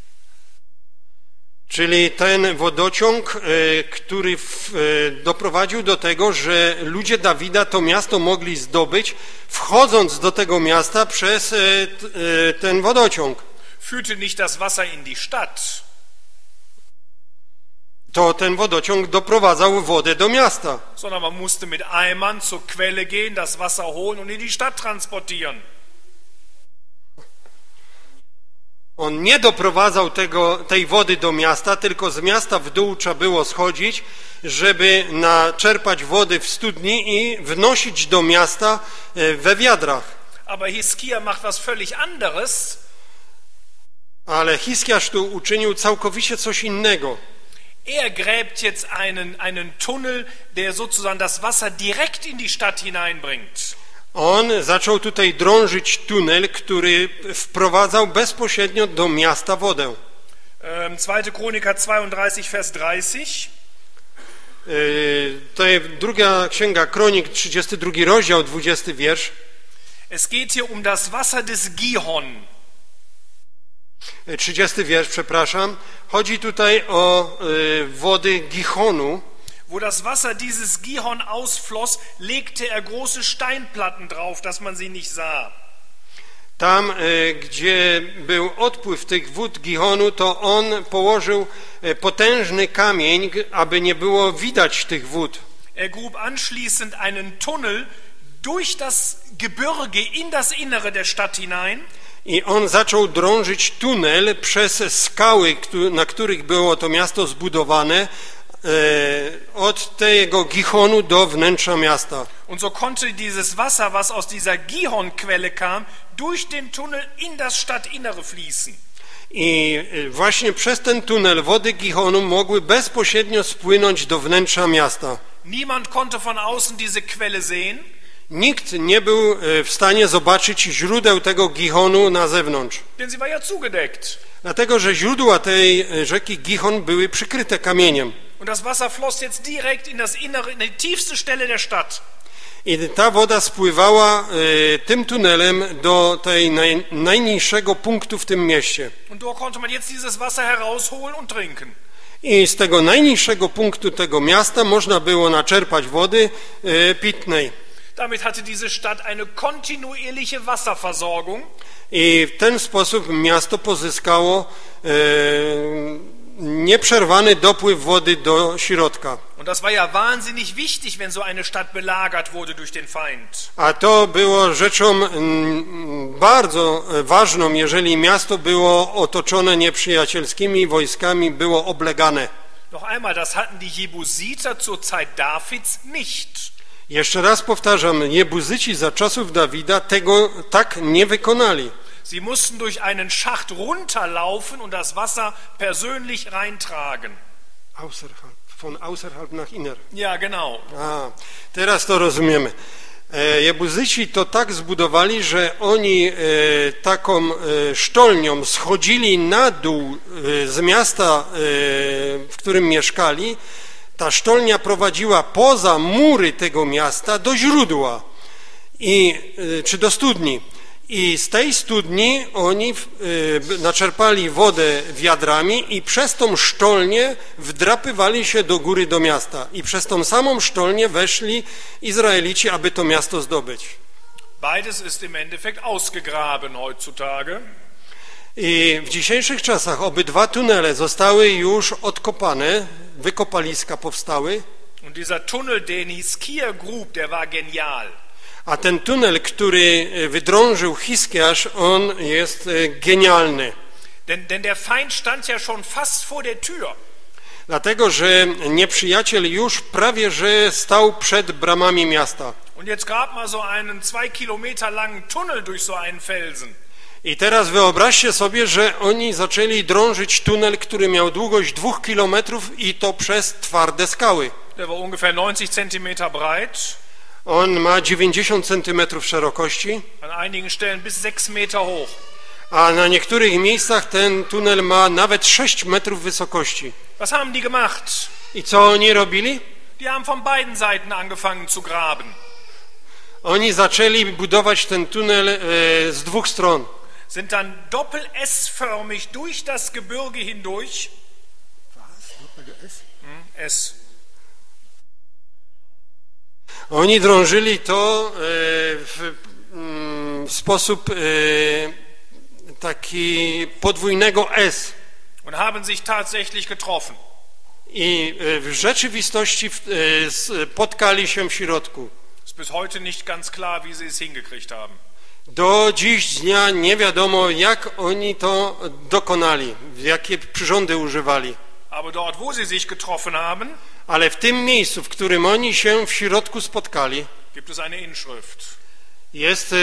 Czyli ten wodociąg, który doprowadził do tego, że ludzie Dawida to miasto mogli zdobyć, wchodząc do tego miasta przez ten wodociąg. Führte nicht das Wasser in die Stadt. To ten wodociąg doprowadzał wodę do miasta. Sondern man musste mit Eimern zur Quelle gehen, das Wasser holen und in die Stadt transportieren. On nie doprowadzał tego, tej wody do miasta, tylko z miasta w dół trzeba było schodzić, żeby naczerpać wody w studni i wnosić do miasta we wiadrach. Aber Hiskia macht was völlig anderes. Ale Hiskiasz tu uczynił całkowicie coś innego. Er gräbt jetzt einen, einen Tunnel, der sozusagen das Wasser direkt in die Stadt hineinbringt. On zaczął tutaj drążyć tunel, który wprowadzał bezpośrednio do miasta wodę. Zweite Chroniker zweiunddreißig, Vers dreißig. To jest druga księga Kronik, trzydziesty drugi rozdział, dwudziesty wiersz. Es geht hier um das Wasser des Gihon. trzydziesty wiersz, przepraszam. Chodzi tutaj o y, wody Gihonu. Wo das Wasser dieses Gihon ausfloss, legte er große Steinplatten drauf, dass man sie nicht sah. Tam, y, gdzie był odpływ tych wód Gihonu, to on położył y, potężny kamień, aby nie było widać tych wód. Er grub anschließend einen Tunnel durch das Gebirge in das Innere der Stadt hinein. I on zaczął drążyć tunel przez skały, na których było to miasto zbudowane, od tego Gihonu do wnętrza miasta. Und so konnte dieses Wasser, was aus dieser Gihon-Quelle kam, durch den Tunnel in das Stadtinnere fließen. I właśnie przez ten tunel wody Gihonu mogły bezpośrednio spłynąć do wnętrza miasta. Niemand konnte von außen diese Quelle sehen. Nikt nie był w stanie zobaczyć źródeł tego Gihonu na zewnątrz. Denn sie war ja zugedeckt. Dlatego, że źródła tej rzeki Gihon były przykryte kamieniem. Und das Wasser floss jetzt direkt in das Innere, in die tiefste Stelle der Stadt. I ta woda spływała y, tym tunelem do tej naj, najniższego punktu w tym mieście. Und dort konnte man jetzt dieses Wasser herausholen und trinken. I z tego najniższego punktu tego miasta można było naczerpać wody y, pitnej. Damit hatte diese Stadt eine kontinuierliche Wasserversorgung. I w ten sposób miasto pozyskało e, nieprzerwany dopływ wody do środka. Und das war ja wahnsinnig wichtig, wenn so eine Stadt belagert wurde durch den Feind. A to było rzeczą m, bardzo ważną, jeżeli miasto było otoczone nieprzyjacielskimi wojskami, było oblegane. Noch einmal, das hatten die Jebusiter zur Zeit Davids nicht. Jeszcze raz powtarzam, Jebuzyci za czasów Dawida tego tak nie wykonali. Sie mussten durch einen Schacht runterlaufen und das Wasser persönlich reintragen. Außerhalb, von außerhalb nach inner. Ja, genau. A, teraz to rozumiemy. E, Jebuzyci to tak zbudowali, że oni e, taką e, sztolnią schodzili na dół e, z miasta, e, w którym mieszkali. Ta sztolnia prowadziła poza mury tego miasta do źródła i, e, czy do studni. I z tej studni oni y, naczerpali wodę wiadrami i przez tą sztolnię wdrapywali się do góry do miasta. I przez tą samą sztolnię weszli Izraelici, aby to miasto zdobyć. Beides ist im Endeffekt ausgegraben heutzutage. I w dzisiejszych czasach obydwa tunele zostały już odkopane, wykopaliska powstały. Und dieser Tunnel, den Hiskia grub, der war genial. A ten tunel, który wydrążył Hiskiasz, on jest genialny. Denn, denn der Feind stand ja schon fast vor der Tür. Dlatego, że nieprzyjaciel już prawie że stał przed bramami miasta. Und jetzt grab mal so einen zwei Kilometer langen Tunnel durch so einen Felsen. I teraz wyobraźcie sobie, że oni zaczęli drążyć tunel, który miał długość dwóch kilometrów i to przez twarde skały. Der war ungefähr neunzig Zentimeter breit. On ma dziewięćdziesiąt centymetrów szerokości, An einigen Stellen bis sechs Meter hoch. a na niektórych miejscach ten tunel ma nawet sześć metrów wysokości. Was haben die gemacht? I co oni robili? Die haben von beiden Seiten angefangen zu graben. Oni zaczęli budować ten tunel e, z dwóch stron. Sind dann doppel-S-förmig durch das Gebirge hindurch. Hm, S. Oni drążyli to e, w, mm, w sposób e, taki podwójnego S. Und haben sich tatsächlich getroffen. I e, w rzeczywistości w, e, spotkali się w środku. Ist bis heute nicht ganz klar, wie sie es hingekriegt haben. Do dziś dnia nie wiadomo, jak oni to dokonali, jakie przyrządy używali. Aber dort, wo sie sich getroffen haben, Ale w tym miejscu, w którym oni się w środku spotkali, gibt es eine Inschrift, jest e,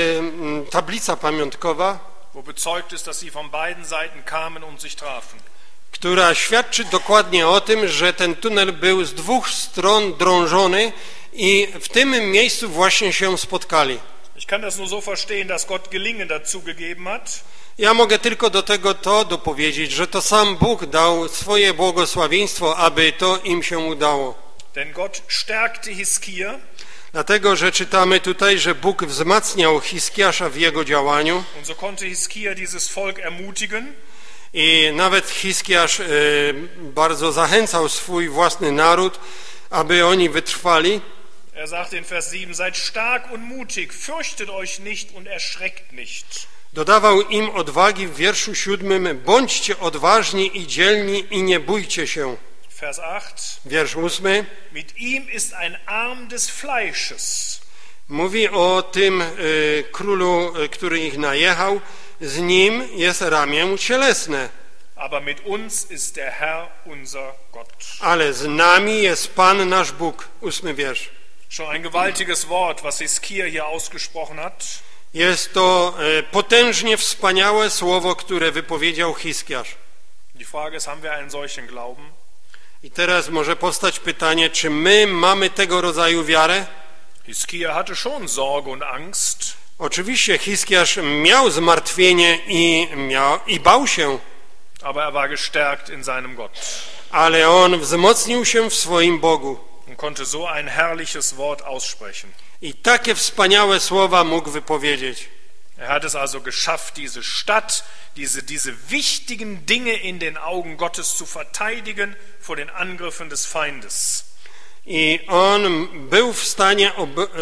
tablica pamiątkowa, wo bezeugt ist, dass sie von beiden Seiten kamen und sich trafen. która świadczy dokładnie o tym, że ten tunel był z dwóch stron drążony i w tym miejscu właśnie się spotkali. Ich kann das nur so verstehen, dass Gott Gelingen dazu gegeben hat. Ja mogę tylko do tego to dopowiedzieć, że to sam Bóg dał swoje błogosławieństwo, aby to im się udało. Denn Gott stärkte Hiskia. Dlatego, że czytamy tutaj, że Bóg wzmacniał Hiskiasza w jego działaniu Und so konnte Hiskia dieses Volk ermutigen. i nawet Hiskiasz e, bardzo zachęcał swój własny naród, aby oni wytrwali. Er sagt in Vers sieben, seid stark und mutig, fürchtet euch nicht und erschreckt nicht. Dodawał im odwagi w wierszu siódmym, bądźcie odważni i dzielni i nie bójcie się. Vers acht, Wiersz ósmy mit ihm ist ein Arm des Fleisches. mówi o tym e, królu, e, który ich najechał. Z nim jest ramię cielesne, Aber mit uns ist der Herr unser Gott. ale z nami jest Pan nasz Bóg. Ósmy wiersz. Schon ein gewaltiges Wort, was Hiskia hier ausgesprochen hat. Jest to e, potężnie wspaniałe słowo, które wypowiedział Hiskiasz. Die Frage ist, haben wir einen solchen Glauben? I teraz może powstać pytanie, czy my mamy tego rodzaju wiarę? Hiskia hatte schon Sorge und Angst, Oczywiście Hiskiasz miał zmartwienie i, miał, i bał się, aber er war gestärkt in seinem Gott ale on wzmocnił się w swoim Bogu. und konnte so ein herrliches Wort aussprechen. I takie wspaniałe słowa mógł wypowiedzieć. Er hat es also geschafft, diese Stadt, diese, diese wichtigen Dinge in den Augen Gottes zu verteidigen vor den Angriffen des Feindes. I on był w stanie ob, e,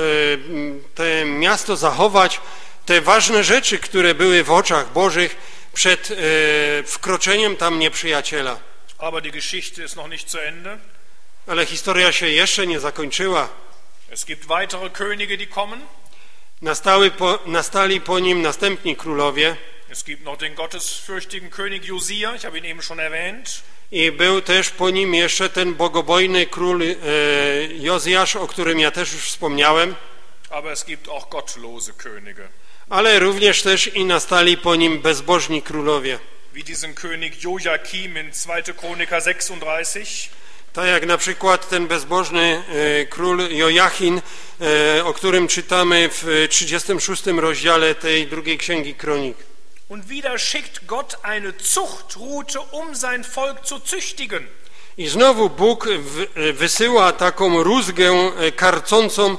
te miasto zachować, te ważne rzeczy, które były w oczach Bożych przed e, wkroczeniem tam nieprzyjaciela. Aber die Geschichte ist noch nicht zu Ende. Ale historia się jeszcze nie zakończyła. Es gibt weitere Könige, die kommen. Nastały po, nastali po nim następni królowie. Es gibt noch den gottesfürchtigen König Josia, ich habe ihn eben schon erwähnt. I był też po nim jeszcze ten bogobojny król e, Jozjasz, o którym ja też już wspomniałem. Aber es gibt auch gottlose Könige. Ale również też i nastali po nim bezbożni królowie. Wie diesen König Joachim in zweite Chroniker sechsunddreißig. Tak jak na przykład ten bezbożny e, król Joachim, e, o którym czytamy w trzydziestym szóstym rozdziale tej drugiej księgi Kronik. Und wieder schickt Gott eine Zuchtrute, um sein Volk zu züchtigen. I znowu Bóg w, wysyła taką rózgę karcącą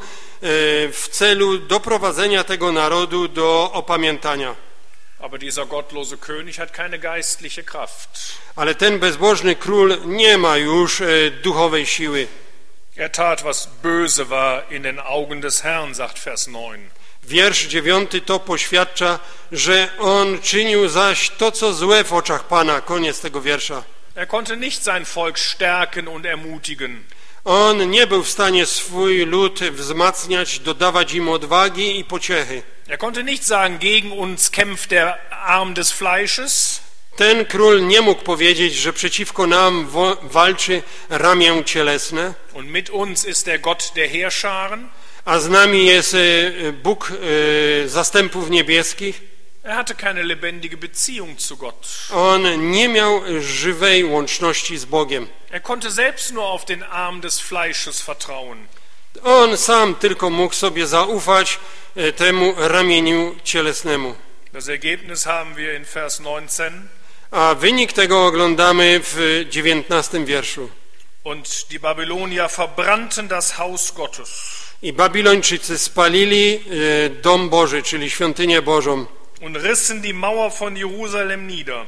w celu doprowadzenia tego narodu do opamiętania. Aber dieser gottlose König hat keine geistliche Kraft. Ale ten bezbożny król nie ma już duchowej siły. Er tat, was böse war in den Augen des Herrn, sagt Vers neun. Wiersz dziewiąty to poświadcza, że on czynił zaś to, co złe w oczach Pana. Koniec tego wiersza. Er konnte nicht sein Volk stärken und ermutigen. On nie był w stanie swój lud wzmacniać, dodawać im odwagi i pociechy. Er konnte nicht sagen, gegen uns kämpft der Arm des Fleisches. Ten król nie mógł powiedzieć, że przeciwko nam walczy ramię cielesne. Und mit uns ist der Gott der Heerscharen. A z nami jest Bóg zastępów niebieskich. Er hatte keine lebendige Beziehung zu Gott. On nie miał żywej łączności z Bogiem. Er konnte selbst nur auf den Arm des Fleisches vertrauen. On sam tylko mógł sobie zaufać temu ramieniu cielesnemu. Das Ergebnis haben wir in Vers neunzehn. A wynik tego oglądamy w dziewiętnastym wierszu. Und die Babylonier verbrannten das Haus Gottes. I Babilończycy spalili dom Boży, czyli świątynię Bożą. Und rissen die Mauer von Jerusalem nieder.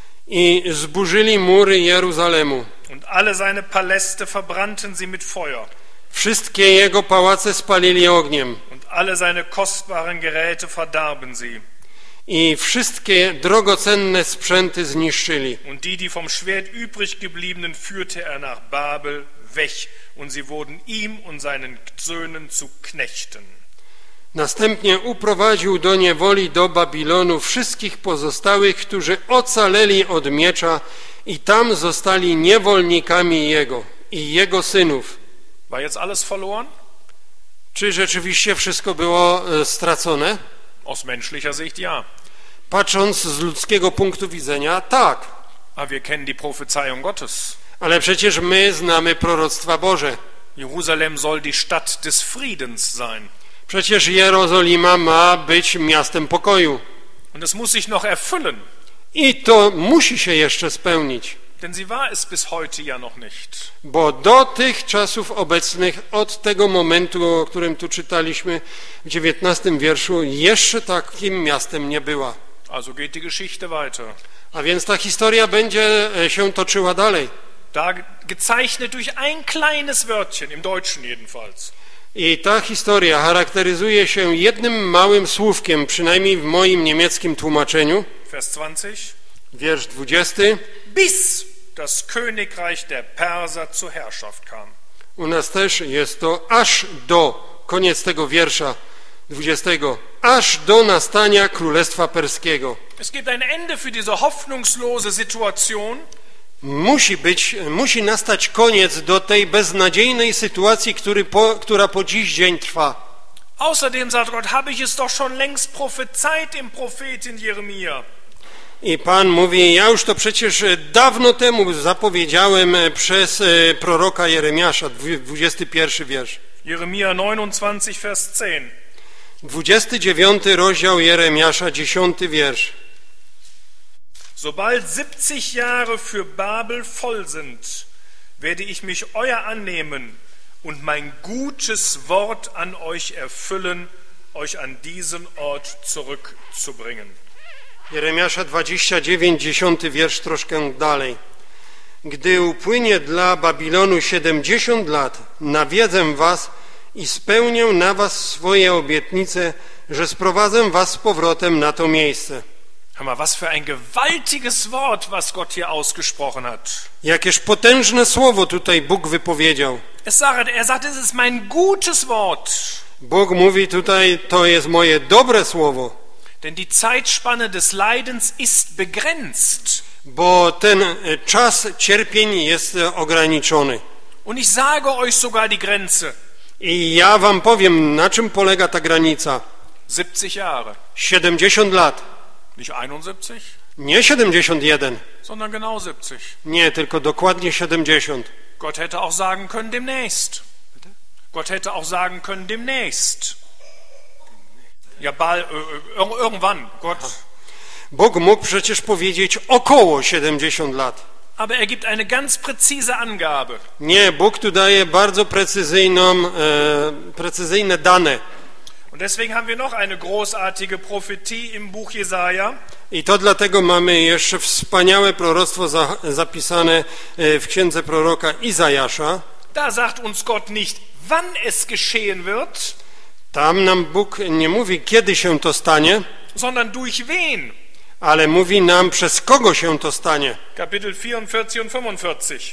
I zburzyli mury Jeruzalemu. Und alle seine Paläste verbrannten sie mit Feuer. Wszystkie jego pałace spalili ogniem. Und alle seine kostbaren Geräte verdarben sie. I wszystkie drogocenne sprzęty zniszczyli. Und die, die vom Schwert übrig gebliebenen, führte er nach Babel weg. Und sie wurden ihm und seinen Söhnen zu Knechten. Następnie uprowadził do niewoli do Babilonu wszystkich pozostałych, którzy ocaleli od miecza i tam zostali niewolnikami jego i jego synów. War jetzt alles verloren? Czy rzeczywiście wszystko było stracone? Aus menschlicher Sicht ja. Patrząc z ludzkiego punktu widzenia, tak. Aber wir kennen die Prophezeiung Gottes. Ale przecież my znamy proroctwa Boże. Jerusalem soll die Stadt des Friedens sein. Przecież Jerozolima ma być miastem pokoju. Und es muss sich noch erfüllen. I to musi się jeszcze spełnić. Denn sie war es bis heute ja noch nicht. Bo do tych czasów obecnych, od tego momentu, o którym tu czytaliśmy w dziewiętnastym wierszu, jeszcze takim miastem nie była. Also geht die Geschichte weiter. A więc ta historia będzie się toczyła dalej. Da gezeichnet durch ein kleines Wörtchen, im Deutschen jedenfalls. I ta historia charakteryzuje się jednym małym słówkiem, przynajmniej w moim niemieckim tłumaczeniu. Vers zwanzig. Wiersz dwudziesty. Bis das Königreich der Perser zur Herrschaft kam. U nas też jest to aż do, koniec tego wiersza dwudziestego, aż do nastania Królestwa Perskiego. Es gibt ein Ende für diese hoffnungslose Situation. Musi być, musi nastać koniec do tej beznadziejnej sytuacji, który po, która po dziś dzień trwa. Außerdem sagt Gott, habe ich es doch schon längst prophezeit im Propheten Jeremia. I Pan mówi, ja już to przecież dawno temu zapowiedziałem przez proroka Jeremiasza, dwudziesty pierwszy wiersz. Jeremia neunundzwanzig, Vers zehn. dwudziesty dziewiąty rozdział Jeremiasza, dziesiąty wiersz. Sobald siebzig Jahre für Babel voll sind, werde ich mich euer annehmen und mein gutes Wort an euch erfüllen, euch an diesen Ort zurückzubringen. Jeremiasza dwadzieścia dziewięć, dziesiąty wiersz, troszkę dalej. Gdy upłynie dla Babilonu siedemdziesiąt lat, nawiedzę was i spełnię na was swoje obietnice, że sprowadzę was z powrotem na to miejsce. Hör mal, was für ein gewaltiges Wort, was Gott hier ausgesprochen hat. Jakież potężne słowo tutaj Bóg wypowiedział. Es sagt, er sagt, es ist mein gutes Wort. Bóg mówi tutaj, to jest moje dobre słowo. Denn die Zeitspanne des Leidens ist begrenzt. bo ten czas cierpień jest ograniczony. Und ich sage euch sogar die Grenze. I ja wam powiem, na czym polega ta granica. siebzig Jahre. siedemdziesiąt lat. Nicht einundsiebzig, Nie siedemdziesiąt jeden. sondern genau siebzig. Nie, tylko dokładnie siedemdziesiąt. Gott hätte auch sagen können demnächst. Gott hätte auch sagen können demnächst. Ja, bald, äh, irgendwann. Gott. Bóg mógł przecież powiedzieć około siedemdziesiąt lat. Aber er gibt eine ganz präzise Angabe. Nie, Bóg tu daje bardzo precyzyjną, e, precyzyjne dane. Und deswegen haben wir noch eine großartige Prophetie im Buch Jesaja. I to dlatego mamy jeszcze wspaniałe proroctwo za, zapisane w księdze proroka Izajasza. Da sagt uns Gott nicht, wann es geschehen wird, Tam nam Bóg nie mówi, kiedy się to stanie, sondern durch wen. ale mówi nam, przez kogo się to stanie. Kapitel vierundvierzig und fünfundvierzig.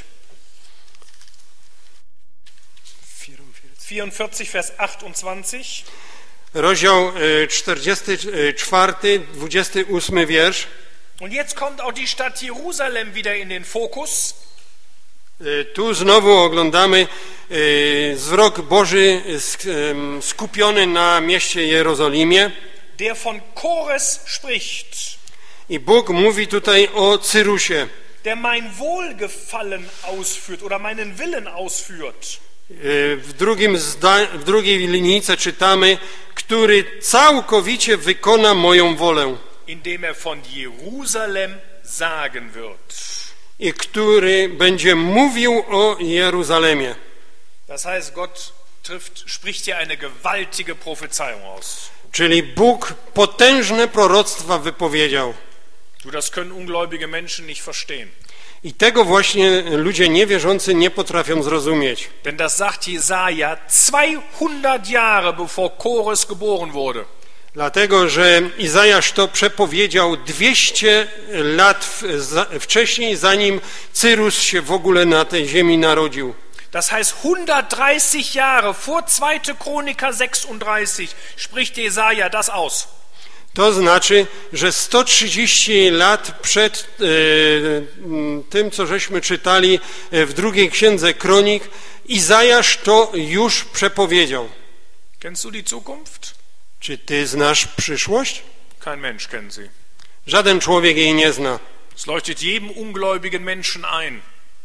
vierundvierzig, Vers achtundzwanzig. Rozdział czterdziesty czwarty, dwudziesty ósmy wiersz. Und jetzt kommt auch die Stadt Jerusalem wieder in den Fokus. Tu znowu oglądamy wzrok Boży skupiony na mieście Jerozolimie. Der von Kores spricht. I Bóg mówi tutaj o Cyrusie. Der mein Wohlgefallen ausführt oder meinen Willen ausführt. W, drugim zda- w drugiej linijce czytamy, który całkowicie wykona moją wolę. Indem er von Jerusalem sagen wird. I który będzie mówił o Jeruzalemie. Das heißt, Gott trifft, spricht hier eine gewaltige Prophezeiung aus. Czyli Bóg potężne proroctwa wypowiedział. Du, das können ungläubige Menschen nicht verstehen. I tego właśnie ludzie niewierzący nie potrafią zrozumieć. Denn das sagt Jesaja zweihundert Jahre bevor Kores geboren wurde. Dlatego, że Izajasz to przepowiedział dwieście lat wcześniej, zanim Cyrus się w ogóle na tej ziemi narodził. Das heißt, hundertdreißig Jahre vor zweite Chroniker sechsunddreißig spricht Jesaja das aus. To znaczy, że sto trzydzieści lat przed e, tym, co żeśmy czytali w drugiej księdze Kronik, Izajasz to już przepowiedział. Kennst du die Zukunft? Czy ty znasz przyszłość? Kein Mensch kennt sie. Żaden człowiek jej nie zna. Es leuchtet jedem ungläubigen Menschen ein.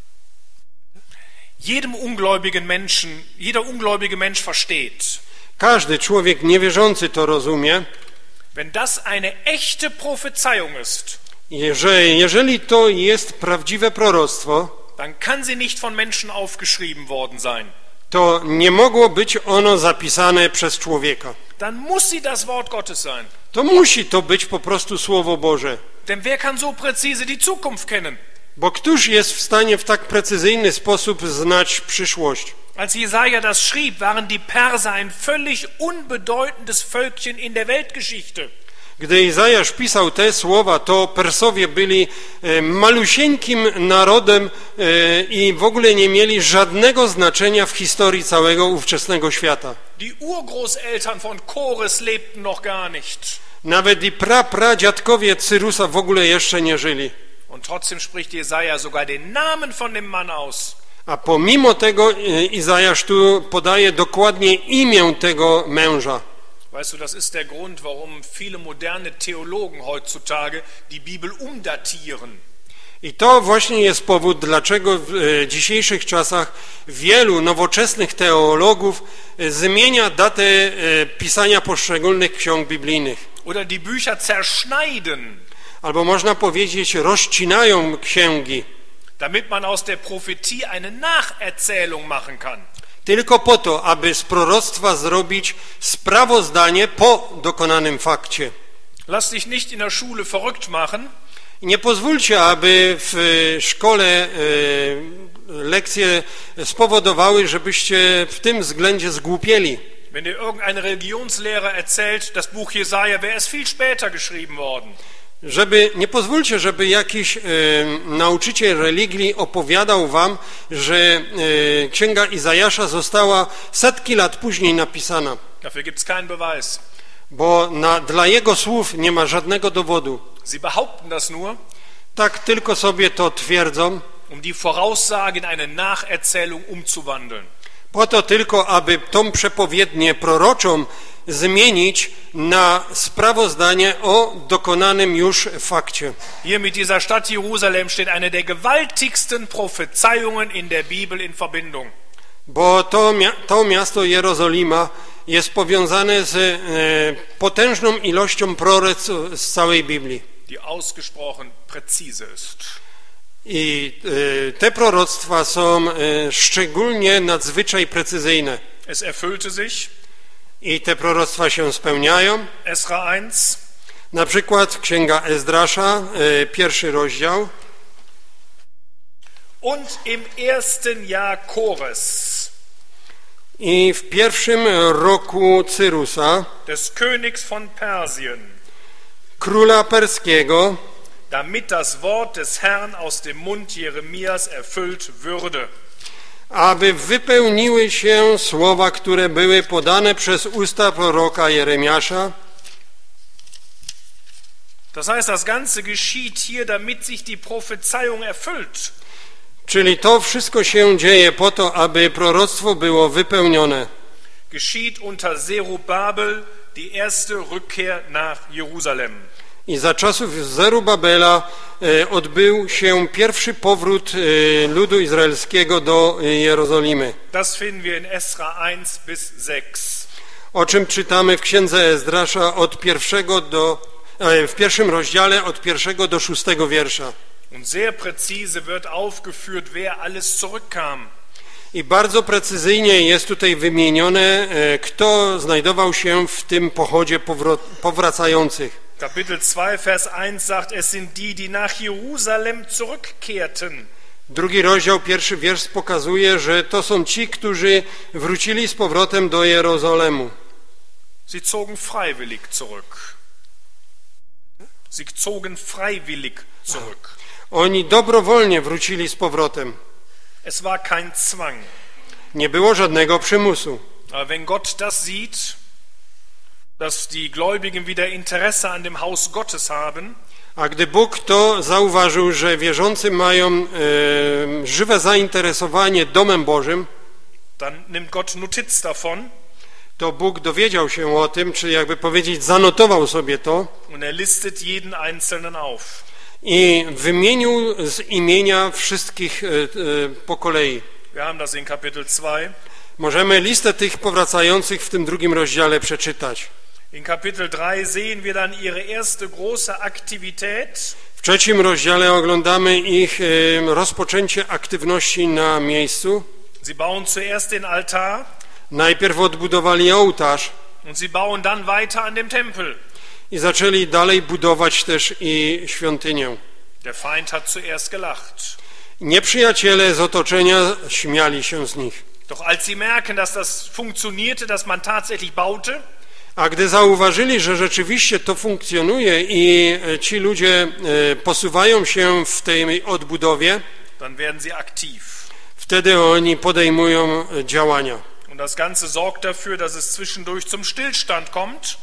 Jedem ungläubigen Menschen, jeder ungläubige Mensch versteht. Każdy człowiek niewierzący to rozumie. Wenn das eine echte Prophezeiung ist, Że jeżeli to jest prawdziwe proroctwo, dann kann sie nicht von Menschen aufgeschrieben worden sein. to nie mogło być ono zapisane przez człowieka. Dann muss sie das Wort Gottes sein. To musi to być po prostu Słowo Boże. Denn wer kann so präzise die Zukunft kennen? Bo któż jest w stanie w tak precyzyjny sposób znać przyszłość? Als Jesaja das schrieb, waren die Perser ein völlig unbedeutendes Völkchen in der Weltgeschichte. Gdy Izajasz pisał te słowa, to Persowie byli malusieńkim narodem i w ogóle nie mieli żadnego znaczenia w historii całego ówczesnego świata. Die Urgroßeltern von Kores lebten noch gar nicht. Nawet i pra, pradziadkowie Cyrusa w ogóle jeszcze nie żyli. Und trotzdem spricht Jesaja sogar den Namen von dem Mann aus. A pomimo tego Izajasz tu podaje dokładnie imię tego męża. Weißt du, das ist der Grund, warum viele moderne Theologen heutzutage die Bibel umdatieren. I to właśnie jest powód, dlaczego w dzisiejszych czasach wielu nowoczesnych teologów zmienia datę pisania poszczególnych ksiąg biblijnych. Oder die Bücher zerschneiden. Albo można powiedzieć, rozcinają księgi. Damit man aus der Prophetie eine Nacherzählung machen kann. Tylko po to, aby z proroctwa zrobić sprawozdanie po dokonanym fakcie. Lass dich nicht in der Schule verrückt machen. Nie pozwólcie, aby w szkole lekcje spowodowały, żebyście w tym względzie zgłupieli. Wenn dir irgendein Religionslehrer erzählt, das Buch Jesaja wäre erst viel später geschrieben worden. Żeby, nie pozwólcie, żeby jakiś e, nauczyciel religii opowiadał wam, że e, Księga Izajasza została setki lat później napisana. Dafür gibt's keinen Beweis. Bo na, dla jego słów nie ma żadnego dowodu. Sie behaupten das nur. tak tylko sobie to twierdzą, um die Voraussage in eine Nacherzählung umzuwandeln. po to tylko, aby tą przepowiednię proroczą zmienić na sprawozdanie o dokonanym już fakcie. Hier mit dieser Stadt Jerusalem steht eine der gewaltigsten Prophezeiungen in der Bibel in Verbindung. Bo to, to miasto Jerozolima jest powiązane z e, potężną ilością proroctw z całej Biblii. Die ausgesprochen präzise ist. I e, te proroctwa są e, szczególnie nadzwyczaj precyzyjne. Es erfüllte sich. I te proroctwa się spełniają. Esra eins. Na przykład Księga Ezdrasza, e, pierwszy rozdział. Und im ersten Jahr Kores, I w pierwszym roku Cyrusa, des Königs von Persien, króla perskiego, damit das Wort des Herrn aus dem Mund Jeremias erfüllt würde. aby wypełniły się słowa, które były podane przez usta proroka Jeremiasza. Das heißt, das Ganze geschieht hier, damit sich die Prophezeiung erfüllt. Czyli to wszystko się dzieje po to, aby proroctwo było wypełnione. Geschieht unter Zerubabel die erste Rückkehr nach Jerusalem. I za czasów Zerubabela e, odbył się pierwszy powrót e, ludu izraelskiego do e, Jerozolimy. Das finden wir in Esra eins bis sechs. O czym czytamy w Księdze Ezdrasza od pierwszego do, e, w pierwszym rozdziale od pierwszego do szóstego wiersza. Und sehr präzise wird aufgeführt, wer alles zurückkam. I bardzo precyzyjnie jest tutaj wymienione, e, kto znajdował się w tym pochodzie powro- powracających. Kapitel zwei, Vers eins sagt, es sind die, die nach Jerusalem zurückkehrten. Drugi rozdział, pierwszy wiersz pokazuje, że to są ci, którzy wrócili z powrotem do Jerozolimu. Sie zogen freiwillig zurück. Sie zogen freiwillig zurück. Oni dobrowolnie wrócili z powrotem. Es war kein Zwang. Nie było żadnego przymusu. Aber wenn Gott das sieht, dass die Gläubigen wieder Interesse an dem Haus Gottes haben, A gdy Bóg to zauważył, że wierzący mają e, żywe zainteresowanie domem Bożym, dann nimmt Gott Notiz davon to Bóg dowiedział się o tym, czy jakby powiedzieć, zanotował sobie to und er listet jeden Einzelnen auf. i wymienił z imienia wszystkich e, e, po kolei. Wir haben das in Kapitel zwei. Możemy listę tych powracających w tym drugim rozdziale przeczytać. In Kapitel drei sehen wir dann ihre erste große Aktivität. W trzecim rozdziale oglądamy ich e, rozpoczęcie aktywności na miejscu. Sie bauen zuerst den Altar Najpierw odbudowali ołtarz und sie bauen dann weiter an dem Tempel. i zaczęli dalej budować też i świątynię. Der Feind hat zuerst gelacht. Nieprzyjaciele z otoczenia śmiali się z nich. Doch als sie merken, dass das funktionierte, dass man tatsächlich baute, A gdy zauważyli, że rzeczywiście to funkcjonuje i ci ludzie posuwają się w tej odbudowie, dann werden sie aktiv. wtedy oni podejmują działania. Und das Ganze sorgt dafür, dass es zwischendurch zum Stillstand kommt.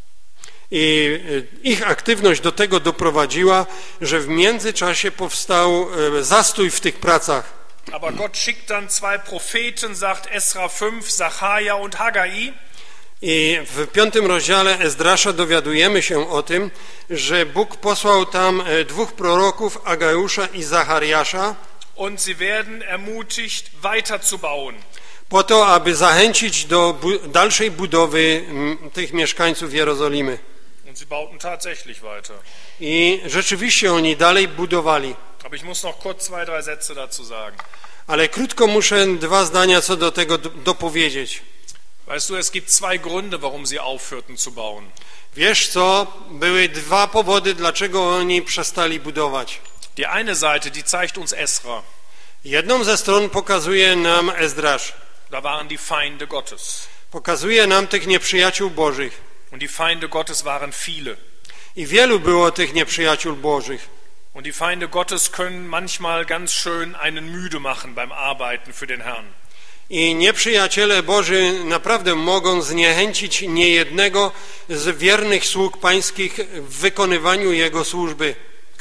I ich aktywność do tego doprowadziła, że w międzyczasie powstał zastój w tych pracach. Aber Gott schickt dann zwei Propheten, sagt Esra fünf, Sacharja und Haggai. I w piątym rozdziale Ezdrasza dowiadujemy się o tym, że Bóg posłał tam dwóch proroków, Agajusza i Zachariasza, Und sie werden ermutigt, weiterzubauen. po to, aby zachęcić do bu- dalszej budowy m, tych mieszkańców Jerozolimy. Und sie bauten tatsächlich weiter. I rzeczywiście oni dalej budowali. Aber ich muss noch kurz zwei, drei Sätze dazu sagen. Ale krótko muszę dwa zdania co do tego do- dopowiedzieć. Weißt du, es gibt zwei Gründe, warum sie aufhörten zu bauen. Wiesz co? Były dwa powody, dlaczego oni przestali budować. Die eine Seite, die zeigt uns Esra. Jedną ze stron pokazuje nam Ezdrasz. Da waren die Feinde Gottes. Pokazuje nam tych nieprzyjaciół Bożych. Und die Feinde Gottes waren viele. I wielu było tych nieprzyjaciół Bożych. Und die Feinde Gottes können manchmal ganz schön einen müde machen beim Arbeiten für den Herrn. I nieprzyjaciele Boży naprawdę mogą zniechęcić niejednego z wiernych sług pańskich w wykonywaniu Jego służby.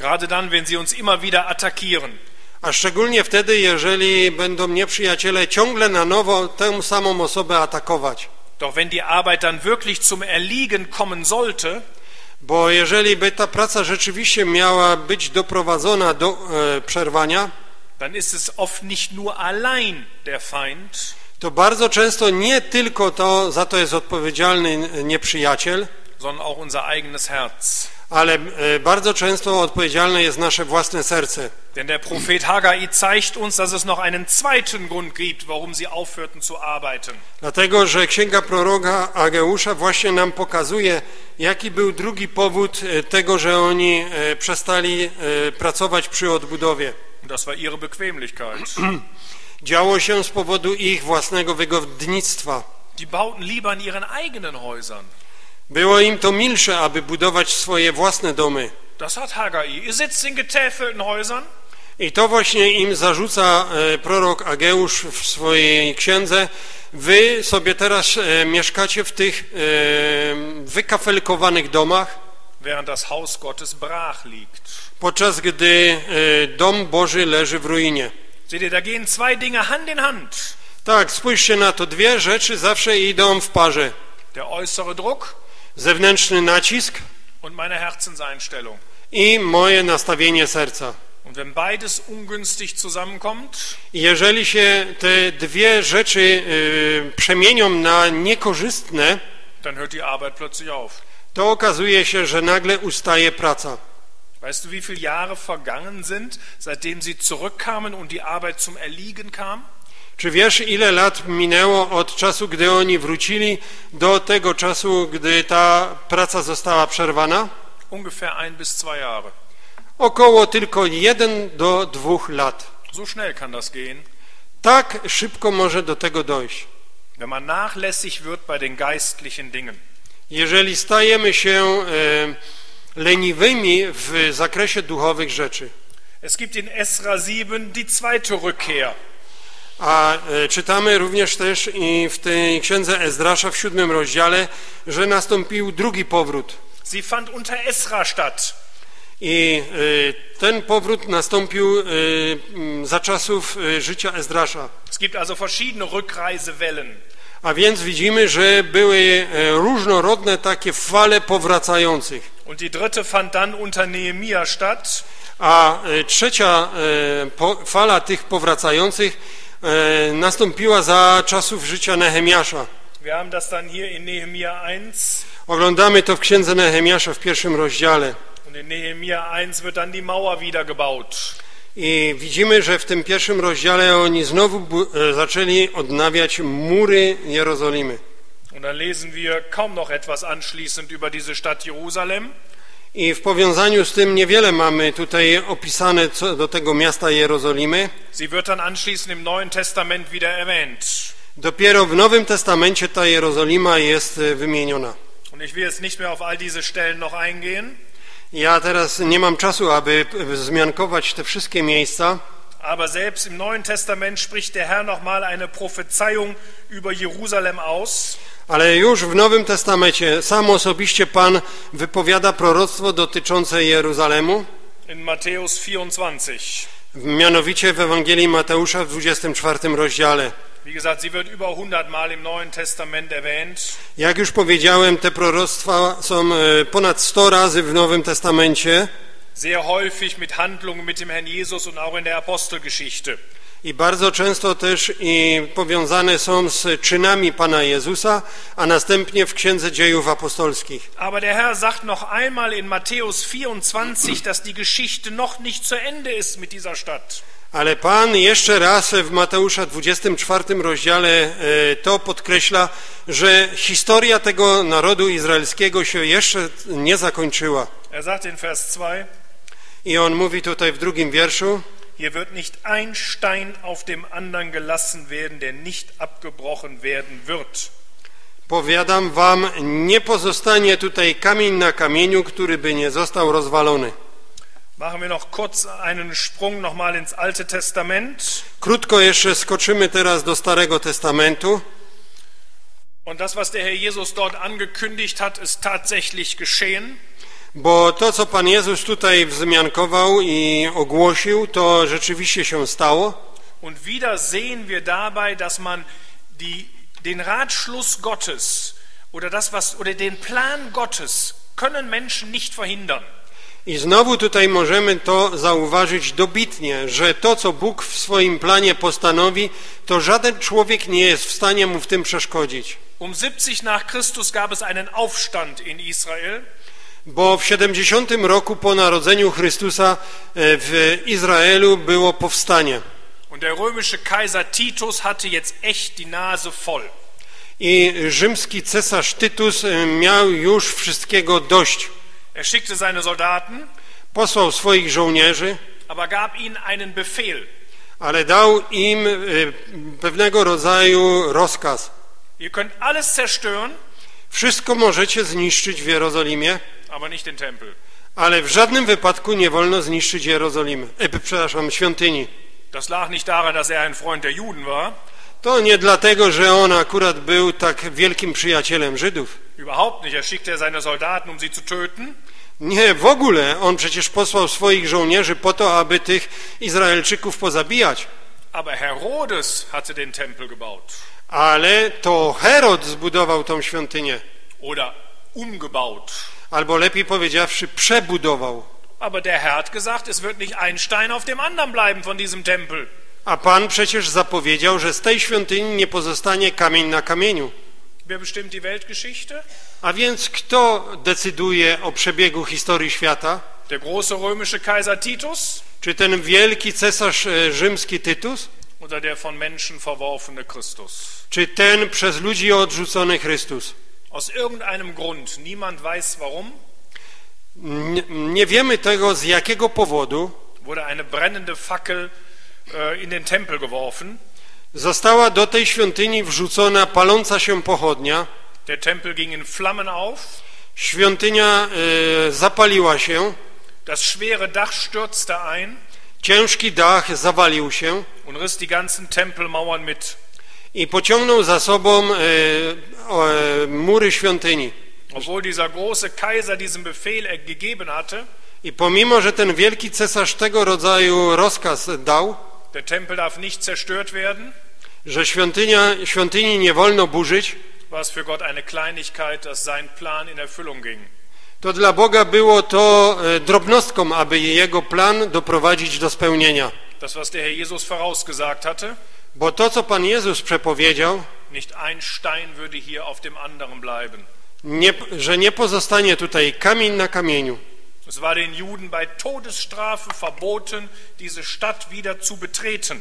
Gerade dann, wenn sie uns immer wieder attackieren. A szczególnie wtedy, jeżeli będą nieprzyjaciele ciągle na nowo tę samą osobę atakować. Doch wenn die Arbeit dann wirklich zum Erliegen kommen sollte, Bo jeżeli by ta praca rzeczywiście miała być doprowadzona do e, przerwania, dann ist es oft nicht nur allein der Feind, to bardzo często nie tylko to, za to jest odpowiedzialny nieprzyjaciel, sondern auch unser eigenes Herz. ale e, bardzo często odpowiedzialne jest nasze własne serce. Denn der Prophet Haggai zeigt uns, dass es noch einen zweiten Grund gibt, warum sie aufhörten zu arbeiten. Dlatego, że księga proroka Ageusza właśnie nam pokazuje, jaki był drugi powód e, tego, że oni e, przestali e, pracować przy odbudowie. Und das war ihre Bequemlichkeit. Działo się z powodu ich własnego wygodnictwa. Die bauten lieber in ihren eigenen Häusern. Było im to milsze, aby budować swoje własne domy. Das hat Haggai. Ihr sitzt in getäfelten Häusern. I to właśnie im zarzuca e, prorok Ageusz w swojej księdze. Wy sobie teraz e, mieszkacie w tych e, wykafelkowanych domach, Während das Haus Gottes brach liegt. podczas gdy e, dom Boży leży w ruinie. Seht ihr, da gehen zwei Dinge Hand in Hand. Tak, spójrzcie na to. Dwie rzeczy zawsze idą w parze. Der äußere Druck Zewnętrzny nacisk und meine Herzenseinstellung. i moje nastawienie serca. Und wenn beides ungünstig zusammenkommt, I jeżeli się te dwie rzeczy y, przemienią na niekorzystne, dann hört die Arbeit plötzlich auf. to okazuje się, że nagle ustaje praca. Weißt du, wie viele Jahre vergangen sind, seitdem sie zurückkamen und die Arbeit zum Erliegen kam? Czy wiesz, ile lat minęło od czasu, gdy oni wrócili, do tego czasu, gdy ta praca została przerwana? Ungefähr ein bis zwei Jahre. Około tylko jeden do dwóch lat. So schnell kann das gehen, Tak szybko może do tego dojść. wenn man nachlässig wird bei den geistlichen Dingen. Jeżeli stajemy się e, leniwymi w zakresie duchowych rzeczy. Es gibt in Esra sieben die zweite Rückkehr. A e, czytamy również też i w tej księdze Ezdrasza w siódmym rozdziale, że nastąpił drugi powrót. Sie fand unter Esra statt. I e, ten powrót nastąpił e, m, za czasów e, życia Ezdrasza. Es gibt also verschiedene Rückreisewellen. A więc widzimy, że były e, różnorodne takie fale powracających. Und die dritte fand dann unter Nehemia statt. A e, trzecia e, po, fala tych powracających e, nastąpiła za czasów życia Nehemiasza. Wir haben das dann hier in Nehemia eins. Oglądamy to w księdze Nehemiasza w pierwszym rozdziale. Und in Nehemia eins wird dann die Mauer wieder gebaut. I widzimy, że w tym pierwszym rozdziale oni znowu bu- e, zaczęli odnawiać mury Jerozolimy. Und dann lesen wir kaum noch etwas anschließend über diese Stadt Jerusalem. I w powiązaniu z tym niewiele mamy tutaj opisane co do tego miasta Jerozolimy. Sie wird dann anschließend im Neuen Testament wieder erwähnt. Dopiero w Nowym Testamencie ta Jerozolima jest e, wymieniona. Und ich will jetzt nicht mehr auf all diese Stellen noch eingehen. Ja teraz nie mam czasu, aby wzmiankować te wszystkie miejsca, Aber selbst im Neuen Testament spricht der Herr nochmal eine Prophezeiung über Jerusalem aus. ale już w Nowym Testamencie sam osobiście Pan wypowiada proroctwo dotyczące Jeruzalemu, In Matthäus vierundzwanzig. mianowicie w Ewangelii Mateusza w dwudziestym czwartym rozdziale. Wie gesagt, sie wird über hundert Mal im Neuen Testament erwähnt. Jak już powiedziałem, te proroctwa są e, ponad sto razy w Nowym Testamencie Sehr häufig mit Handlungen mit dem Herrn Jesus und auch in der Apostelgeschichte. i bardzo często też i powiązane są z czynami Pana Jezusa, a następnie w Księdze Dziejów Apostolskich. Aber der Herr sagt noch einmal in Matthäus vierundzwanzig, dass die Geschichte noch nicht zu Ende ist mit dieser Stadt. Ale Pan jeszcze raz w Mateusza dwudziestym czwartym rozdziale e, to podkreśla, że historia tego narodu izraelskiego się jeszcze nie zakończyła. Er sagt in Vers zwei, I on mówi tutaj w drugim wierszu: hier wird nicht ein Stein auf dem anderen gelassen werden, der nicht abgebrochen werden wird. Powiadam wam, nie pozostanie tutaj kamień na kamieniu, który by nie został rozwalony. Machen wir noch kurz einen Sprung nochmal ins Alte Testament. Krótko jeszcze skoczymy teraz do Starego Testamentu. Und das, was der Herr Jesus dort angekündigt hat, ist tatsächlich geschehen. Bo to, co Pan Jezus tutaj wzmiankował i ogłosił, to rzeczywiście się stało. Und wieder sehen wir dabei, dass man die, den Ratschluss Gottes oder das was oder den Plan Gottes können Menschen nicht verhindern. I znowu tutaj możemy to zauważyć dobitnie, że to, co Bóg w swoim planie postanowi, to żaden człowiek nie jest w stanie mu w tym przeszkodzić. Um siebzig nach Christus gab es einen Aufstand in Israel. Bo w siedemdziesiątym roku po narodzeniu Chrystusa w Izraelu było powstanie. Und der römische Kaiser Titus hatte jetzt echt die Nase voll. I rzymski cesarz Tytus miał już wszystkiego dość. Er schickte seine Soldaten, Posłał swoich żołnierzy, aber gab ihnen einen Befehl. ale dał im pewnego rodzaju rozkaz. Ihr könnt alles zerstören, Wszystko możecie zniszczyć w Jerozolimie, aber nicht den Tempel. ale w żadnym wypadku nie wolno zniszczyć Jerozolimy, e, przepraszam, świątyni. Das lag nicht daran, dass er ein Freund der Juden war. To nie dlatego, że on akurat był tak wielkim przyjacielem Żydów. Überhaupt nicht. Er schickte seine Soldaten, um sie zu töten. Nie, w ogóle. On przecież posłał swoich żołnierzy po to, aby tych Izraelczyków pozabijać. Aber Herodes hatte den Tempel gebaut. Ale to Herod zbudował tą świątynię. Oder umgebaut. Albo lepiej powiedziawszy, przebudował. Aber der Herr hat gesagt, es wird nicht ein Stein auf dem anderen bleiben von diesem Tempel. A Pan przecież zapowiedział, że z tej świątyni nie pozostanie kamień na kamieniu. Wer bestimmt die Weltgeschichte? A więc kto decyduje o przebiegu historii świata? Der große römische Kaiser Titus Czy ten wielki cesarz e, rzymski Tytus? oder der von Menschen verworfene Christus? Czy ten przez ludzi odrzucony Chrystus? Aus irgendeinem Grund, niemand weiß warum, Nie, nie wiemy tego, z jakiego powodu wurde eine brennende Fackel äh, in den Tempel geworfen. została do tej świątyni wrzucona paląca się pochodnia. Der Tempel ging in Flammen auf. Świątynia e, zapaliła się, Das schwere Dach stürzte ein ciężki dach zawalił się und riss die ganzen Tempelmauern mit. i pociągnął za sobą e, e, mury świątyni. Obwohl dieser große Kaiser diesen Befehl er gegeben hatte, I pomimo, że ten wielki cesarz tego rodzaju rozkaz dał, der Tempel darf nicht zerstört werden, że świątynia, świątyni nie wolno burzyć, war es für Gott eine Kleinigkeit, dass sein Plan in Erfüllung ging. to dla Boga było to e, drobnostką, aby jego plan doprowadzić do spełnienia. Das, was der Herr Jesus vorausgesagt hatte, Bo to, co Pan Jezus przepowiedział, nicht ein Stein würde hier auf dem anderen bleiben. nie, że nie pozostanie tutaj kamień na kamieniu. Es war den Juden bei Todesstrafe verboten, diese Stadt wieder zu betreten.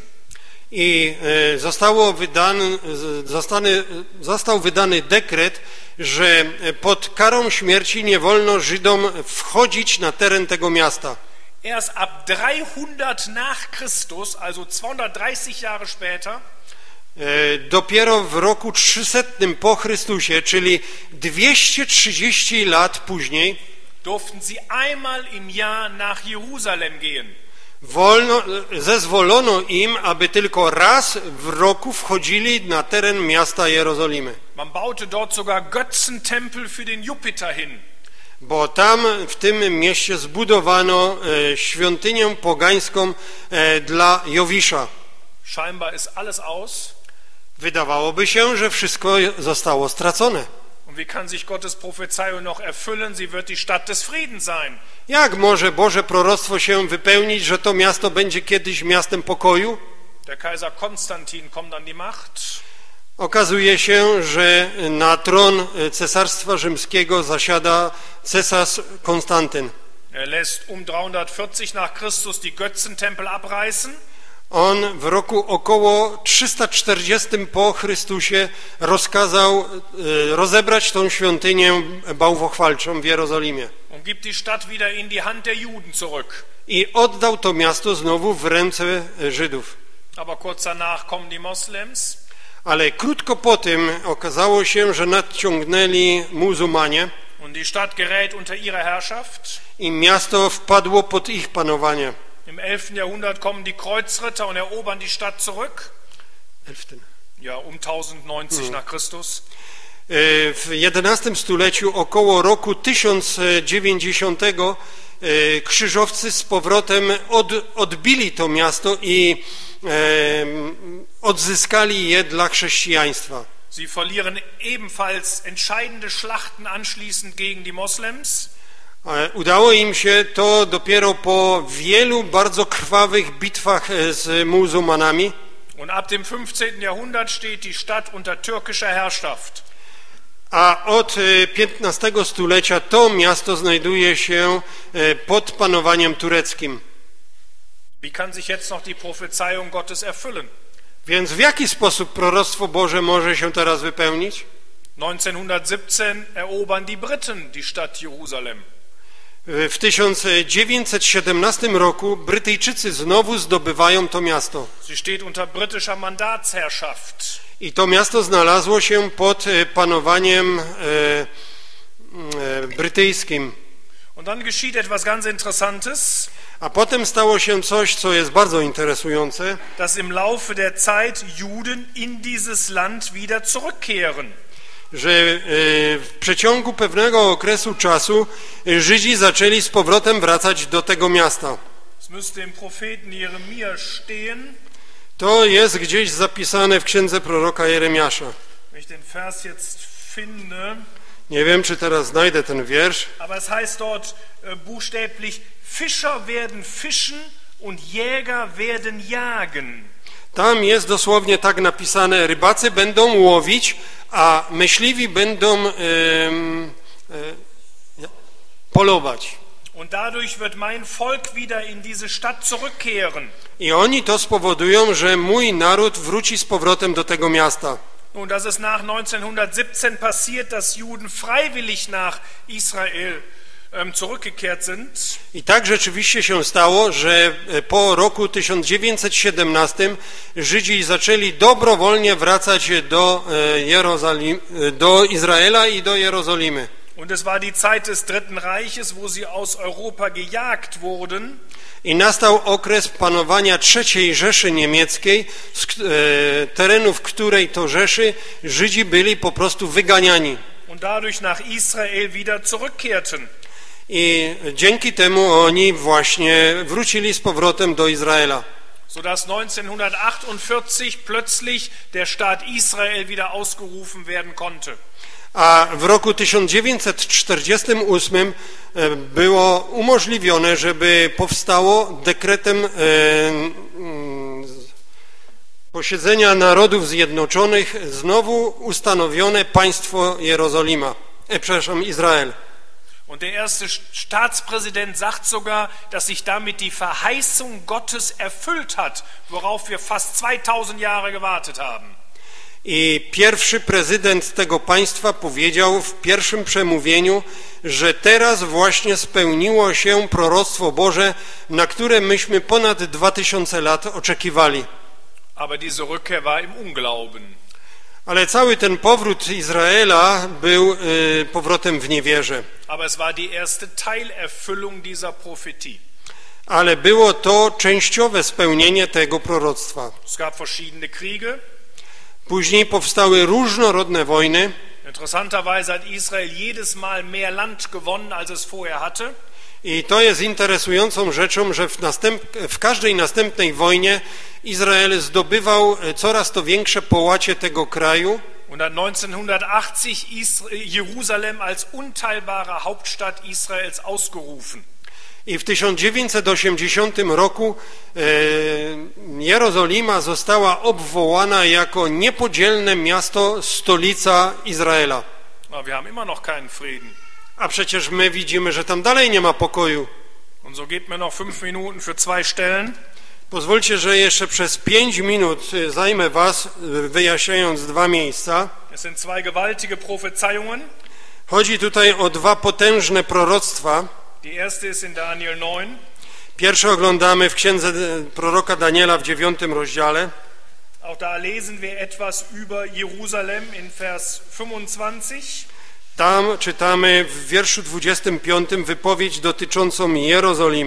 I e, zostało wydany, zostany, został wydany dekret, że pod karą śmierci nie wolno Żydom wchodzić na teren tego miasta. Erst ab dreihundert nach Christus, also zweihundertdreißig Jahre später, E, dopiero w roku trzysetnym po Chrystusie, czyli dwieście trzydzieści lat później, durften sie einmal im Jahr nach Jerusalem gehen. wolno, zezwolono im, aby tylko raz w roku wchodzili na teren miasta Jerozolimy. Man baute dort sogar Götzentempel für den Jupiter hin. Bo tam w tym mieście zbudowano e, świątynię pogańską e, dla Jowisza. Scheinbar ist alles aus. Wydawałoby się, że wszystko zostało stracone. Und wie kann sich Gottes Prophezeiung noch erfüllen? Sie wird die Stadt des Friedens sein. Jak może Boże proroctwo się wypełnić, że to miasto będzie kiedyś miastem pokoju? Der Kaiser Konstantin kommt an die Macht. Okazuje się, że na tron Cesarstwa Rzymskiego zasiada cesarz Konstantyn. Er lässt um dreihundertvierzig nach Christus die Götzentempel abreißen. On w roku około trzysta czterdziestym po Chrystusie rozkazał e, rozebrać tą świątynię bałwochwalczą w Jerozolimie. Und gibt die Stadt wieder in die Hand der Juden zurück. I oddał to miasto znowu w ręce Żydów. Aber kurz danach kommen die Moslems. Ale krótko po tym okazało się, że nadciągnęli muzułmanie Und die Stadt gerät unter ihre Herrschaft. i miasto wpadło pod ich panowanie. Im elften Jahrhundert kommen die Kreuzritter und erobern die Stadt zurück. Elften. Ja, um tausendneunzig nach Christus. W jedenastym stuleciu, około roku tysiąc dziewięćdziesiątego, krzyżowcy z powrotem od, odbili to miasto i e, odzyskali je dla chrześcijaństwa. Sie verlieren ebenfalls entscheidende Schlachten anschließend gegen die Moslems. Udało im się to dopiero po wielu bardzo krwawych bitwach z muzułmanami. Und ab dem fünfzehnten Jahrhundert steht die Stadt unter türkischer Herrschaft. A od piętnastego stulecia to miasto znajduje się pod panowaniem tureckim. Wie kann sich jetzt noch die Prophezeiung Gottes erfüllen? Więc w jaki sposób proroctwo Boże może się teraz wypełnić? neunzehnhundertsiebzehn erobern die Briten die Stadt Jerusalem. W tysiąc dziewięćset siedemnastym roku Brytyjczycy znowu zdobywają to miasto. Sie steht unter britischer Mandatsherrschaft. I to miasto znalazło się pod panowaniem e, e, brytyjskim. Und dann geschieht etwas ganz Interessantes. A potem stało się coś, co jest bardzo interesujące. Dass im Laufe der Zeit Juden in dieses Land wieder zurückkehren. Że w przeciągu pewnego okresu czasu Żydzi zaczęli z powrotem wracać do tego miasta. Es müsste im Propheten Jeremia stehen. To jest gdzieś zapisane w księdze proroka Jeremiasza. Wenn ich den Vers jetzt finde. Nie wiem, czy teraz znajdę ten wiersz. Aber es heißt dort äh, buchstäblich: Fischer werden fischen und Jäger werden jagen. Tam jest dosłownie tak napisane: rybacy będą łowić, a myśliwi będą e, e, polować. Und dadurch wird mein Volk wieder in diese Stadt zurückkehren. I oni to spowodują, że mój naród wróci z powrotem do tego miasta. Nun, dass es nach neunzehnhundertsiebzehn passiert, dass Juden freiwillig nach Israel ähm, zurückgekehrt sind. I tak rzeczywiście się stało, że po roku tysiąc dziewięćset siedemnastym Żydzi zaczęli dobrowolnie wracać do, Jerozolim, do Izraela i do Jerozolimy. Und es war die Zeit des Dritten Reiches, wo sie aus Europa gejagt wurden. I nastał okres panowania trzeciej Rzeszy Niemieckiej, z e, terenów której to Rzeszy Żydzi byli po prostu wyganiani. Und dadurch nach Israel wieder zurückkehrten. I dzięki temu oni właśnie wrócili z powrotem do Izraela. Sodass neunzehnhundertachtundvierzig plötzlich der Staat Israel wieder ausgerufen werden konnte. A w roku tysiąc dziewięćset czterdziestym ósmym było umożliwione, żeby powstało dekretem posiedzenia Narodów Zjednoczonych znowu ustanowione państwo Jerozolima, e, przepraszam, Izrael. Und der erste Staatspräsident sagt sogar, dass sich damit die Verheißung Gottes erfüllt hat, worauf wir fast zweitausend Jahre gewartet haben. I pierwszy prezydent tego państwa powiedział w pierwszym przemówieniu, że teraz właśnie spełniło się proroctwo Boże, na które myśmy ponad dwa tysiące lat oczekiwali. Aber diese Rückkehr war im Unglauben. Ale cały ten powrót Izraela był y, powrotem w niewierze. Aber es war die erste Teilerfüllung dieser Prophetie. Ale było to częściowe spełnienie tego proroctwa. Es gab verschiedene Kriege. Później powstały różnorodne wojny. Interessanterweise hat Israel jedes Mal mehr Land gewonnen, als es vorher hatte. I to jest interesującą rzeczą, że w, następ, w każdej następnej wojnie Izrael zdobywał coraz to większe połacie tego kraju. Und hat neunzehnhundertachtzig Jerusalem als unteilbare Hauptstadt Israels ausgerufen. I w tysiąc dziewięćset osiemdziesiątym roku e, Jerozolima została obwołana jako niepodzielne miasto, stolica Izraela. Aber wir haben immer noch keinen Frieden. A przecież my widzimy, że tam dalej nie ma pokoju. Und so gebt mir noch fünf Minuten für zwei Stellen. Pozwólcie, że jeszcze przez pięć minut zajmę was, wyjaśniając dwa miejsca. Es sind zwei gewaltige Prophezeiungen. Chodzi tutaj o dwa potężne proroctwa. Die erste ist in Daniel neun. Pierwsze oglądamy w księdze proroka Daniela w dziewiątym rozdziale. Auch da lesen wir etwas über Jerusalem in Vers fünfundzwanzig. Tam czytamy w wierszu dwudziestym piątym wypowiedź dotyczącą Jerozolimy.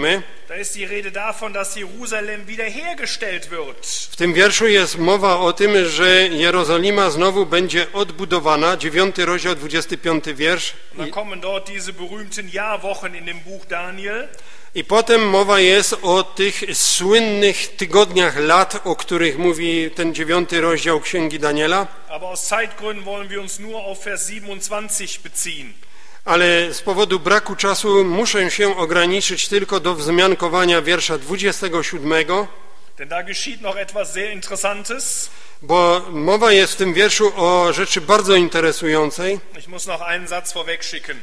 Da ist die Rede davon, dass Jerusalem wiederhergestellt wird. W tym wierszu jest mowa o tym, że Jerozolima znowu będzie odbudowana. Dziewiąty rozdział, dwudziesty piąty wiersz. Und dann kommen dort diese berühmten Jahrwochen in dem Buch Daniel. I potem mowa jest o tych słynnych tygodniach lat, o których mówi ten dziewiąty rozdział Księgi Daniela. Aber aus Zeitgründen wollen wir uns nur auf Vers siebenundzwanzig beziehen. Ale z powodu braku czasu muszę się ograniczyć tylko do wzmiankowania wiersza dwudziestego siódmego. Denn da geschieht noch etwas sehr Interessantes. Bo mowa jest w tym wierszu o rzeczy bardzo interesującej. Ich muss noch einen Satz vorwegschicken.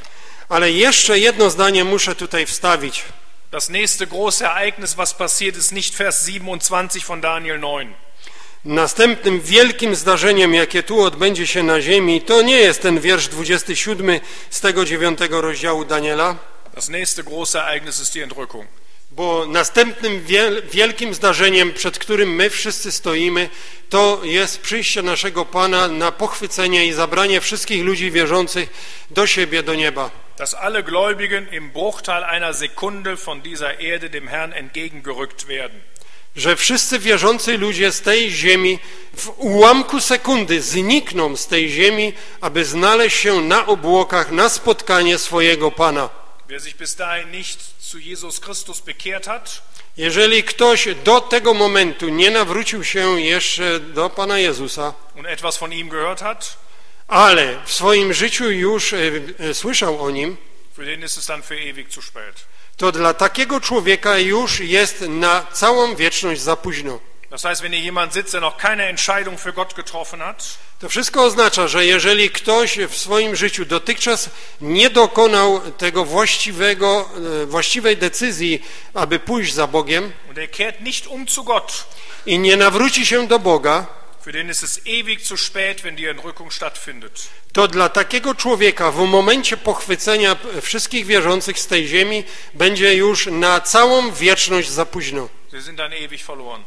Ale jeszcze jedno zdanie muszę tutaj wstawić. Das nächste große Ereignis, was passiert, ist nicht Vers siebenundzwanzig von Daniel neun. Następnym wielkim zdarzeniem, jakie tu odbędzie się na ziemi, to nie jest ten wiersz dwudziesty siódmy z tego dziewiątego rozdziału Daniela. Das nächste große Ereignis ist die Entrückung. Bo następnym wielkim zdarzeniem, przed którym my wszyscy stoimy, to jest przyjście naszego Pana na pochwycenie i zabranie wszystkich ludzi wierzących do siebie, do nieba. Dass alle Gläubigen im Bruchteil einer Sekunde von dieser Erde dem Herrn entgegengerückt werden. Że wszyscy wierzący ludzie z tej ziemi w ułamku sekundy znikną z tej ziemi, aby znaleźć się na obłokach na spotkanie swojego Pana. Wer sich bis dahin nicht zu Jesus Christus bekehrt hat, jeżeli ktoś do tego momentu nie nawrócił się jeszcze do Pana Jezusa, und etwas von ihm gehört hat, ale w swoim życiu już e, e, słyszał o Nim, für den ist es dann für ewig zu spät. to dla takiego człowieka już jest na całą wieczność za późno. Das heißt, wenn hier jemand sitzt, der noch keine Entscheidung für Gott getroffen hat, To wszystko oznacza, że jeżeli ktoś w swoim życiu dotychczas nie dokonał tego właściwego, e, właściwej decyzji, aby pójść za Bogiem und er kehrt nicht um zu Gott, i nie nawróci się do Boga, für den ist es ewig zu spät, wenn die Entrückung stattfindet. to dla takiego człowieka w momencie pochwycenia wszystkich wierzących z tej ziemi będzie już na całą wieczność za późno. Sie sind dann ewig verloren.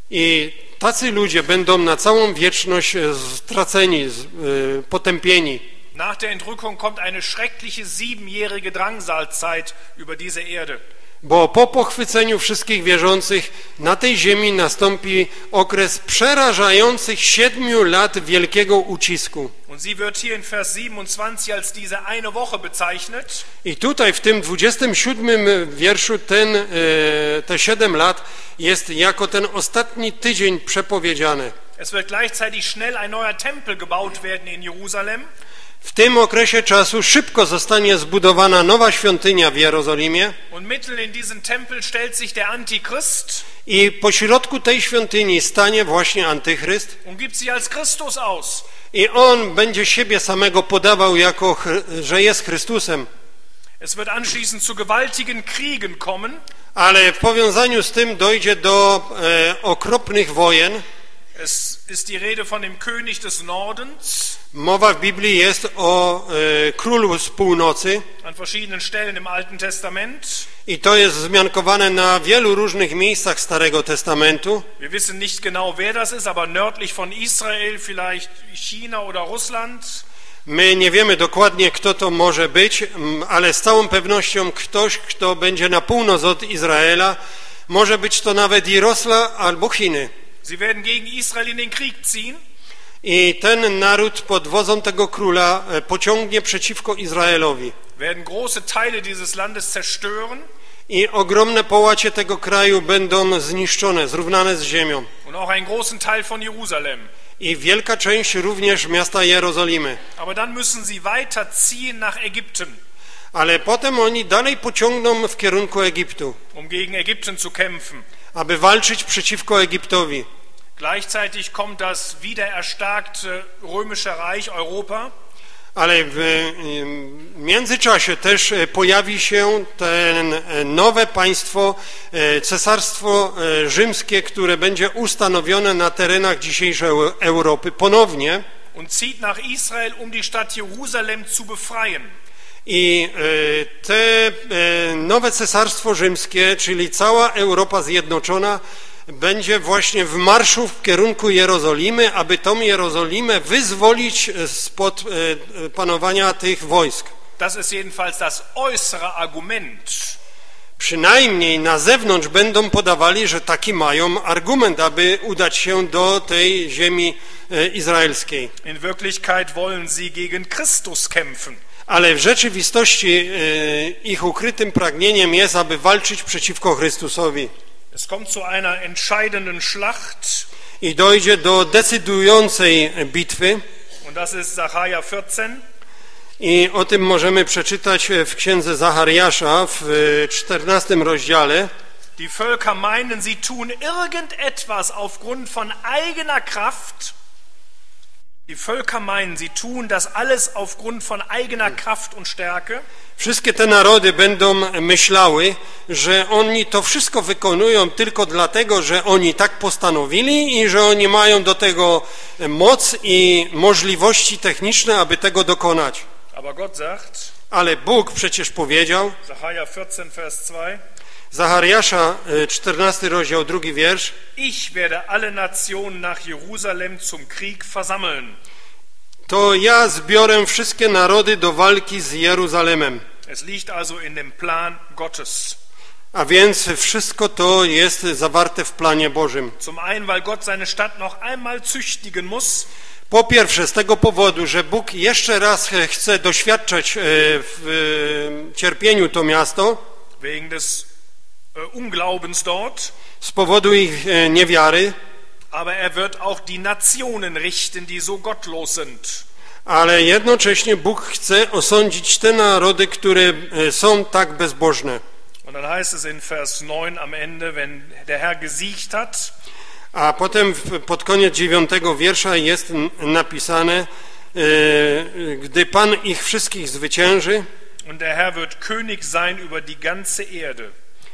I tacy ludzie będą na całą wieczność straceni, potępieni. Nach der Entrückung kommt eine schreckliche siebenjährige Drangsalzeit über diese Erde. Bo po pochwyceniu wszystkich wierzących na tej ziemi nastąpi okres przerażających siedmiu lat wielkiego ucisku. Und sie wird hier in Vers siebenundzwanzig als diese eine Woche bezeichnet. I tutaj w tym dwudziestym siódmym wierszu ten, te siedem lat jest jako ten ostatni tydzień przepowiedziane. Es wird gleichzeitig schnell ein neuer Tempel gebaut werden in Jerusalem. W tym okresie czasu szybko zostanie zbudowana nowa świątynia w Jerozolimie Und mitten in diesem Tempel stellt sich der Antichrist i pośrodku tej świątyni stanie właśnie Antychryst und gibt sich als Christus aus. i on będzie siebie samego podawał jako, że jest Chrystusem. Es wird anschließend zu gewaltigen Kriegen kommen. Ale w powiązaniu z tym dojdzie do e, okropnych wojen. Es ist die Rede von dem König des Nordens. Mowa w Biblii jest o e, królu z północy An verschiedenen Stellen im Alten Testament. i to jest wzmiankowane na wielu różnych miejscach Starego Testamentu. Wir wissen nicht genau, wer das ist, aber nördlich von Israel, vielleicht China oder Russland. My nie wiemy dokładnie, kto to może być, ale z całą pewnością ktoś, kto będzie na północ od Izraela, może być to nawet i Rosja albo Chiny. Sie werden gegen Israel in den Krieg ziehen. I ten naród pod wodzą tego króla pociągnie przeciwko Izraelowi. Werden große Teile dieses Landes zerstören. I ogromne połacie tego kraju będą zniszczone, zrównane z ziemią. Und auch einen großen Teil von Jerusalem. I wielka część również miasta Jerozolimy. Aber dann müssen sie weiterziehen nach Ägypten. Ale potem oni dalej pociągną w kierunku Egiptu, Um gegen Ägypten zu kämpfen. aby walczyć przeciwko Egiptowi. Gleichzeitig kommt das wiedererstarkte römische Reich Europa. Ale w międzyczasie też pojawi się ten nowe państwo, cesarstwo rzymskie, które będzie ustanowione na terenach dzisiejszej Europy ponownie. Und zieht nach Israel, um die Stadt Jerusalem zu befreien. I te nowe cesarstwo rzymskie, czyli cała Europa zjednoczona, będzie właśnie w marszu w kierunku Jerozolimy, aby tą Jerozolimę wyzwolić spod panowania tych wojsk. Das ist jedenfalls das äußere Argument. przynajmniej na zewnątrz będą podawali, że taki mają argument, aby udać się do tej ziemi izraelskiej. In Wirklichkeit wollen sie gegen Christus kämpfen. Ale w rzeczywistości ich ukrytym pragnieniem jest, aby walczyć przeciwko Chrystusowi. Es kommt zu einer entscheidenden Schlacht. I dojdzie do decydującej bitwy. Und das ist Sacharja vierzehn. I o tym możemy przeczytać w księdze Zachariasza w czternastym rozdziale. Die Völker meinen, sie tun irgendetwas aufgrund von eigener Kraft. Die Völker meinen, sie tun das alles aufgrund von eigener Kraft und Stärke. Wszystkie te narody będą myślały, że oni to wszystko wykonują tylko dlatego, że oni tak postanowili i że oni mają do tego moc i możliwości techniczne, aby tego dokonać. Aber Gott sagt, ale Bóg przecież powiedział, Sacharja vierzehn, Vers zwei, Zachariasza, czternasty rozdział, drugi wiersz, Ich werde alle Nationen nach Jerusalem zum Krieg versammeln. To ja zbiorę wszystkie narody do walki z Jeruzalemem. Es liegt also in dem Plan Gottes. A więc wszystko to jest zawarte w planie Bożym. Zum einen, weil Gott seine Stadt noch einmal züchtigen muss. Po pierwsze, z tego powodu, że Bóg jeszcze raz chce doświadczać w cierpieniu to miasto. Wegen des Unglaubens dort. Z powodu ich niewiary. Aber er wird auch die Nationen richten, die so gottlos sind. Ale jednocześnie Bóg chce osądzić te narody, które są tak bezbożne. Und dann heißt es in Vers neun am Ende, wenn der Herr gesiegt hat. A potem pod koniec dziewiątego wiersza jest napisane, gdy Pan ich wszystkich zwycięży, und der Herr wird König sein über die ganze Erde.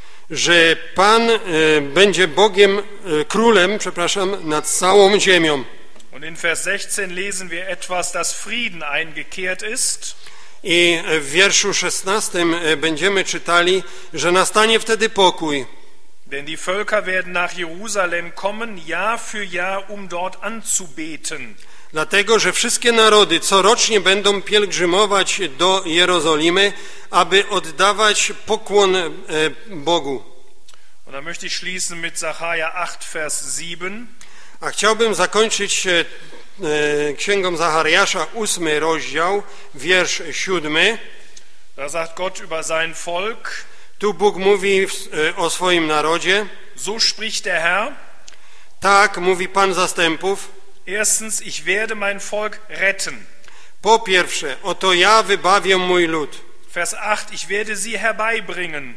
Że Pan będzie Bogiem, królem, przepraszam, nad całą ziemią. Und in Vers sechzehn lesen wir etwas, dass Frieden eingekehrt ist. I w wierszu szesnastym będziemy czytali, że nastanie wtedy pokój. Denn die Völker werden nach Jerusalem kommen, Jahr für Jahr, um dort anzubeten. Dlatego, że wszystkie narody corocznie będą pielgrzymować do Jerozolimy, aby oddawać pokłon Bogu. Und dann möchte ich schließen mit Sacharja acht, Vers sieben. A chciałbym zakończyć księgą Zachariasza, ósmy rozdział, wiersz siódmy. Da sagt Gott über sein Volk. Tu Bóg mówi o swoim narodzie. So spricht der Herr. Tak mówi Pan zastępów. Erstens, ich werde mein Volk retten. Po pierwsze, oto ja wybawię mój lud. Vers acht, ich werde sie herbeibringen.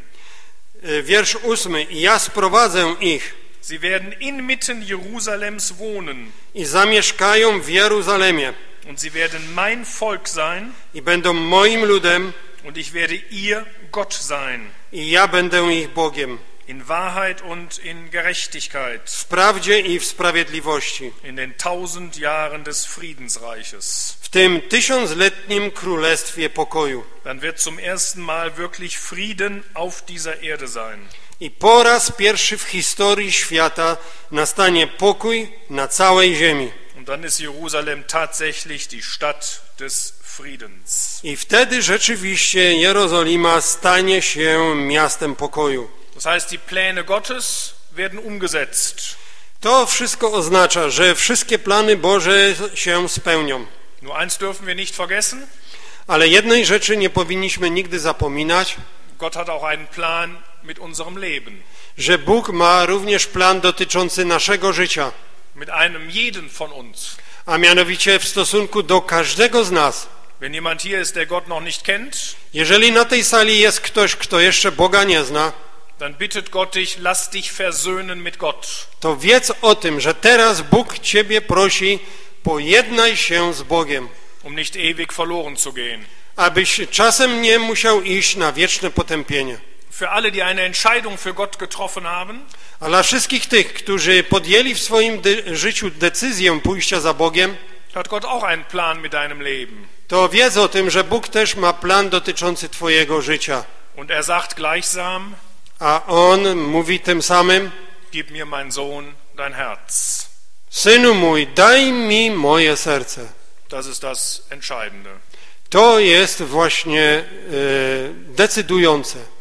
Wiersz ósmy, i ja sprowadzę ich. Sie werden inmitten Jerusalems wohnen. I zamieszkają w Jeruzalemie. Und sie werden mein Volk sein. I będą moim ludem. Und ich werde ihr Gott sein. I ja będę ich Bogiem. In Wahrheit und in Gerechtigkeit. W prawdzie i w sprawiedliwości. In den tausend Jahren des Friedensreiches. W tym tysiącletnim królestwie pokoju. Dann wird zum ersten Mal wirklich Frieden auf dieser Erde sein. I po raz pierwszy w historii świata nastanie pokój na całej ziemi. Und dann ist Jerusalem tatsächlich die Stadt des Friedens. I wtedy rzeczywiście Jerozolima stanie się miastem pokoju. Das heißt, die Pläne Gottes werden umgesetzt. To wszystko oznacza, że wszystkie plany Boże się spełnią. Nur eins dürfen wir nicht vergessen. Ale jednej rzeczy nie powinniśmy nigdy zapominać. Gott hat auch einen Plan mit unserem Leben. Że Bóg ma również plan dotyczący naszego życia. Mit einem jeden von uns. A mianowicie w stosunku do każdego z nas. Wenn jemand hier ist, der Gott noch nicht kennt, jeżeli na tej sali jest ktoś, kto jeszcze Boga nie zna, dann bittet Gott dich, lass dich versöhnen mit Gott. To wiedz o tym, że teraz Bóg ciebie prosi, pojednaj się z Bogiem. Um nicht ewig verloren zu gehen. Abyś czasem nie musiał iść na wieczne potępienie. Für alle, die eine Entscheidung für Gott getroffen haben, a dla wszystkich tych, którzy podjęli w swoim de- życiu decyzję pójścia za Bogiem, hat Gott auch einen Plan mit deinem Leben. To wiedz o tym, że Bóg też ma plan dotyczący twojego życia. Und er sagt gleichsam, a On mówi tym samym, gib mir, mein Sohn, dein Herz. Synu mój, daj mi moje serce. Das ist das Entscheidende. To jest właśnie e, decydujące.